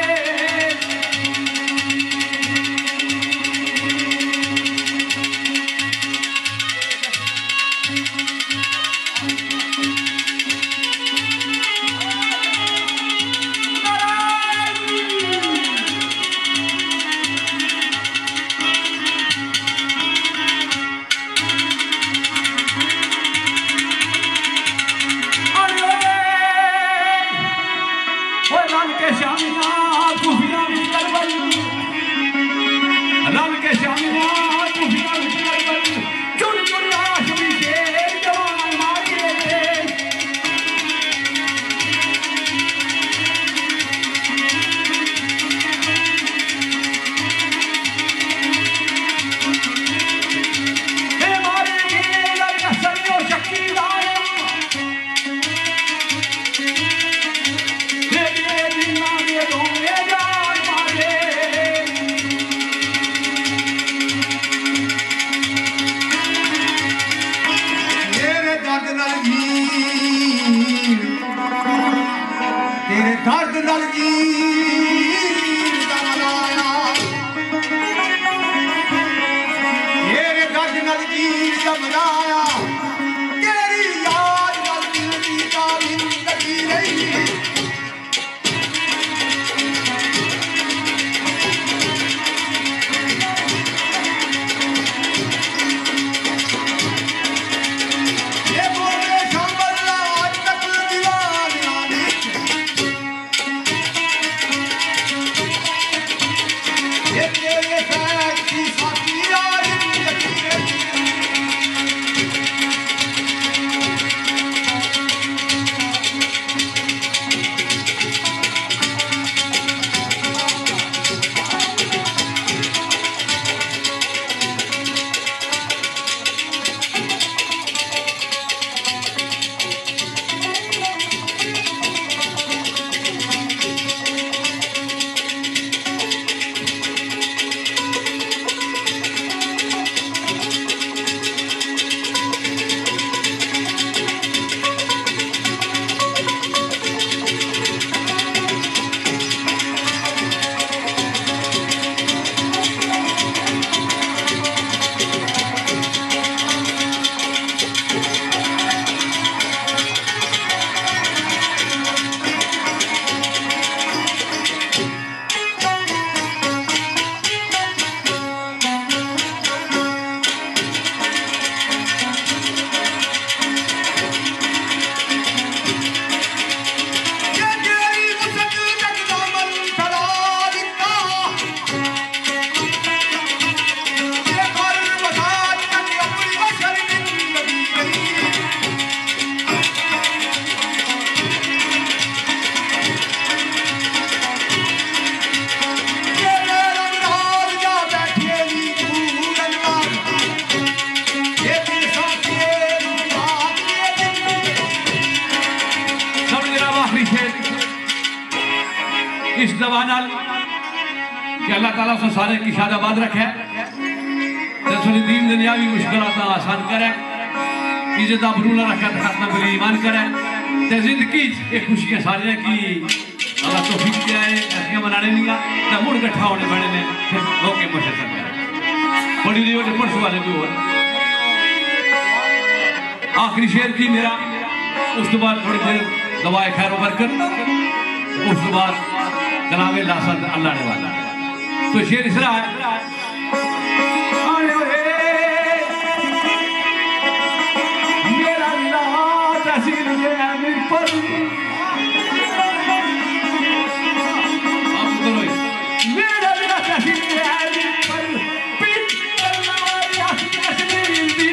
इस दवा नाल कि अल्लाह ताला उस सारे की शादाबाद रखे ते थोड़ी दीन दुनिया भी मुश्किलात आसान करे इज्जत आबरू रखे तो खत्म बली ईमान करे ते जिंदगी ये खुशियां सारियां की अल्लाह तौफीक दिया है ऐसियां मनाने नहीं ते मुड़ इकट्ठा होने बने ने फिर मौके मौके सकते बड़ी नहीं होने परसों वाले भी हो आखिरी शेर थी मेरा उस तो बाद थोड़ी देर दवाए खैर बरकत उस तो बाद कलामे लासा अल्लाह ने वाला तो शेर इस रहा है मेरा अल्लाह तहसील में पर मेरा मेरा तहसील में पर पिट अल्लाह तहसील दी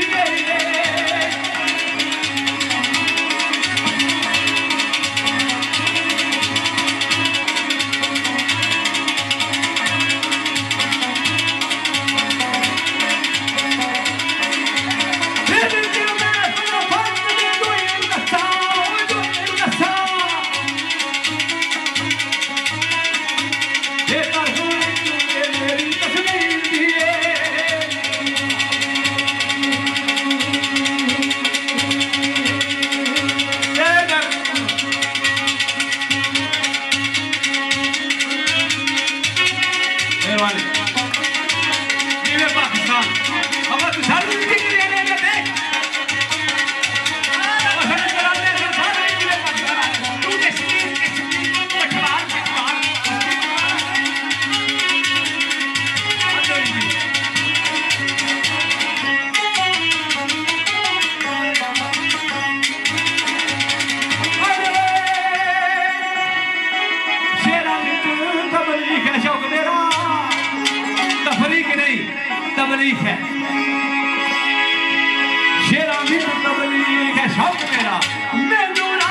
तबलीग है शेरा भी तबलीग है शौक मेरा मैं नूरा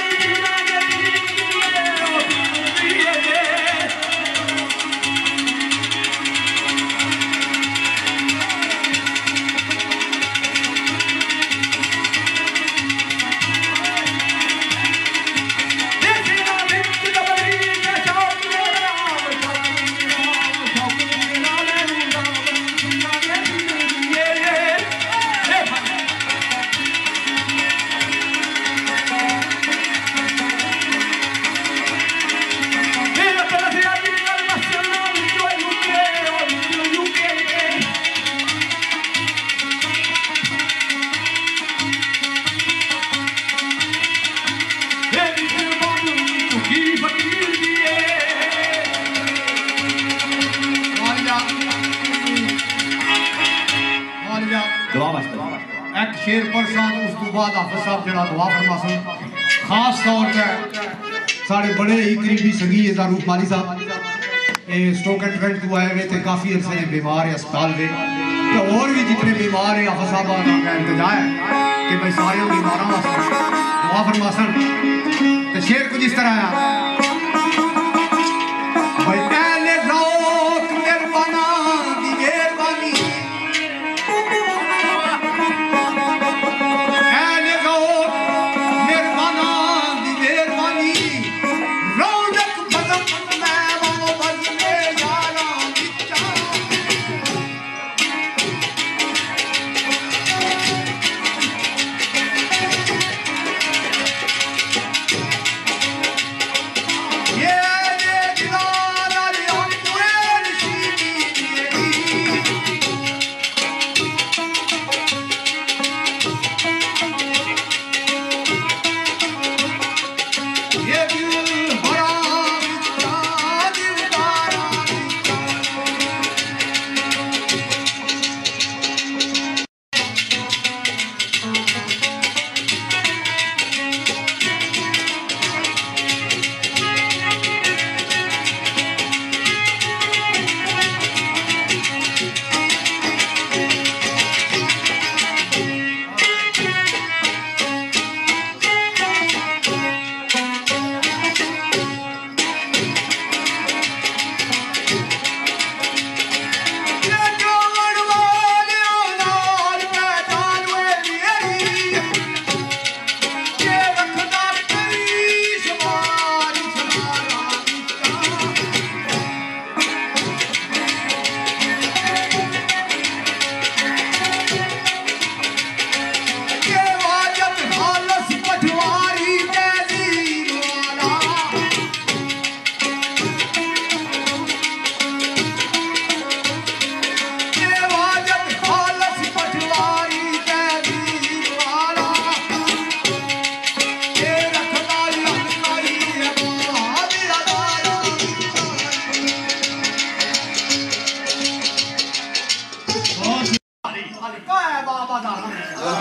एक शेर परसा उस तो बाद हाफिज साहब जरा दुआ फरमासन खास तौर पे साढ़े बड़े ही करीबी संगी है रूप माली साहब ये स्ट्रोक एंड ट्रेंड तो आए हुए थे काफी अरसे ने बीमार है अस्पताल में तो और भी जितने बीमार है हाफिज साहब का इंतजा है कि भाई सारे बीमारों वास्ते दुआ फरमासन तो शेर कुछ इस तरह आया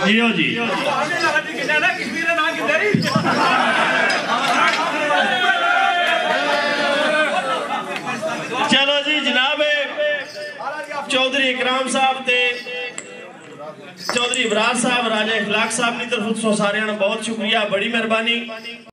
जियो जी कश्मीर ना किधर चलो जी जनाब चौधरी इकराम साहब ते चौधरी इब्रार साहब राजा इखलाक साहब की तरफ तो सारे बहुत शुक्रिया, बड़ी मेहरबानी।